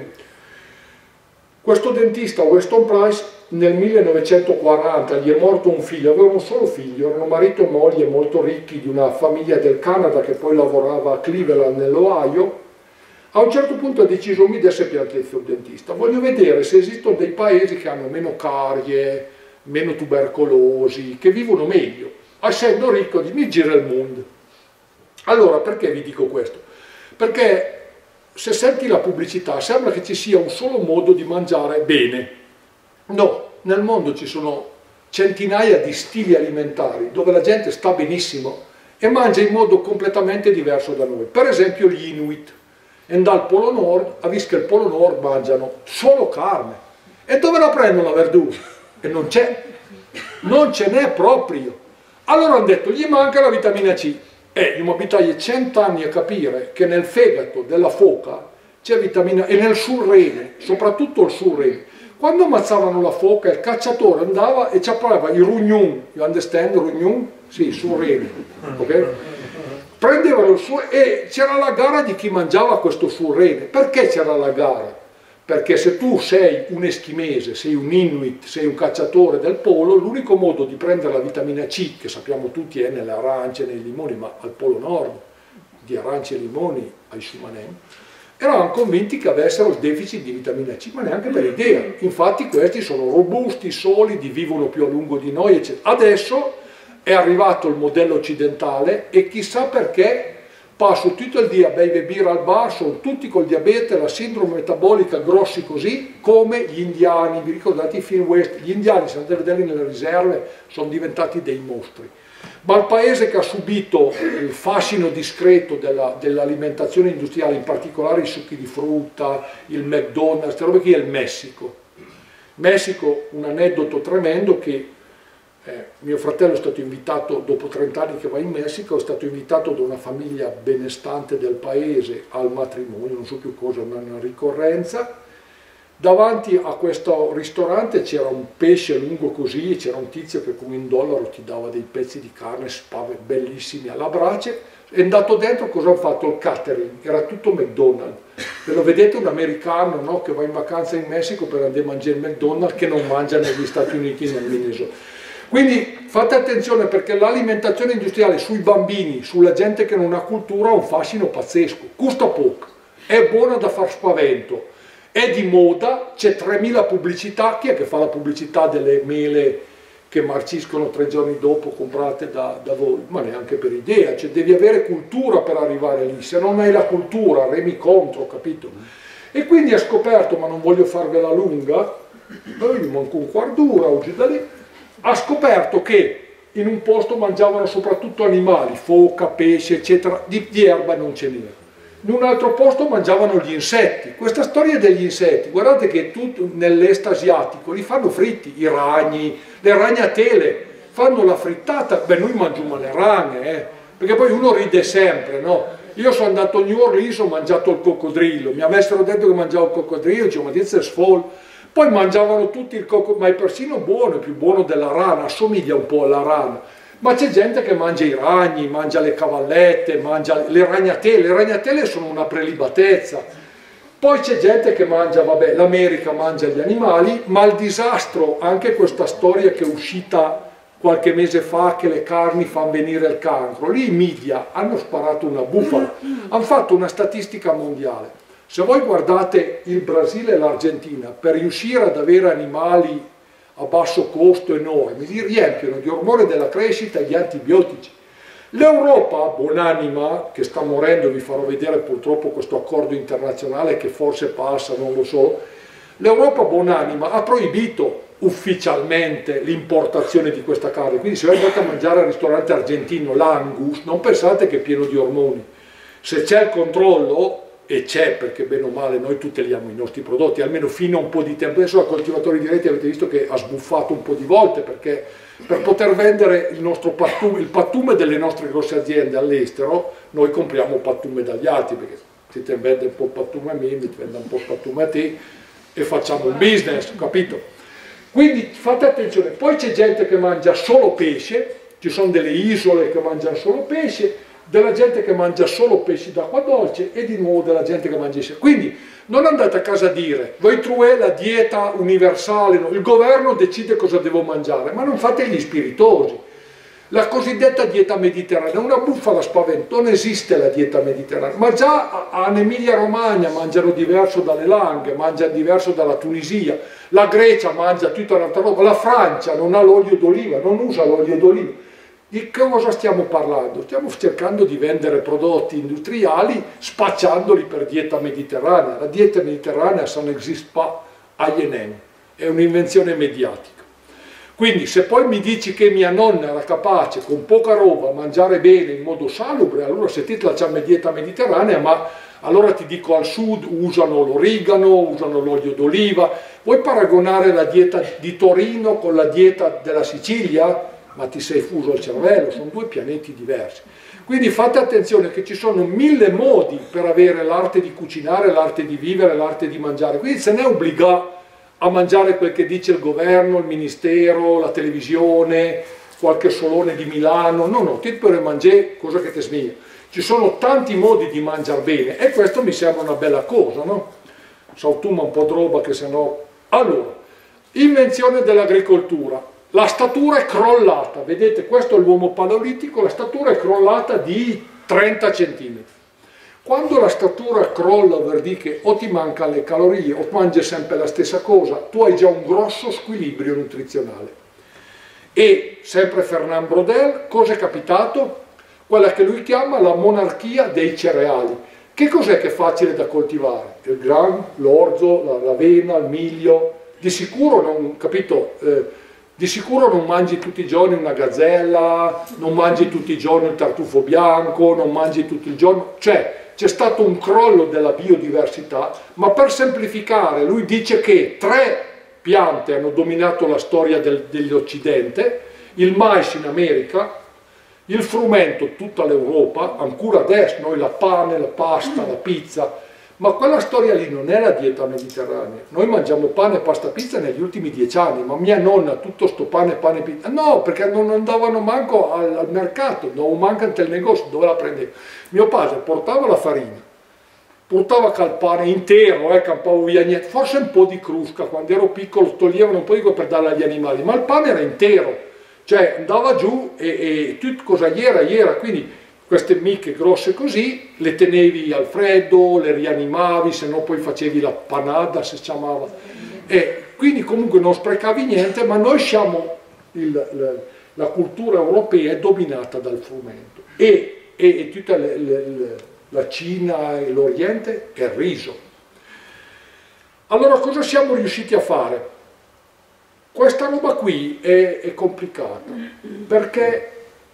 questo dentista Weston Price nel 1940 gli è morto un figlio, aveva un solo figlio, erano marito e moglie molto ricchi di una famiglia del Canada che poi lavorava a Cleveland nell'Ohio. A un certo punto ha deciso: mi desse piantezza un dentista, voglio vedere se esistono dei paesi che hanno meno carie, meno tubercolosi, che vivono meglio. Essendo ricco, mi gira il mondo. Allora, perché vi dico questo? Perché se senti la pubblicità sembra che ci sia un solo modo di mangiare bene. No, nel mondo ci sono centinaia di stili alimentari dove la gente sta benissimo e mangia in modo completamente diverso da noi. Per esempio gli Inuit, e dal Polo Nord, ha visto che il Polo Nord mangiano solo carne. E dove la prendono la verdura? E non c'è, non ce n'è proprio. Allora hanno detto: gli manca la vitamina C. E io mi abitai 100 anni a capire che nel fegato della foca c'è vitamina, e nel surrene, soprattutto il surrene. Quando ammazzavano la foca, il cacciatore andava e ci appariva i rugnun, you understand rugnun? Sì, surrene, ok? prendevano il suo e c'era la gara di chi mangiava questo surrene. Perché c'era la gara? Perché se tu sei un eschimese, sei un inuit, sei un cacciatore del polo, l'unico modo di prendere la vitamina C, che sappiamo tutti è nelle arance, nei limoni, ma al polo nord, di arance e limoni ai Sumanem, eravamo convinti che avessero il deficit di vitamina C, ma neanche per idea. Infatti questi sono robusti, solidi, vivono più a lungo di noi, eccetera. Adesso è arrivato il modello occidentale e chissà perché passo tutto il dia a bere birra al bar, sono tutti col diabete, la sindrome metabolica, grossi così, come gli indiani. Vi ricordate i film West? Gli indiani, se andate a vederli nelle riserve, sono diventati dei mostri. Ma il paese che ha subito il fascino discreto dell'alimentazione industriale, in particolare i succhi di frutta, il McDonald's, queste robe qui, è il Messico. Messico, un aneddoto tremendo che mio fratello è stato invitato, dopo 30 anni che va in Messico, è stato invitato da una famiglia benestante del paese al matrimonio, non so più cosa, una ricorrenza. Davanti a questo ristorante c'era un pesce lungo così e c'era un tizio che con $1 ti dava dei pezzi di carne bellissimi alla brace. È andato dentro, cosa ha fatto? Il catering, era tutto McDonald's. Ve lo vedete un americano, no, che va in vacanza in Messico per andare a mangiare il McDonald's, che non mangia negli Stati Uniti nel Minnesota. Quindi fate attenzione, perché l'alimentazione industriale sui bambini, sulla gente che non ha cultura, ha un fascino pazzesco. Costa poco, è buona da far spavento, è di moda, c'è 3000 pubblicità. Chi è che fa la pubblicità delle mele che marciscono 3 giorni dopo comprate da voi? Ma neanche per idea, cioè devi avere cultura per arrivare lì, se non hai la cultura remi contro, capito? E quindi ha scoperto, ma non voglio farvela lunga, io manco un quarto d'ora oggi da lì, ha scoperto che in un posto mangiavano soprattutto animali, foca, pesce, eccetera, di erba non ce n'era. In un altro posto mangiavano gli insetti. Questa storia degli insetti, guardate che nell'est asiatico li fanno fritti, i ragni, le ragnatele, fanno la frittata. Beh, noi mangiamo le ragne, perché poi uno ride sempre, no? Io sono andato a New Orleans, ho mangiato il coccodrillo, mi avessero detto che mangiavo il coccodrillo, dicevo, ma dite sfol. Poi mangiavano tutti il coccodrillo, ma è persino buono, è più buono della rana, assomiglia un po' alla rana. Ma c'è gente che mangia i ragni, mangia le cavallette, mangia le ragnatele sono una prelibatezza. Poi c'è gente che mangia, vabbè, l'America mangia gli animali, ma il disastro, anche questa storia che è uscita qualche mese fa, che le carni fanno venire il cancro, lì i media hanno sparato una bufala, hanno fatto una statistica mondiale. Se voi guardate il Brasile e l'Argentina, per riuscire ad avere animali a basso costo enormi, li riempiono di ormone della crescita e di antibiotici. L'Europa, buonanima, che sta morendo, vi farò vedere purtroppo questo accordo internazionale che forse passa, non lo so, l'Europa buonanima ha proibito ufficialmente l'importazione di questa carne, quindi se voi andate a mangiare al ristorante argentino l'Angus, non pensate che è pieno di ormoni. Se c'è il controllo, e c'è, perché bene o male noi tuteliamo i nostri prodotti, almeno fino a un po' di tempo. Adesso a coltivatori diretti avete visto che ha sbuffato un po' di volte, perché per poter vendere il nostro pattume, il pattume delle nostre grosse aziende all'estero, noi compriamo pattume dagli altri, perché se te vende un po' pattume a me, mi vende un po' pattume a te e facciamo un business, capito? Quindi fate attenzione. Poi c'è gente che mangia solo pesce, ci sono delle isole che mangiano solo pesce, della gente che mangia solo pesci d'acqua dolce e di nuovo della gente che mangia pesce. Quindi non andate a casa a dire, voi truè la dieta universale, no? Il governo decide cosa devo mangiare, ma non fate gli spiritosi. La cosiddetta dieta mediterranea è una bufala spaventa, non esiste la dieta mediterranea, ma già in Emilia Romagna mangiano diverso dalle Langhe, mangiano diverso dalla Tunisia, la Grecia mangia tutta un'altra roba, la Francia non ha l'olio d'oliva, non usa l'olio d'oliva. Di cosa stiamo parlando? Stiamo cercando di vendere prodotti industriali spacciandoli per dieta mediterranea. La dieta mediterranea ça n'existe pas a Yemen, è un'invenzione mediatica. Quindi se poi mi dici che mia nonna era capace con poca roba mangiare bene in modo salubre, allora se ti facciamo dieta mediterranea, ma allora ti dico al sud usano l'origano, usano l'olio d'oliva. Vuoi paragonare la dieta di Torino con la dieta della Sicilia? Ma ti sei fuso il cervello, sono due pianeti diversi. Quindi fate attenzione che ci sono 1000 modi per avere l'arte di cucinare, l'arte di vivere, l'arte di mangiare. Quindi se ne è obbligato a mangiare quel che dice il governo, il ministero, la televisione, qualche solone di Milano. No, no, ti puoi mangiare cosa che ti smiglia. Ci sono tanti modi di mangiare bene e questo mi sembra una bella cosa, no? Sautuma un po' di roba che sennò... Allora, invenzione dell'agricoltura. La statura è crollata, vedete, questo è l'uomo paleolitico, la statura è crollata di 30 cm. Quando la statura crolla, vuol dire che o ti mancano le calorie o mangi sempre la stessa cosa, tu hai già un grosso squilibrio nutrizionale. E sempre Fernand Braudel, cosa è capitato? Quella che lui chiama la monarchia dei cereali. Che cos'è che è facile da coltivare? Il grano, l'orzo, l'avena, il miglio. Di sicuro non, capito? Di sicuro non mangi tutti i giorni una gazzella, non mangi tutti i giorni il tartufo bianco, non mangi tutti i giorni... Cioè, c'è stato un crollo della biodiversità, ma per semplificare lui dice che 3 piante hanno dominato la storia dell'Occidente, il mais in America, il frumento tutta l'Europa, ancora adesso noi la pane, la pasta, la pizza, ma quella storia lì non è la dieta mediterranea. Noi mangiamo pane, pasta, pizza negli ultimi 10 anni, ma mia nonna tutto sto pane, pizza, no, perché non andavano manco al mercato, non mancano il negozio, dove la prendeva? Mio padre portava la farina, portava il pane intero, campavo via niente, forse un po' di crusca, quando ero piccolo toglievano un po' di cosa per darla agli animali, ma il pane era intero, cioè andava giù e tutto cosa gli era, quindi queste miche grosse così, le tenevi al freddo, le rianimavi, se no poi facevi la panada, si chiamava. E quindi comunque non sprecavi niente, ma noi siamo, la cultura europea è dominata dal frumento. E tutta la Cina e l'Oriente è il riso. Allora cosa siamo riusciti a fare? Questa roba qui è complicata, perché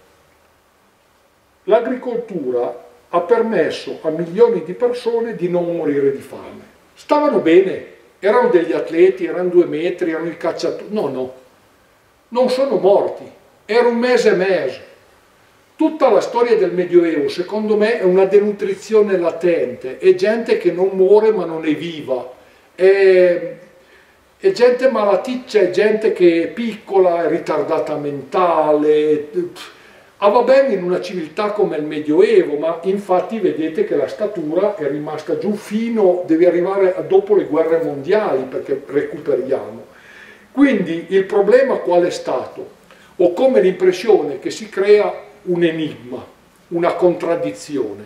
l'agricoltura ha permesso a milioni di persone di non morire di fame. Stavano bene, erano degli atleti, erano 2 metri, erano i cacciatori. No, non sono morti, era un mese e mese. Tutta la storia del Medioevo, secondo me, è una denutrizione latente, è gente che non muore ma non è viva, è gente malaticcia, è gente che è piccola, è ritardata mentale. Va bene in una civiltà come il Medioevo, ma infatti vedete che la statura è rimasta giù fino, deve arrivare a dopo le guerre mondiali, perché recuperiamo. Quindi il problema qual è stato? Ho come l'impressione che si crea un enigma, una contraddizione.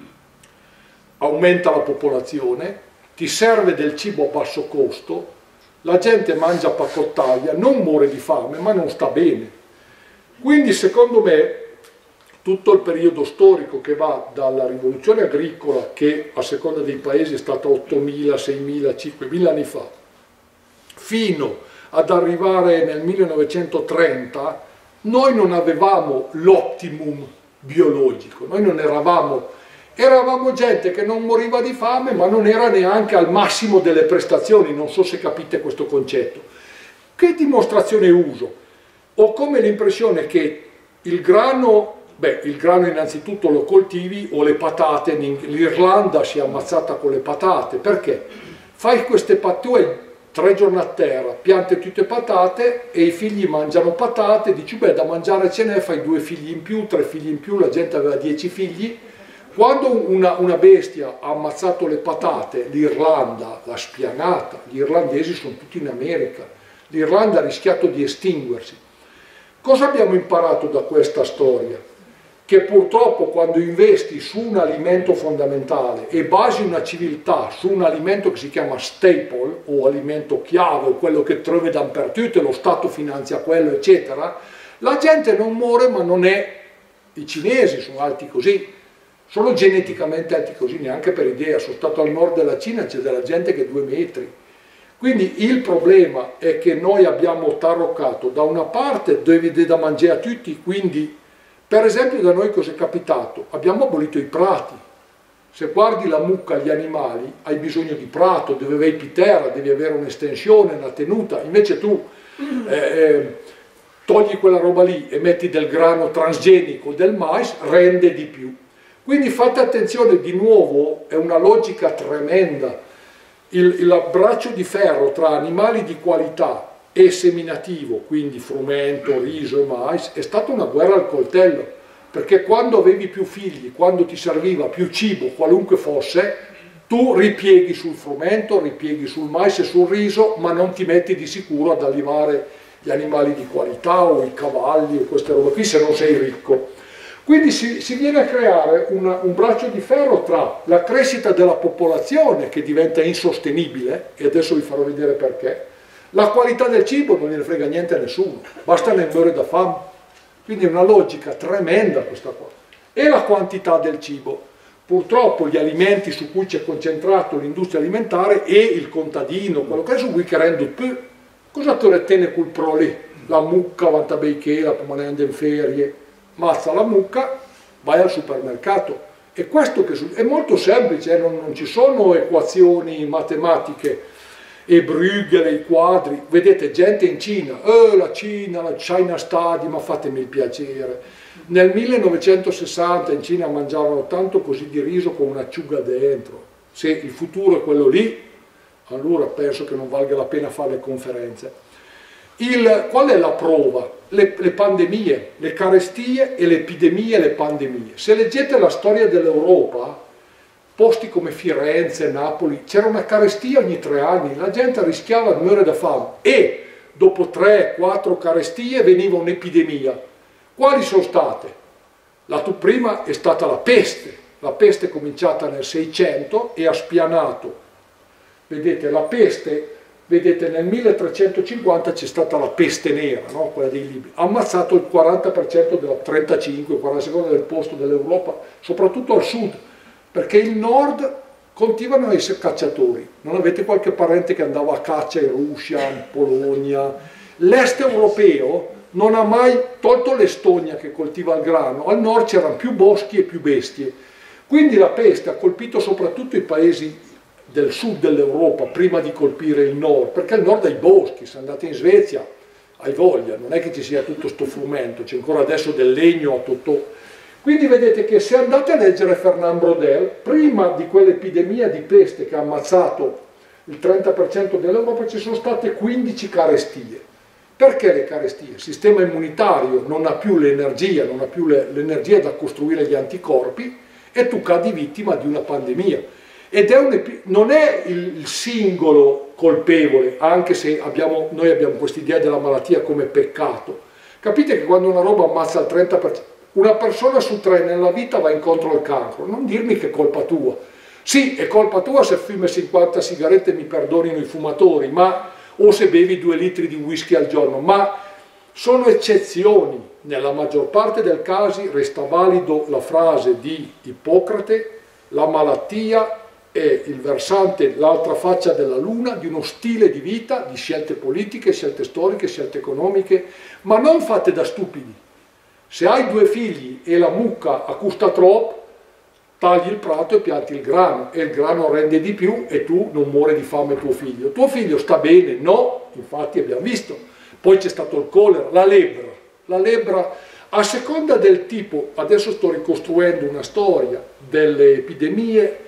Aumenta la popolazione, ti serve del cibo a basso costo, la gente mangia pacottaglia, non muore di fame, ma non sta bene. Quindi secondo me tutto il periodo storico che va dalla rivoluzione agricola, che a seconda dei paesi è stata 8.000, 6.000, 5.000 anni fa, fino ad arrivare nel 1930, noi non avevamo l'optimum biologico, noi non eravamo gente che non moriva di fame, ma non era neanche al massimo delle prestazioni, non so se capite questo concetto. Che dimostrazione uso? Ho come l'impressione che il grano innanzitutto lo coltivi, o le patate, l'Irlanda si è ammazzata con le patate, perché? Fai queste patate, tu hai 3 giorni a terra, piante tutte patate e i figli mangiano patate, dici beh da mangiare ce n'è, fai 2 figli in più, 3 figli in più, la gente aveva 10 figli. Quando una bestia ha ammazzato le patate, l'Irlanda l'ha spianata, gli irlandesi sono tutti in America, l'Irlanda ha rischiato di estinguersi. Cosa abbiamo imparato da questa storia? Che purtroppo quando investi su un alimento fondamentale e basi una civiltà su un alimento che si chiama staple o alimento chiave o quello che trovi dappertutto e lo Stato finanzia quello eccetera, la gente non muore, ma non è, i cinesi sono alti così, sono geneticamente alti così, neanche per idea, sono stato al nord della Cina, c'è della gente che è 2 metri. Quindi il problema è che noi abbiamo taroccato da una parte devi da mangiare a tutti, quindi per esempio da noi cosa è capitato? Abbiamo abolito i prati. Se guardi la mucca, gli animali, hai bisogno di prato, devi avere pitera, devi avere un'estensione, una tenuta, invece tu togli quella roba lì e metti del grano transgenico, del mais, rende di più. Quindi fate attenzione, di nuovo è una logica tremenda. L'abbraccio di ferro tra animali di qualità e seminativo, quindi frumento, riso e mais, è stata una guerra al coltello, perché quando avevi più figli, quando ti serviva più cibo, qualunque fosse, tu ripieghi sul frumento, ripieghi sul mais e sul riso, ma non ti metti di sicuro ad allevare gli animali di qualità o i cavalli o queste robe qui se non sei ricco. Quindi si viene a creare un braccio di ferro tra la crescita della popolazione, che diventa insostenibile, e adesso vi farò vedere perché, la qualità del cibo non gliene frega niente a nessuno, basta ne muore da fame. Quindi è una logica tremenda questa qua. E la quantità del cibo. Purtroppo gli alimenti su cui c'è concentrato l'industria alimentare e il contadino, quello che è su cui che rende più, cosa te ne tiene col proli? La mucca, vanta beiché, la pomanenda in ferie, mazza la mucca, vai al supermercato. E questo che è molto semplice, non ci sono equazioni matematiche e Bruegel, i quadri. Vedete gente in Cina, la Cina, la China Study, ma fatemi il piacere. Nel 1960 in Cina mangiavano tanto così di riso con un'acciuga dentro. Se il futuro è quello lì, allora penso che non valga la pena fare le conferenze. Qual è la prova? Le pandemie, le carestie e le epidemie e le pandemie. Se leggete la storia dell'Europa, posti come Firenze, Napoli, c'era una carestia ogni 3 anni, la gente rischiava di morire da fame e dopo 3-4 carestie veniva un'epidemia. Quali sono state? La prima è stata la peste è cominciata nel 600 e ha spianato. Vedete, la peste, vedete nel 1350 c'è stata la peste nera, no? Quella dei libri, ha ammazzato il 40% della 35-40% del posto dell'Europa, soprattutto al sud, perché il nord continuano a essere cacciatori. Non avete qualche parente che andava a caccia in Russia, in Polonia? L'est europeo non ha mai tolto l'Estonia che coltiva il grano, al nord c'erano più boschi e più bestie. Quindi la peste ha colpito soprattutto i paesi del sud dell'Europa prima di colpire il nord, perché il nord ha i boschi. Se andate in Svezia hai voglia, non è che ci sia tutto sto frumento, c'è ancora adesso del legno a totò. Quindi vedete che se andate a leggere Fernand Braudel, prima di quell'epidemia di peste che ha ammazzato il 30% dell'Europa ci sono state 15 carestie. Perché le carestie? Il sistema immunitario non ha più l'energia, non ha più l'energia da costruire gli anticorpi e tu cadi vittima di una pandemia. Ed non è il singolo colpevole, anche se noi abbiamo questa idea della malattia come peccato. Capite che quando una roba ammazza il 30%, una persona su 3 nella vita va incontro al cancro, non dirmi che è colpa tua. Sì, è colpa tua se fumi 50 sigarette, mi perdonino i fumatori, o se bevi 2 litri di whisky al giorno, ma sono eccezioni. Nella maggior parte dei casi resta valido la frase di Ippocrate: la malattia è il versante, l'altra faccia della luna di uno stile di vita, di scelte politiche, scelte storiche, scelte economiche, ma non fatte da stupidi. Se hai 2 figli e la mucca accusta troppo, tagli il prato e pianti il grano, e il grano rende di più e tu non muore di fame tuo figlio. Tuo figlio sta bene? No, infatti abbiamo visto. Poi c'è stato il colera, la lebbra. La lebbra, a seconda del tipo, adesso sto ricostruendo una storia delle epidemie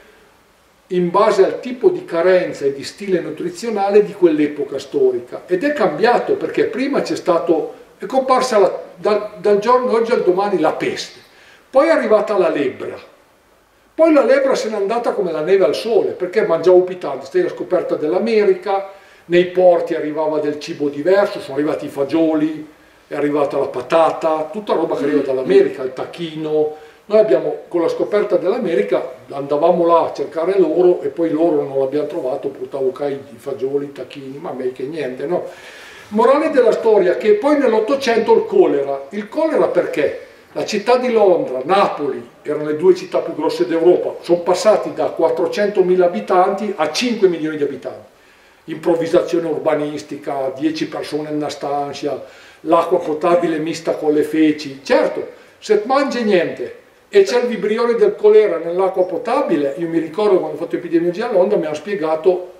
in base al tipo di carenza e di stile nutrizionale di quell'epoca storica. Ed è cambiato perché prima è comparsa dal giorno oggi al domani la peste, poi è arrivata la lebbra. Poi la lebbra se n'è andata come la neve al sole, perché mangiavo pitanti, stai la scoperta dell'America, nei porti arrivava del cibo diverso, sono arrivati i fagioli, è arrivata la patata, tutta roba che arriva dall'America, il tacchino. Noi abbiamo, con la scoperta dell'America, andavamo là a cercare l'oro e poi l'oro non l'abbiamo trovato, portavo qua i fagioli, i tacchini, ma me che niente, no? Morale della storia, che poi nell'Ottocento il colera perché? La città di Londra, Napoli, erano le 2 città più grosse d'Europa, sono passati da 400.000 abitanti a 5 milioni di abitanti. Improvvisazione urbanistica, 10 persone in una stanza, l'acqua potabile mista con le feci. Certo, se mangi niente e c'è il vibrione del colera nell'acqua potabile, io mi ricordo quando ho fatto epidemiologia a Londra, mi hanno spiegato,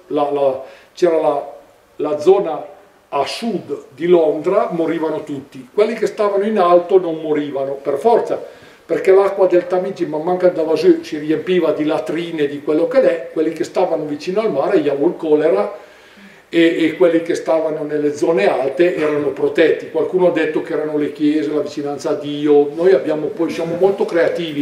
c'era la zona a sud di Londra, morivano tutti, quelli che stavano in alto non morivano per forza, perché l'acqua del Tamigi man mano che andava giù si riempiva di latrine, di quello che è, quelli che stavano vicino al mare gli avevano il colera e quelli che stavano nelle zone alte erano protetti. Qualcuno ha detto che erano le chiese, la vicinanza a Dio. Noi poi siamo molto creativi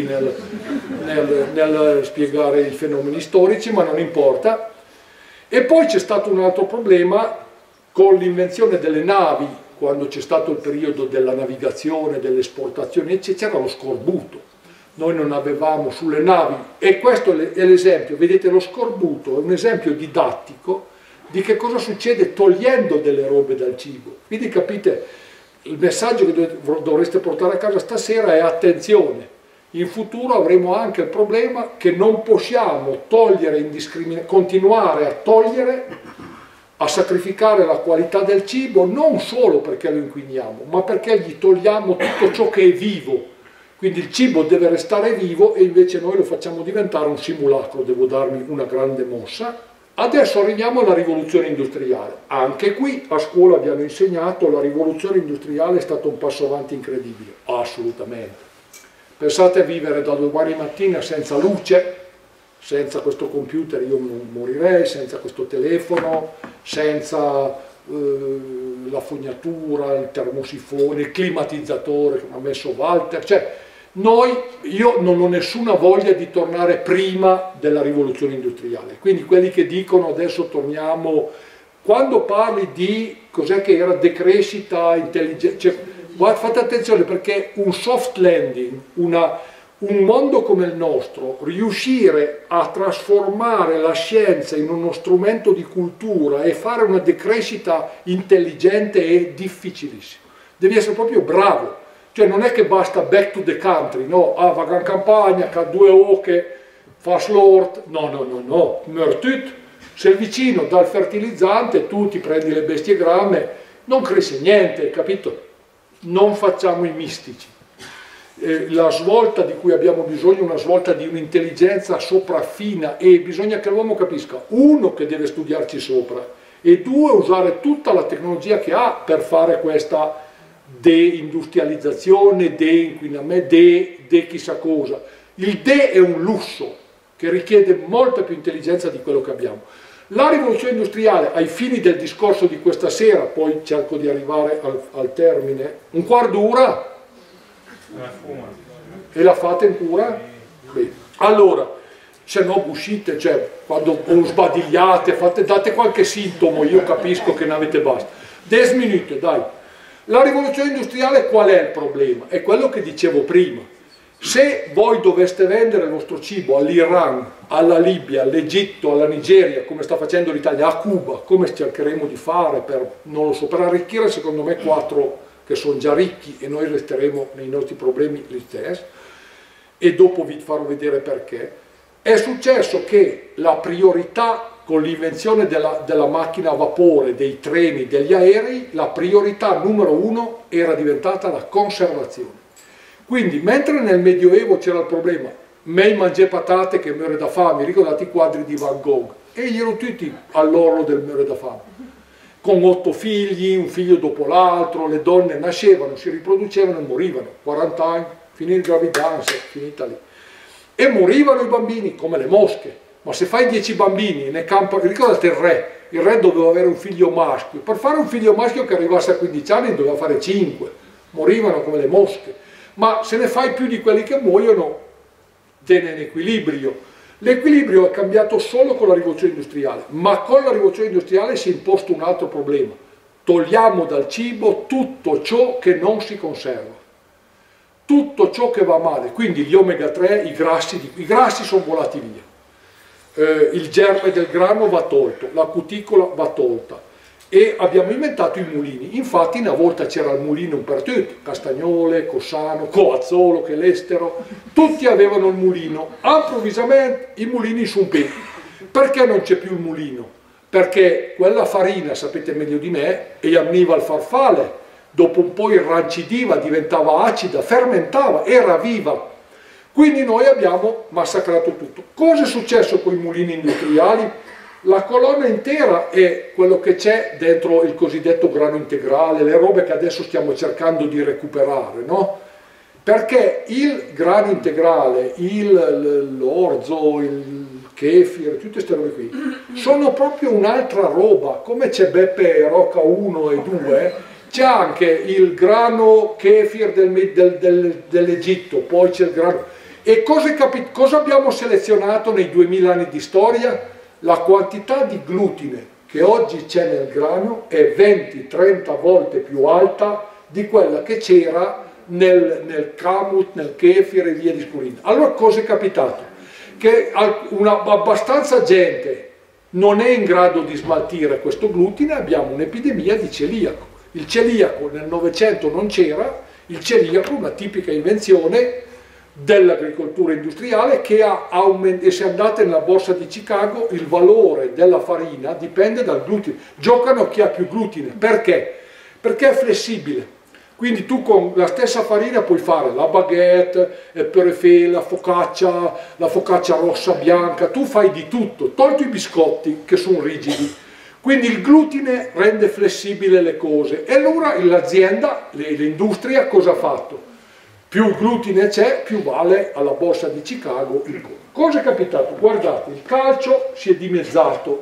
nel spiegare i fenomeni storici, ma non importa. E poi c'è stato un altro problema con l'invenzione delle navi, quando c'è stato il periodo della navigazione, delle esportazioni, c'era lo scorbuto. Noi non avevamo sulle navi, e questo è l'esempio, vedete, lo scorbuto è un esempio didattico di che cosa succede togliendo delle robe dal cibo. Quindi capite, il messaggio che dovreste portare a casa stasera è: attenzione, in futuro avremo anche il problema che non possiamo togliere continuare a togliere, a sacrificare la qualità del cibo, non solo perché lo inquiniamo, ma perché gli togliamo tutto ciò che è vivo. Quindi il cibo deve restare vivo e invece noi lo facciamo diventare un simulacro. Devo darmi una grande mossa. Adesso arriviamo alla rivoluzione industriale. Anche qui a scuola vi hanno insegnato la rivoluzione industriale è stato un passo avanti incredibile. Assolutamente. Pensate a vivere da domani mattina senza luce, senza questo computer io non morirei, senza questo telefono, senza la fognatura, il termosifone, il climatizzatore che mi ha messo Walter. Cioè, io non ho nessuna voglia di tornare prima della rivoluzione industriale. Quindi quelli che dicono adesso torniamo, quando parli di cos'è che era decrescita intelligente, cioè, fate attenzione, perché un soft landing, un mondo come il nostro, riuscire a trasformare la scienza in uno strumento di cultura e fare una decrescita intelligente è difficilissimo. Devi essere proprio bravo. Cioè non è che basta back to the country, no? Ah, va in campagna, ha 2 oche, fa slort, no, mörtut. Se il vicino dà il fertilizzante, tu ti prendi le bestie grame, non cresce niente, capito? Non facciamo i mistici. La svolta di cui abbiamo bisogno è una svolta di un'intelligenza sopraffina, e bisogna che l'uomo capisca, uno, che deve studiarci sopra, e due, usare tutta la tecnologia che ha per fare questa deindustrializzazione, deinquinamento, de chissà cosa. Il de è un lusso che richiede molta più intelligenza di quello che abbiamo. La rivoluzione industriale, ai fini del discorso di questa sera, poi cerco di arrivare al termine, un quarto d'ora? E la fate in cura? Bene. Allora, se no uscite, cioè quando sbadigliate, date qualche sintomo, io capisco che ne avete basta. 10 minuti, dai. La rivoluzione industriale qual è il problema? È quello che dicevo prima. Se voi doveste vendere il vostro cibo all'Iran, alla Libia, all'Egitto, alla Nigeria, come sta facendo l'Italia, a Cuba, come cercheremo di fare per, non lo so, per arricchire secondo me 4 che sono già ricchi, e noi resteremo nei nostri problemi gli stessi, e dopo vi farò vedere perché. È successo che la priorità, con l'invenzione della macchina a vapore, dei treni, degli aerei, la priorità numero 1 era diventata la conservazione. Quindi, mentre nel Medioevo c'era il problema, me mangiai patate che muore da fame, ricordate i quadri di Van Gogh, e gli ero tutti all'orlo del muore da fame, con 8 figli, un figlio dopo l'altro, le donne nascevano, si riproducevano e morivano, 40 anni, finì gravidanza, finita lì. E morivano i bambini come le mosche. Ma se fai 10 bambini ne campa, ricordate il re doveva avere un figlio maschio, per fare un figlio maschio che arrivasse a 15 anni doveva fare 5, morivano come le mosche, ma se ne fai più di quelli che muoiono, tiene in equilibrio. L'equilibrio è cambiato solo con la rivoluzione industriale, ma con la rivoluzione industriale si è imposto un altro problema: togliamo dal cibo tutto ciò che non si conserva, tutto ciò che va male, quindi gli omega 3, i grassi sono volati via. Il germe del grano va tolto, la cuticola va tolta, e abbiamo inventato i mulini. Infatti una volta c'era il mulino per tutti, Castagnole, Cossano, Coazzolo, che l'estero, tutti avevano il mulino. Improvvisamente i mulini sono pieni. Perché non c'è più il mulino? Perché quella farina, sapete meglio di me, e ammiva il farfalle, dopo un po' irrancidiva, diventava acida, fermentava, era viva. Quindi noi abbiamo massacrato tutto. Cosa è successo con i mulini industriali? La colonna intera è quello che c'è dentro il cosiddetto grano integrale, le robe che adesso stiamo cercando di recuperare, no? Perché il grano integrale, l'orzo, il kefir, tutte queste robe qui, sono proprio un'altra roba. Come c'è Beppe Rocca 1 e 2, c'è anche il grano kefir dell'Egitto, poi c'è il grano... E cosa abbiamo selezionato nei 2000 anni di storia? La quantità di glutine che oggi c'è nel grano è 20-30 volte più alta di quella che c'era nel kamut, nel kefir e via discorrendo. Allora cosa è capitato? Che abbastanza gente non è in grado di smaltire questo glutine, abbiamo un'epidemia di celiaco. Il celiaco nel Novecento non c'era, il celiaco è una tipica invenzione dell'agricoltura industriale che e se andate nella borsa di Chicago il valore della farina dipende dal glutine. Giocano chi ha più glutine. Perché? Perché è flessibile. Quindi tu con la stessa farina puoi fare la baguette, il perefè, la focaccia rossa, bianca, tu fai di tutto, tolti i biscotti che sono rigidi. Quindi il glutine rende flessibile le cose. E allora l'azienda, l'industria cosa ha fatto? Più glutine c'è, più vale alla borsa di Chicago il conto. Cosa è capitato? Guardate, il calcio si è dimezzato,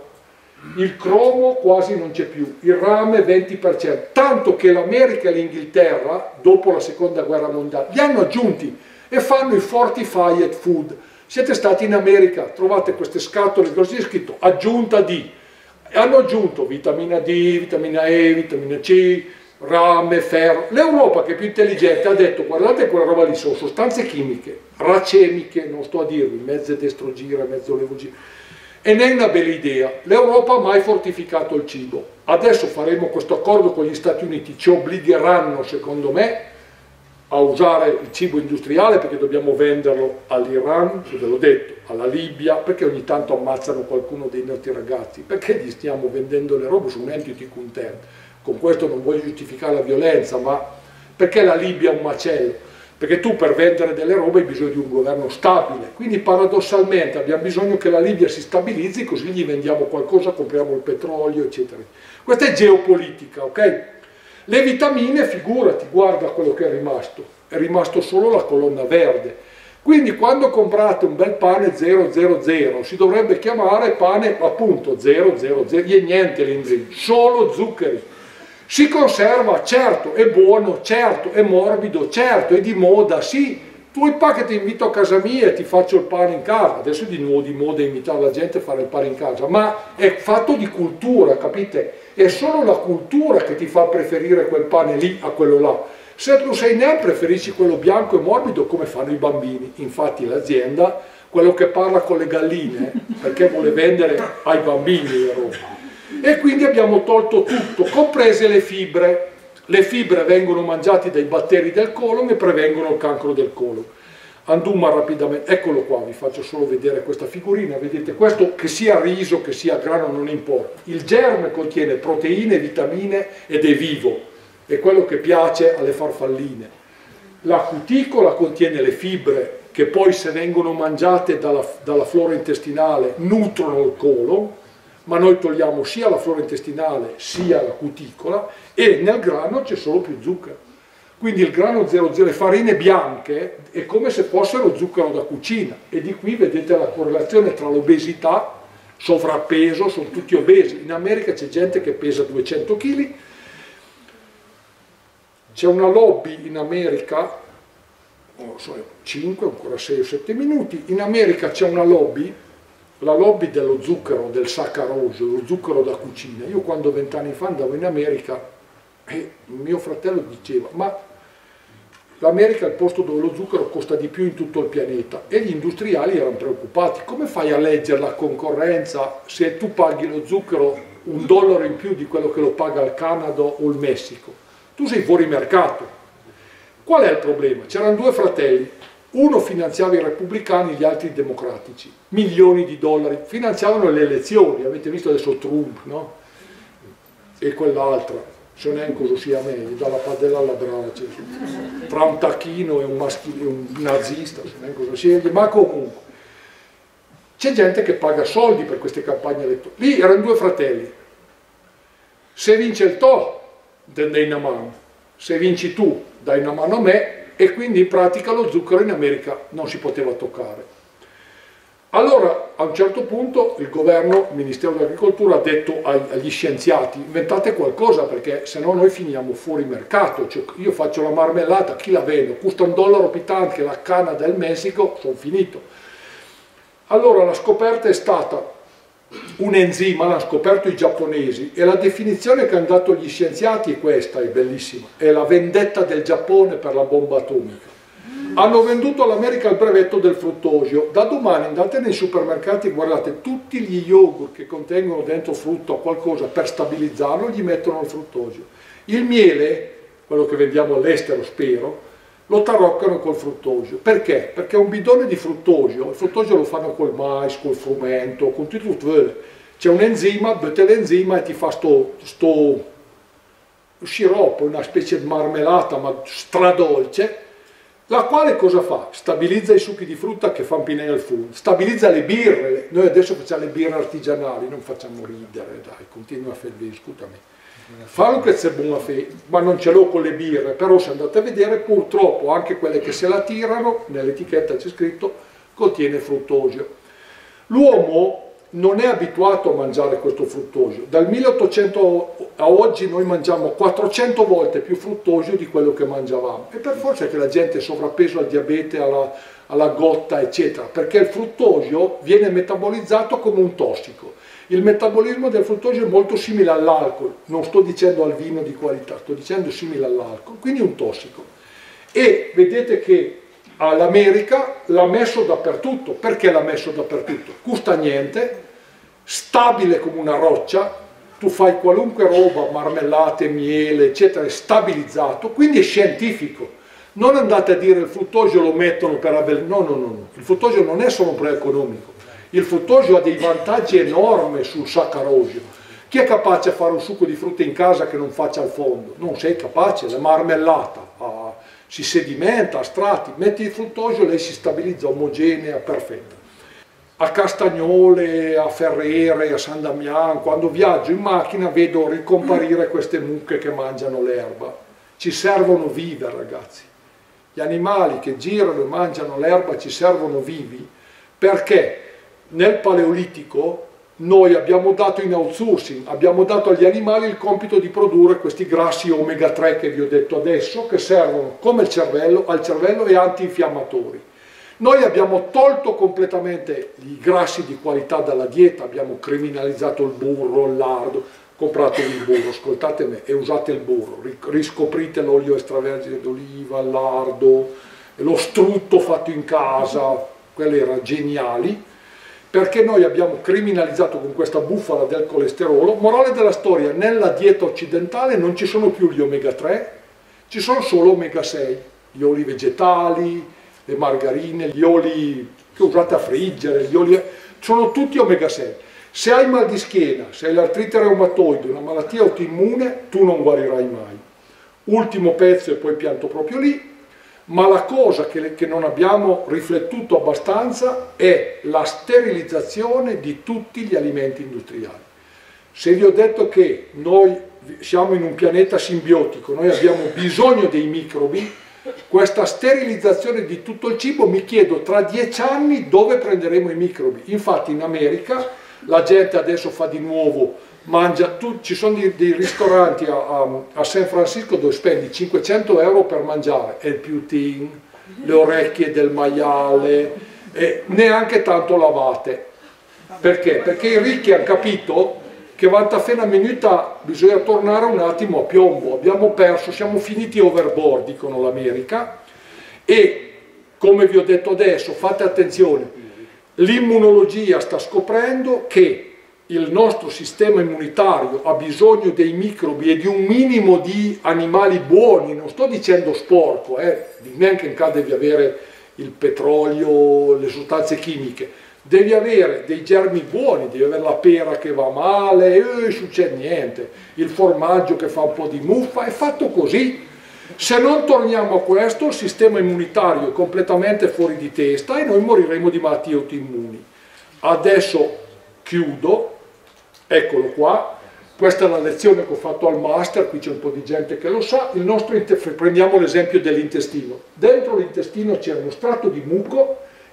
il cromo quasi non c'è più, il rame 20%, tanto che l'America e l'Inghilterra, dopo la seconda guerra mondiale, li hanno aggiunti e fanno i fortified food. Siete stati in America, trovate queste scatole grosse, scritto aggiunta di, hanno aggiunto vitamina D, vitamina E, vitamina C, rame, ferro. L'Europa, che è più intelligente, ha detto guardate quella roba lì, sono sostanze chimiche, racemiche, non sto a dirvi, mezzo dextrogira, mezzo levogira, e non è una bella idea. L'Europa ha mai fortificato il cibo. Adesso faremo questo accordo con gli Stati Uniti, ci obbligheranno secondo me a usare il cibo industriale perché dobbiamo venderlo all'Iran, ve l'ho detto, alla Libia, perché ogni tanto ammazzano qualcuno dei nostri ragazzi, perché gli stiamo vendendo le robe su un entity content. Con questo non voglio giustificare la violenza, ma perché la Libia è un macello? Perché tu per vendere delle robe hai bisogno di un governo stabile, quindi paradossalmente abbiamo bisogno che la Libia si stabilizzi, così gli vendiamo qualcosa, compriamo il petrolio, eccetera. Questa è geopolitica, ok? Le vitamine, figurati, guarda quello che è rimasto solo la colonna verde. Quindi quando comprate un bel pane 000 si dovrebbe chiamare pane appunto 000, e niente l'enzima, solo zuccheri. Si conserva, certo, è buono, certo, è morbido, certo, è di moda, sì. Tu vuoi pa che ti invito a casa mia e ti faccio il pane in casa. Adesso è di nuovo di moda invitare la gente a fare il pane in casa, ma è fatto di cultura, capite? È solo la cultura che ti fa preferire quel pane lì a quello là. Se tu sei nerd preferisci quello bianco e morbido come fanno i bambini. Infatti l'azienda, quello che parla con le galline, perché vuole vendere ai bambini le robe. E quindi abbiamo tolto tutto, comprese le fibre. Le fibre vengono mangiate dai batteri del colon e prevengono il cancro del colon. Andumma rapidamente, eccolo qua, vi faccio solo vedere questa figurina, vedete questo, che sia riso, che sia grano, non importa. Il germe contiene proteine, vitamine ed è vivo, è quello che piace alle farfalline. La cuticola contiene le fibre che poi se vengono mangiate dalla flora intestinale nutrono il colon, ma noi togliamo sia la flora intestinale sia la cuticola e nel grano c'è solo più zucchero. Quindi il grano 00, le farine bianche, è come se fossero zucchero da cucina e di qui vedete la correlazione tra l'obesità, sovrappeso, sono tutti obesi. In America c'è gente che pesa 200 kg, c'è una lobby in America, non so, 5, ancora 6 o 7 minuti, in America c'è una lobby, la lobby dello zucchero, del saccarose, lo zucchero da cucina. Io quando 20 anni fa andavo in America e mio fratello diceva, ma l'America è il posto dove lo zucchero costa di più in tutto il pianeta, e gli industriali erano preoccupati. Come fai a leggere la concorrenza se tu paghi lo zucchero $1 in più di quello che lo paga il Canada o il Messico? Tu sei fuori mercato. Qual è il problema? C'erano due fratelli, uno finanziava i repubblicani, gli altri i democratici, milioni di dollari, finanziavano le elezioni, avete visto adesso Trump, no? E quell'altra, se neanche cosa sia meglio, dalla padella alla brace, tra un tacchino e un nazista, se neanche cosa sia, ma comunque. C'è gente che paga soldi per queste campagne elettorali. Lì erano due fratelli, se vince il To, dai una mano, se vinci tu, dai una mano a me, e quindi in pratica lo zucchero in America non si poteva toccare. Allora a un certo punto il governo, il Ministero dell'Agricoltura ha detto agli scienziati: inventate qualcosa, perché se no noi finiamo fuori mercato. Cioè, io faccio la marmellata, chi la vendo? Costa $1 pittante, la canna del Messico, sono finito. Allora la scoperta è stata un enzima, l'hanno scoperto i giapponesi, e la definizione che hanno dato gli scienziati è questa, è bellissima: è la vendetta del Giappone per la bomba atomica. Hanno venduto all'America il brevetto del fruttosio. Da domani andate nei supermercati e guardate tutti gli yogurt che contengono dentro frutto o qualcosa per stabilizzarlo, gli mettono il fruttosio. Il miele, quello che vendiamo all'estero spero, lo taroccano col fruttosio. Perché? Perché un bidone di fruttosio, il fruttosio lo fanno col mais, col frumento, con tutto il tuo. C'è un enzima, mette l'enzima e ti fa sto sciroppo, una specie di marmellata ma stradolce, la quale cosa fa? Stabilizza i succhi di frutta che fanno pinere al fumo, stabilizza le birre. Noi adesso facciamo le birre artigianali, non facciamo ridere, dai, continua a fare, scusami. Fanno che c'è buona fe, ma non ce l'ho con le birre, però se andate a vedere purtroppo anche quelle che se la tirano, nell'etichetta c'è scritto contiene fruttosio. L'uomo non è abituato a mangiare questo fruttosio. Dal 1800 a oggi noi mangiamo 400 volte più fruttosio di quello che mangiavamo, e per forza che la gente è sovrappeso al diabete, alla gotta eccetera, perché il fruttosio viene metabolizzato come un tossico. Il metabolismo del fruttosio è molto simile all'alcol, non sto dicendo al vino di qualità, sto dicendo simile all'alcol, quindi un tossico. E vedete che all'America l'ha messo dappertutto. Perché l'ha messo dappertutto? Costa niente, stabile come una roccia, tu fai qualunque roba, marmellate, miele, eccetera, è stabilizzato, quindi è scientifico. Non andate a dire il fruttosio lo mettono per no, il fruttosio non è solo un problema economico, il fruttosio ha dei vantaggi enormi sul saccarosio. Chi è capace a fare un succo di frutta in casa che non faccia al fondo? Non sei capace, la marmellata si sedimenta a strati, metti il fruttosio, lei si stabilizza omogenea, perfetta. A Castagnole, a Ferrere, a San Damiano, quando viaggio in macchina vedo ricomparire queste mucche che mangiano l'erba. Ci servono vive, ragazzi. Gli animali che girano e mangiano l'erba ci servono vivi, perché nel Paleolitico noi abbiamo dato in outsourcing, abbiamo dato agli animali il compito di produrre questi grassi omega 3 che vi ho detto adesso, che servono come il cervello, al cervello, e antinfiammatori. Noi abbiamo tolto completamente i grassi di qualità dalla dieta, abbiamo criminalizzato il burro, il lardo. Compratevi il burro, ascoltate me, e usate il burro, riscoprite l'olio extravergine d'oliva, il lardo, lo strutto fatto in casa, quelli erano geniali, perché noi abbiamo criminalizzato con questa bufala del colesterolo. Morale della storia: nella dieta occidentale non ci sono più gli omega 3, ci sono solo omega 6, gli oli vegetali, le margarine, gli oli che usate a friggere, gli oli, sono tutti omega 6. Se hai mal di schiena, se hai l'artrite reumatoide, una malattia autoimmune, tu non guarirai mai. Ultimo pezzo e poi pianto proprio lì. Ma la cosa che non abbiamo riflettuto abbastanza è la sterilizzazione di tutti gli alimenti industriali. Se vi ho detto che noi siamo in un pianeta simbiotico, noi abbiamo bisogno dei microbi, questa sterilizzazione di tutto il cibo, mi chiedo tra 10 anni dove prenderemo i microbi. Infatti in America la gente adesso fa di nuovo, mangia, ci sono dei ristoranti a San Francisco dove spendi 500 euro per mangiare il piutin, le orecchie del maiale, neanche tanto lavate. Perché? Perché i ricchi hanno capito che vanta fena minuta bisogna tornare un attimo a piombo, abbiamo perso, siamo finiti overboard, dicono l'America, e come vi ho detto adesso, fate attenzione, l'immunologia sta scoprendo che il nostro sistema immunitario ha bisogno dei microbi e di un minimo di animali buoni, non sto dicendo sporco, neanche in caso devi avere il petrolio, le sostanze chimiche, devi avere dei germi buoni, devi avere la pera che va male, succede niente, il formaggio che fa un po' di muffa, è fatto così. Se non torniamo a questo, il sistema immunitario è completamente fuori di testa e noi moriremo di malattie autoimmuni. Adesso chiudo, eccolo qua, questa è la lezione che ho fatto al master, qui c'è un po' di gente che lo sa. Il nostro prendiamo l'esempio dell'intestino. Dentro l'intestino c'è uno strato di muco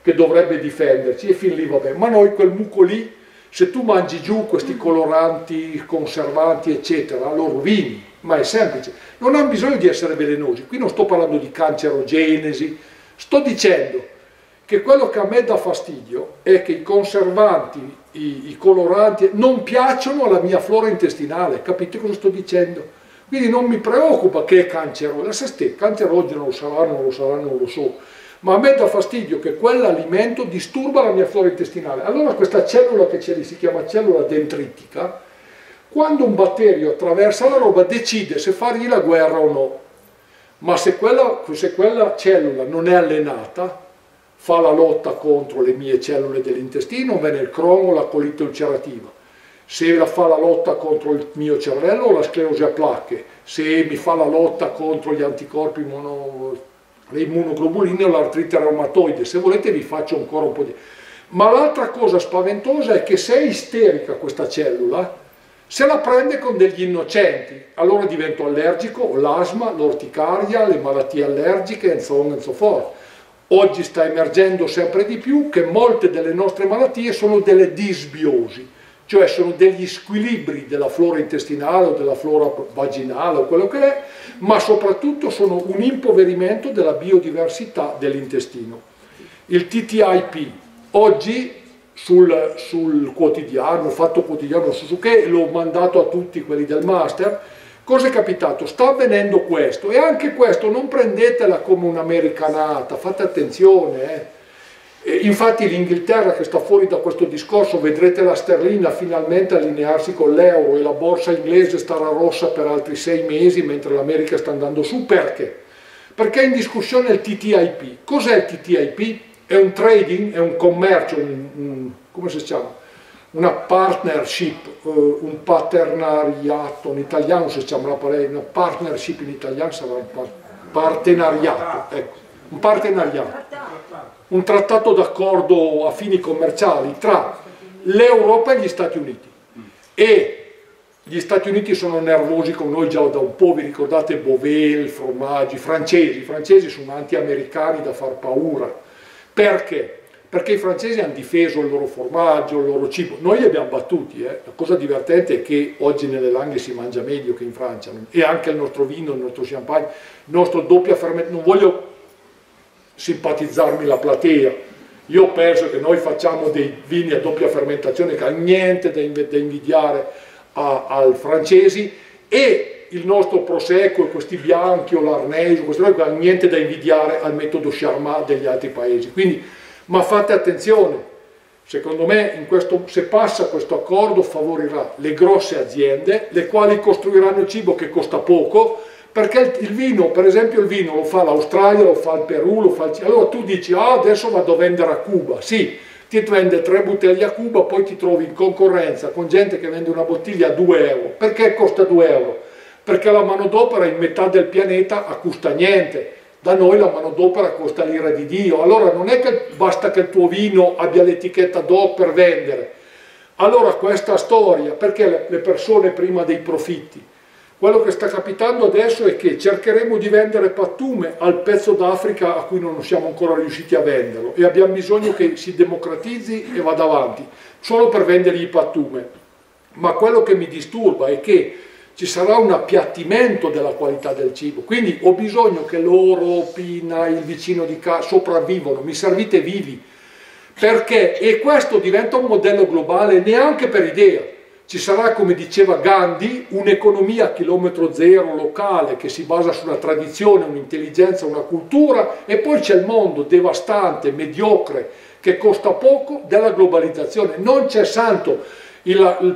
che dovrebbe difenderci, e fin lì va bene. Ma noi quel muco lì, se tu mangi giù questi coloranti, conservanti, eccetera, lo rovini, ma è semplice. Non hanno bisogno di essere velenosi. Qui non sto parlando di cancerogenesi, sto dicendo che quello che a me dà fastidio è che i conservanti, i coloranti non piacciono alla mia flora intestinale, capite cosa sto dicendo? Quindi non mi preoccupa che è cancerogeno, cancerogeno lo saranno, non lo so, ma a me dà fastidio che quell'alimento disturba la mia flora intestinale. Allora questa cellula che c'è lì si chiama cellula dendritica, quando un batterio attraversa la roba decide se fargli la guerra o no, ma se quella cellula non è allenata, fa la lotta contro le mie cellule dell'intestino, viene il Crohn o la colite ulcerativa. Se fa la lotta contro il mio cervello o la sclerosi a placche, se mi fa la lotta contro gli anticorpi le immunoglobuline o l'artrite reumatoide, se volete vi faccio ancora un po' di... Ma l'altra cosa spaventosa è che se è isterica questa cellula, se la prende con degli innocenti, allora divento allergico, ho l'asma, l'orticaria, le malattie allergiche, e so on and so forth. Oggi sta emergendo sempre di più che molte delle nostre malattie sono delle disbiosi, cioè sono degli squilibri della flora intestinale o della flora vaginale o quello che è, ma soprattutto sono un impoverimento della biodiversità dell'intestino. Il TTIP, oggi sul quotidiano, Fatto Quotidiano, non so su che, l'ho mandato a tutti quelli del master. Cosa è capitato? Sta avvenendo questo, e anche questo non prendetela come un'americanata, fate attenzione. Infatti l'Inghilterra, che sta fuori da questo discorso, vedrete la sterlina finalmente allinearsi con l'euro e la borsa inglese starà rossa per altri 6 mesi mentre l'America sta andando su. Perché? Perché è in discussione il TTIP. Cos'è il TTIP? È un trading, è un commercio, come si chiama? Una partnership, un paternariato, in italiano si chiama una partnership, in italiano sarà un partenariato, ecco, un partenariato, un trattato d'accordo a fini commerciali tra l'Europa e gli Stati Uniti. E gli Stati Uniti sono nervosi con noi già da un po', vi ricordate Beauvais, formaggi, i francesi sono anti-americani da far paura. Perché? Perché i francesi hanno difeso il loro formaggio, il loro cibo, noi li abbiamo battuti. La cosa divertente è che oggi nelle Langhe si mangia meglio che in Francia, e anche il nostro vino, il nostro champagne, il nostro doppia fermentazione. Non voglio simpatizzarmi la platea, io penso che noi facciamo dei vini a doppia fermentazione che hanno niente da invidiare ai francesi, e il nostro prosecco e questi bianchi o l'arneso, queste cose hanno niente da invidiare al metodo Charmat degli altri paesi. Quindi, ma fate attenzione, secondo me se passa questo accordo favorirà le grosse aziende, le quali costruiranno il cibo che costa poco, perché il vino, per esempio il vino lo fa l'Australia, lo fa il Perù, lo fa il Cile. Allora tu dici, adesso vado a vendere a Cuba, sì, ti vende 3 bottiglie a Cuba, poi ti trovi in concorrenza con gente che vende una bottiglia a 2 euro. Perché costa 2 euro? Perché la manodopera in metà del pianeta costa niente. Da noi la manodopera costa l'ira di Dio. Allora non è che basta che il tuo vino abbia l'etichetta DOP per vendere. Allora questa storia, perché le persone prima dei profitti? Quello che sta capitando adesso è che cercheremo di vendere pattume al pezzo d'Africa a cui non siamo ancora riusciti a venderlo, e abbiamo bisogno che si democratizzi e vada avanti, solo per vendergli pattume. Ma quello che mi disturba è che ci sarà un appiattimento della qualità del cibo, quindi ho bisogno che loro, Pina, il vicino di casa sopravvivano, mi servite vivi, perché, e questo diventa un modello globale neanche per idea, ci sarà, come diceva Gandhi, un'economia a chilometro zero locale che si basa su una tradizione, un'intelligenza, una cultura, e poi c'è il mondo devastante, mediocre, che costa poco della globalizzazione. Non c'è santo. Il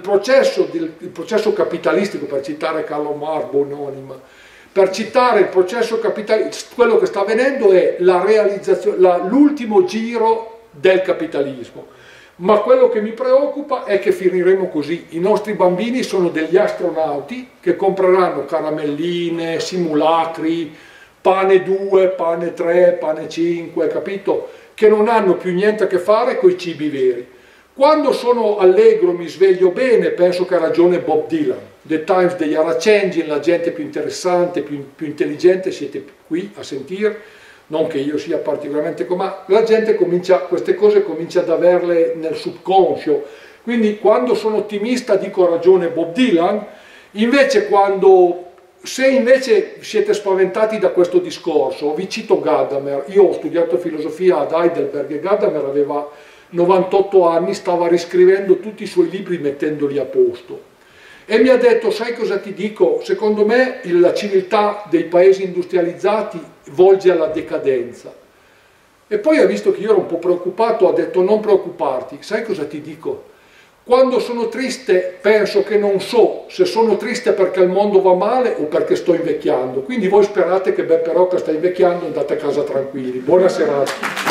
processo capitalistico, per citare Karl Marx, Bononima, per citare il processo capitalistico, quello che sta avvenendo è la realizzazione, l'ultimo giro del capitalismo. Ma quello che mi preoccupa è che finiremo così. I nostri bambini sono degli astronauti che compreranno caramelline, simulacri, pane 2, pane 3, pane 5, capito? Che non hanno più niente a che fare con i cibi veri. Quando sono allegro, mi sveglio bene, penso che ha ragione Bob Dylan. The times they are a changing, la gente più interessante, più intelligente, siete qui a sentire. non che io sia particolarmente, ma la gente comincia, queste cose comincia ad averle nel subconscio. Quindi quando sono ottimista dico ragione Bob Dylan, invece se invece siete spaventati da questo discorso, vi cito Gadamer. Io ho studiato filosofia ad Heidelberg e Gadamer aveva 98 anni, stava riscrivendo tutti i suoi libri mettendoli a posto. E mi ha detto, sai cosa ti dico? Secondo me la civiltà dei paesi industrializzati volge alla decadenza. E poi ha visto che io ero un po' preoccupato, ha detto non preoccuparti, sai cosa ti dico? Quando sono triste penso che non so se sono triste perché il mondo va male o perché sto invecchiando. Quindi voi sperate che Beppe Rocca sta invecchiando e andate a casa tranquilli. Buona serata.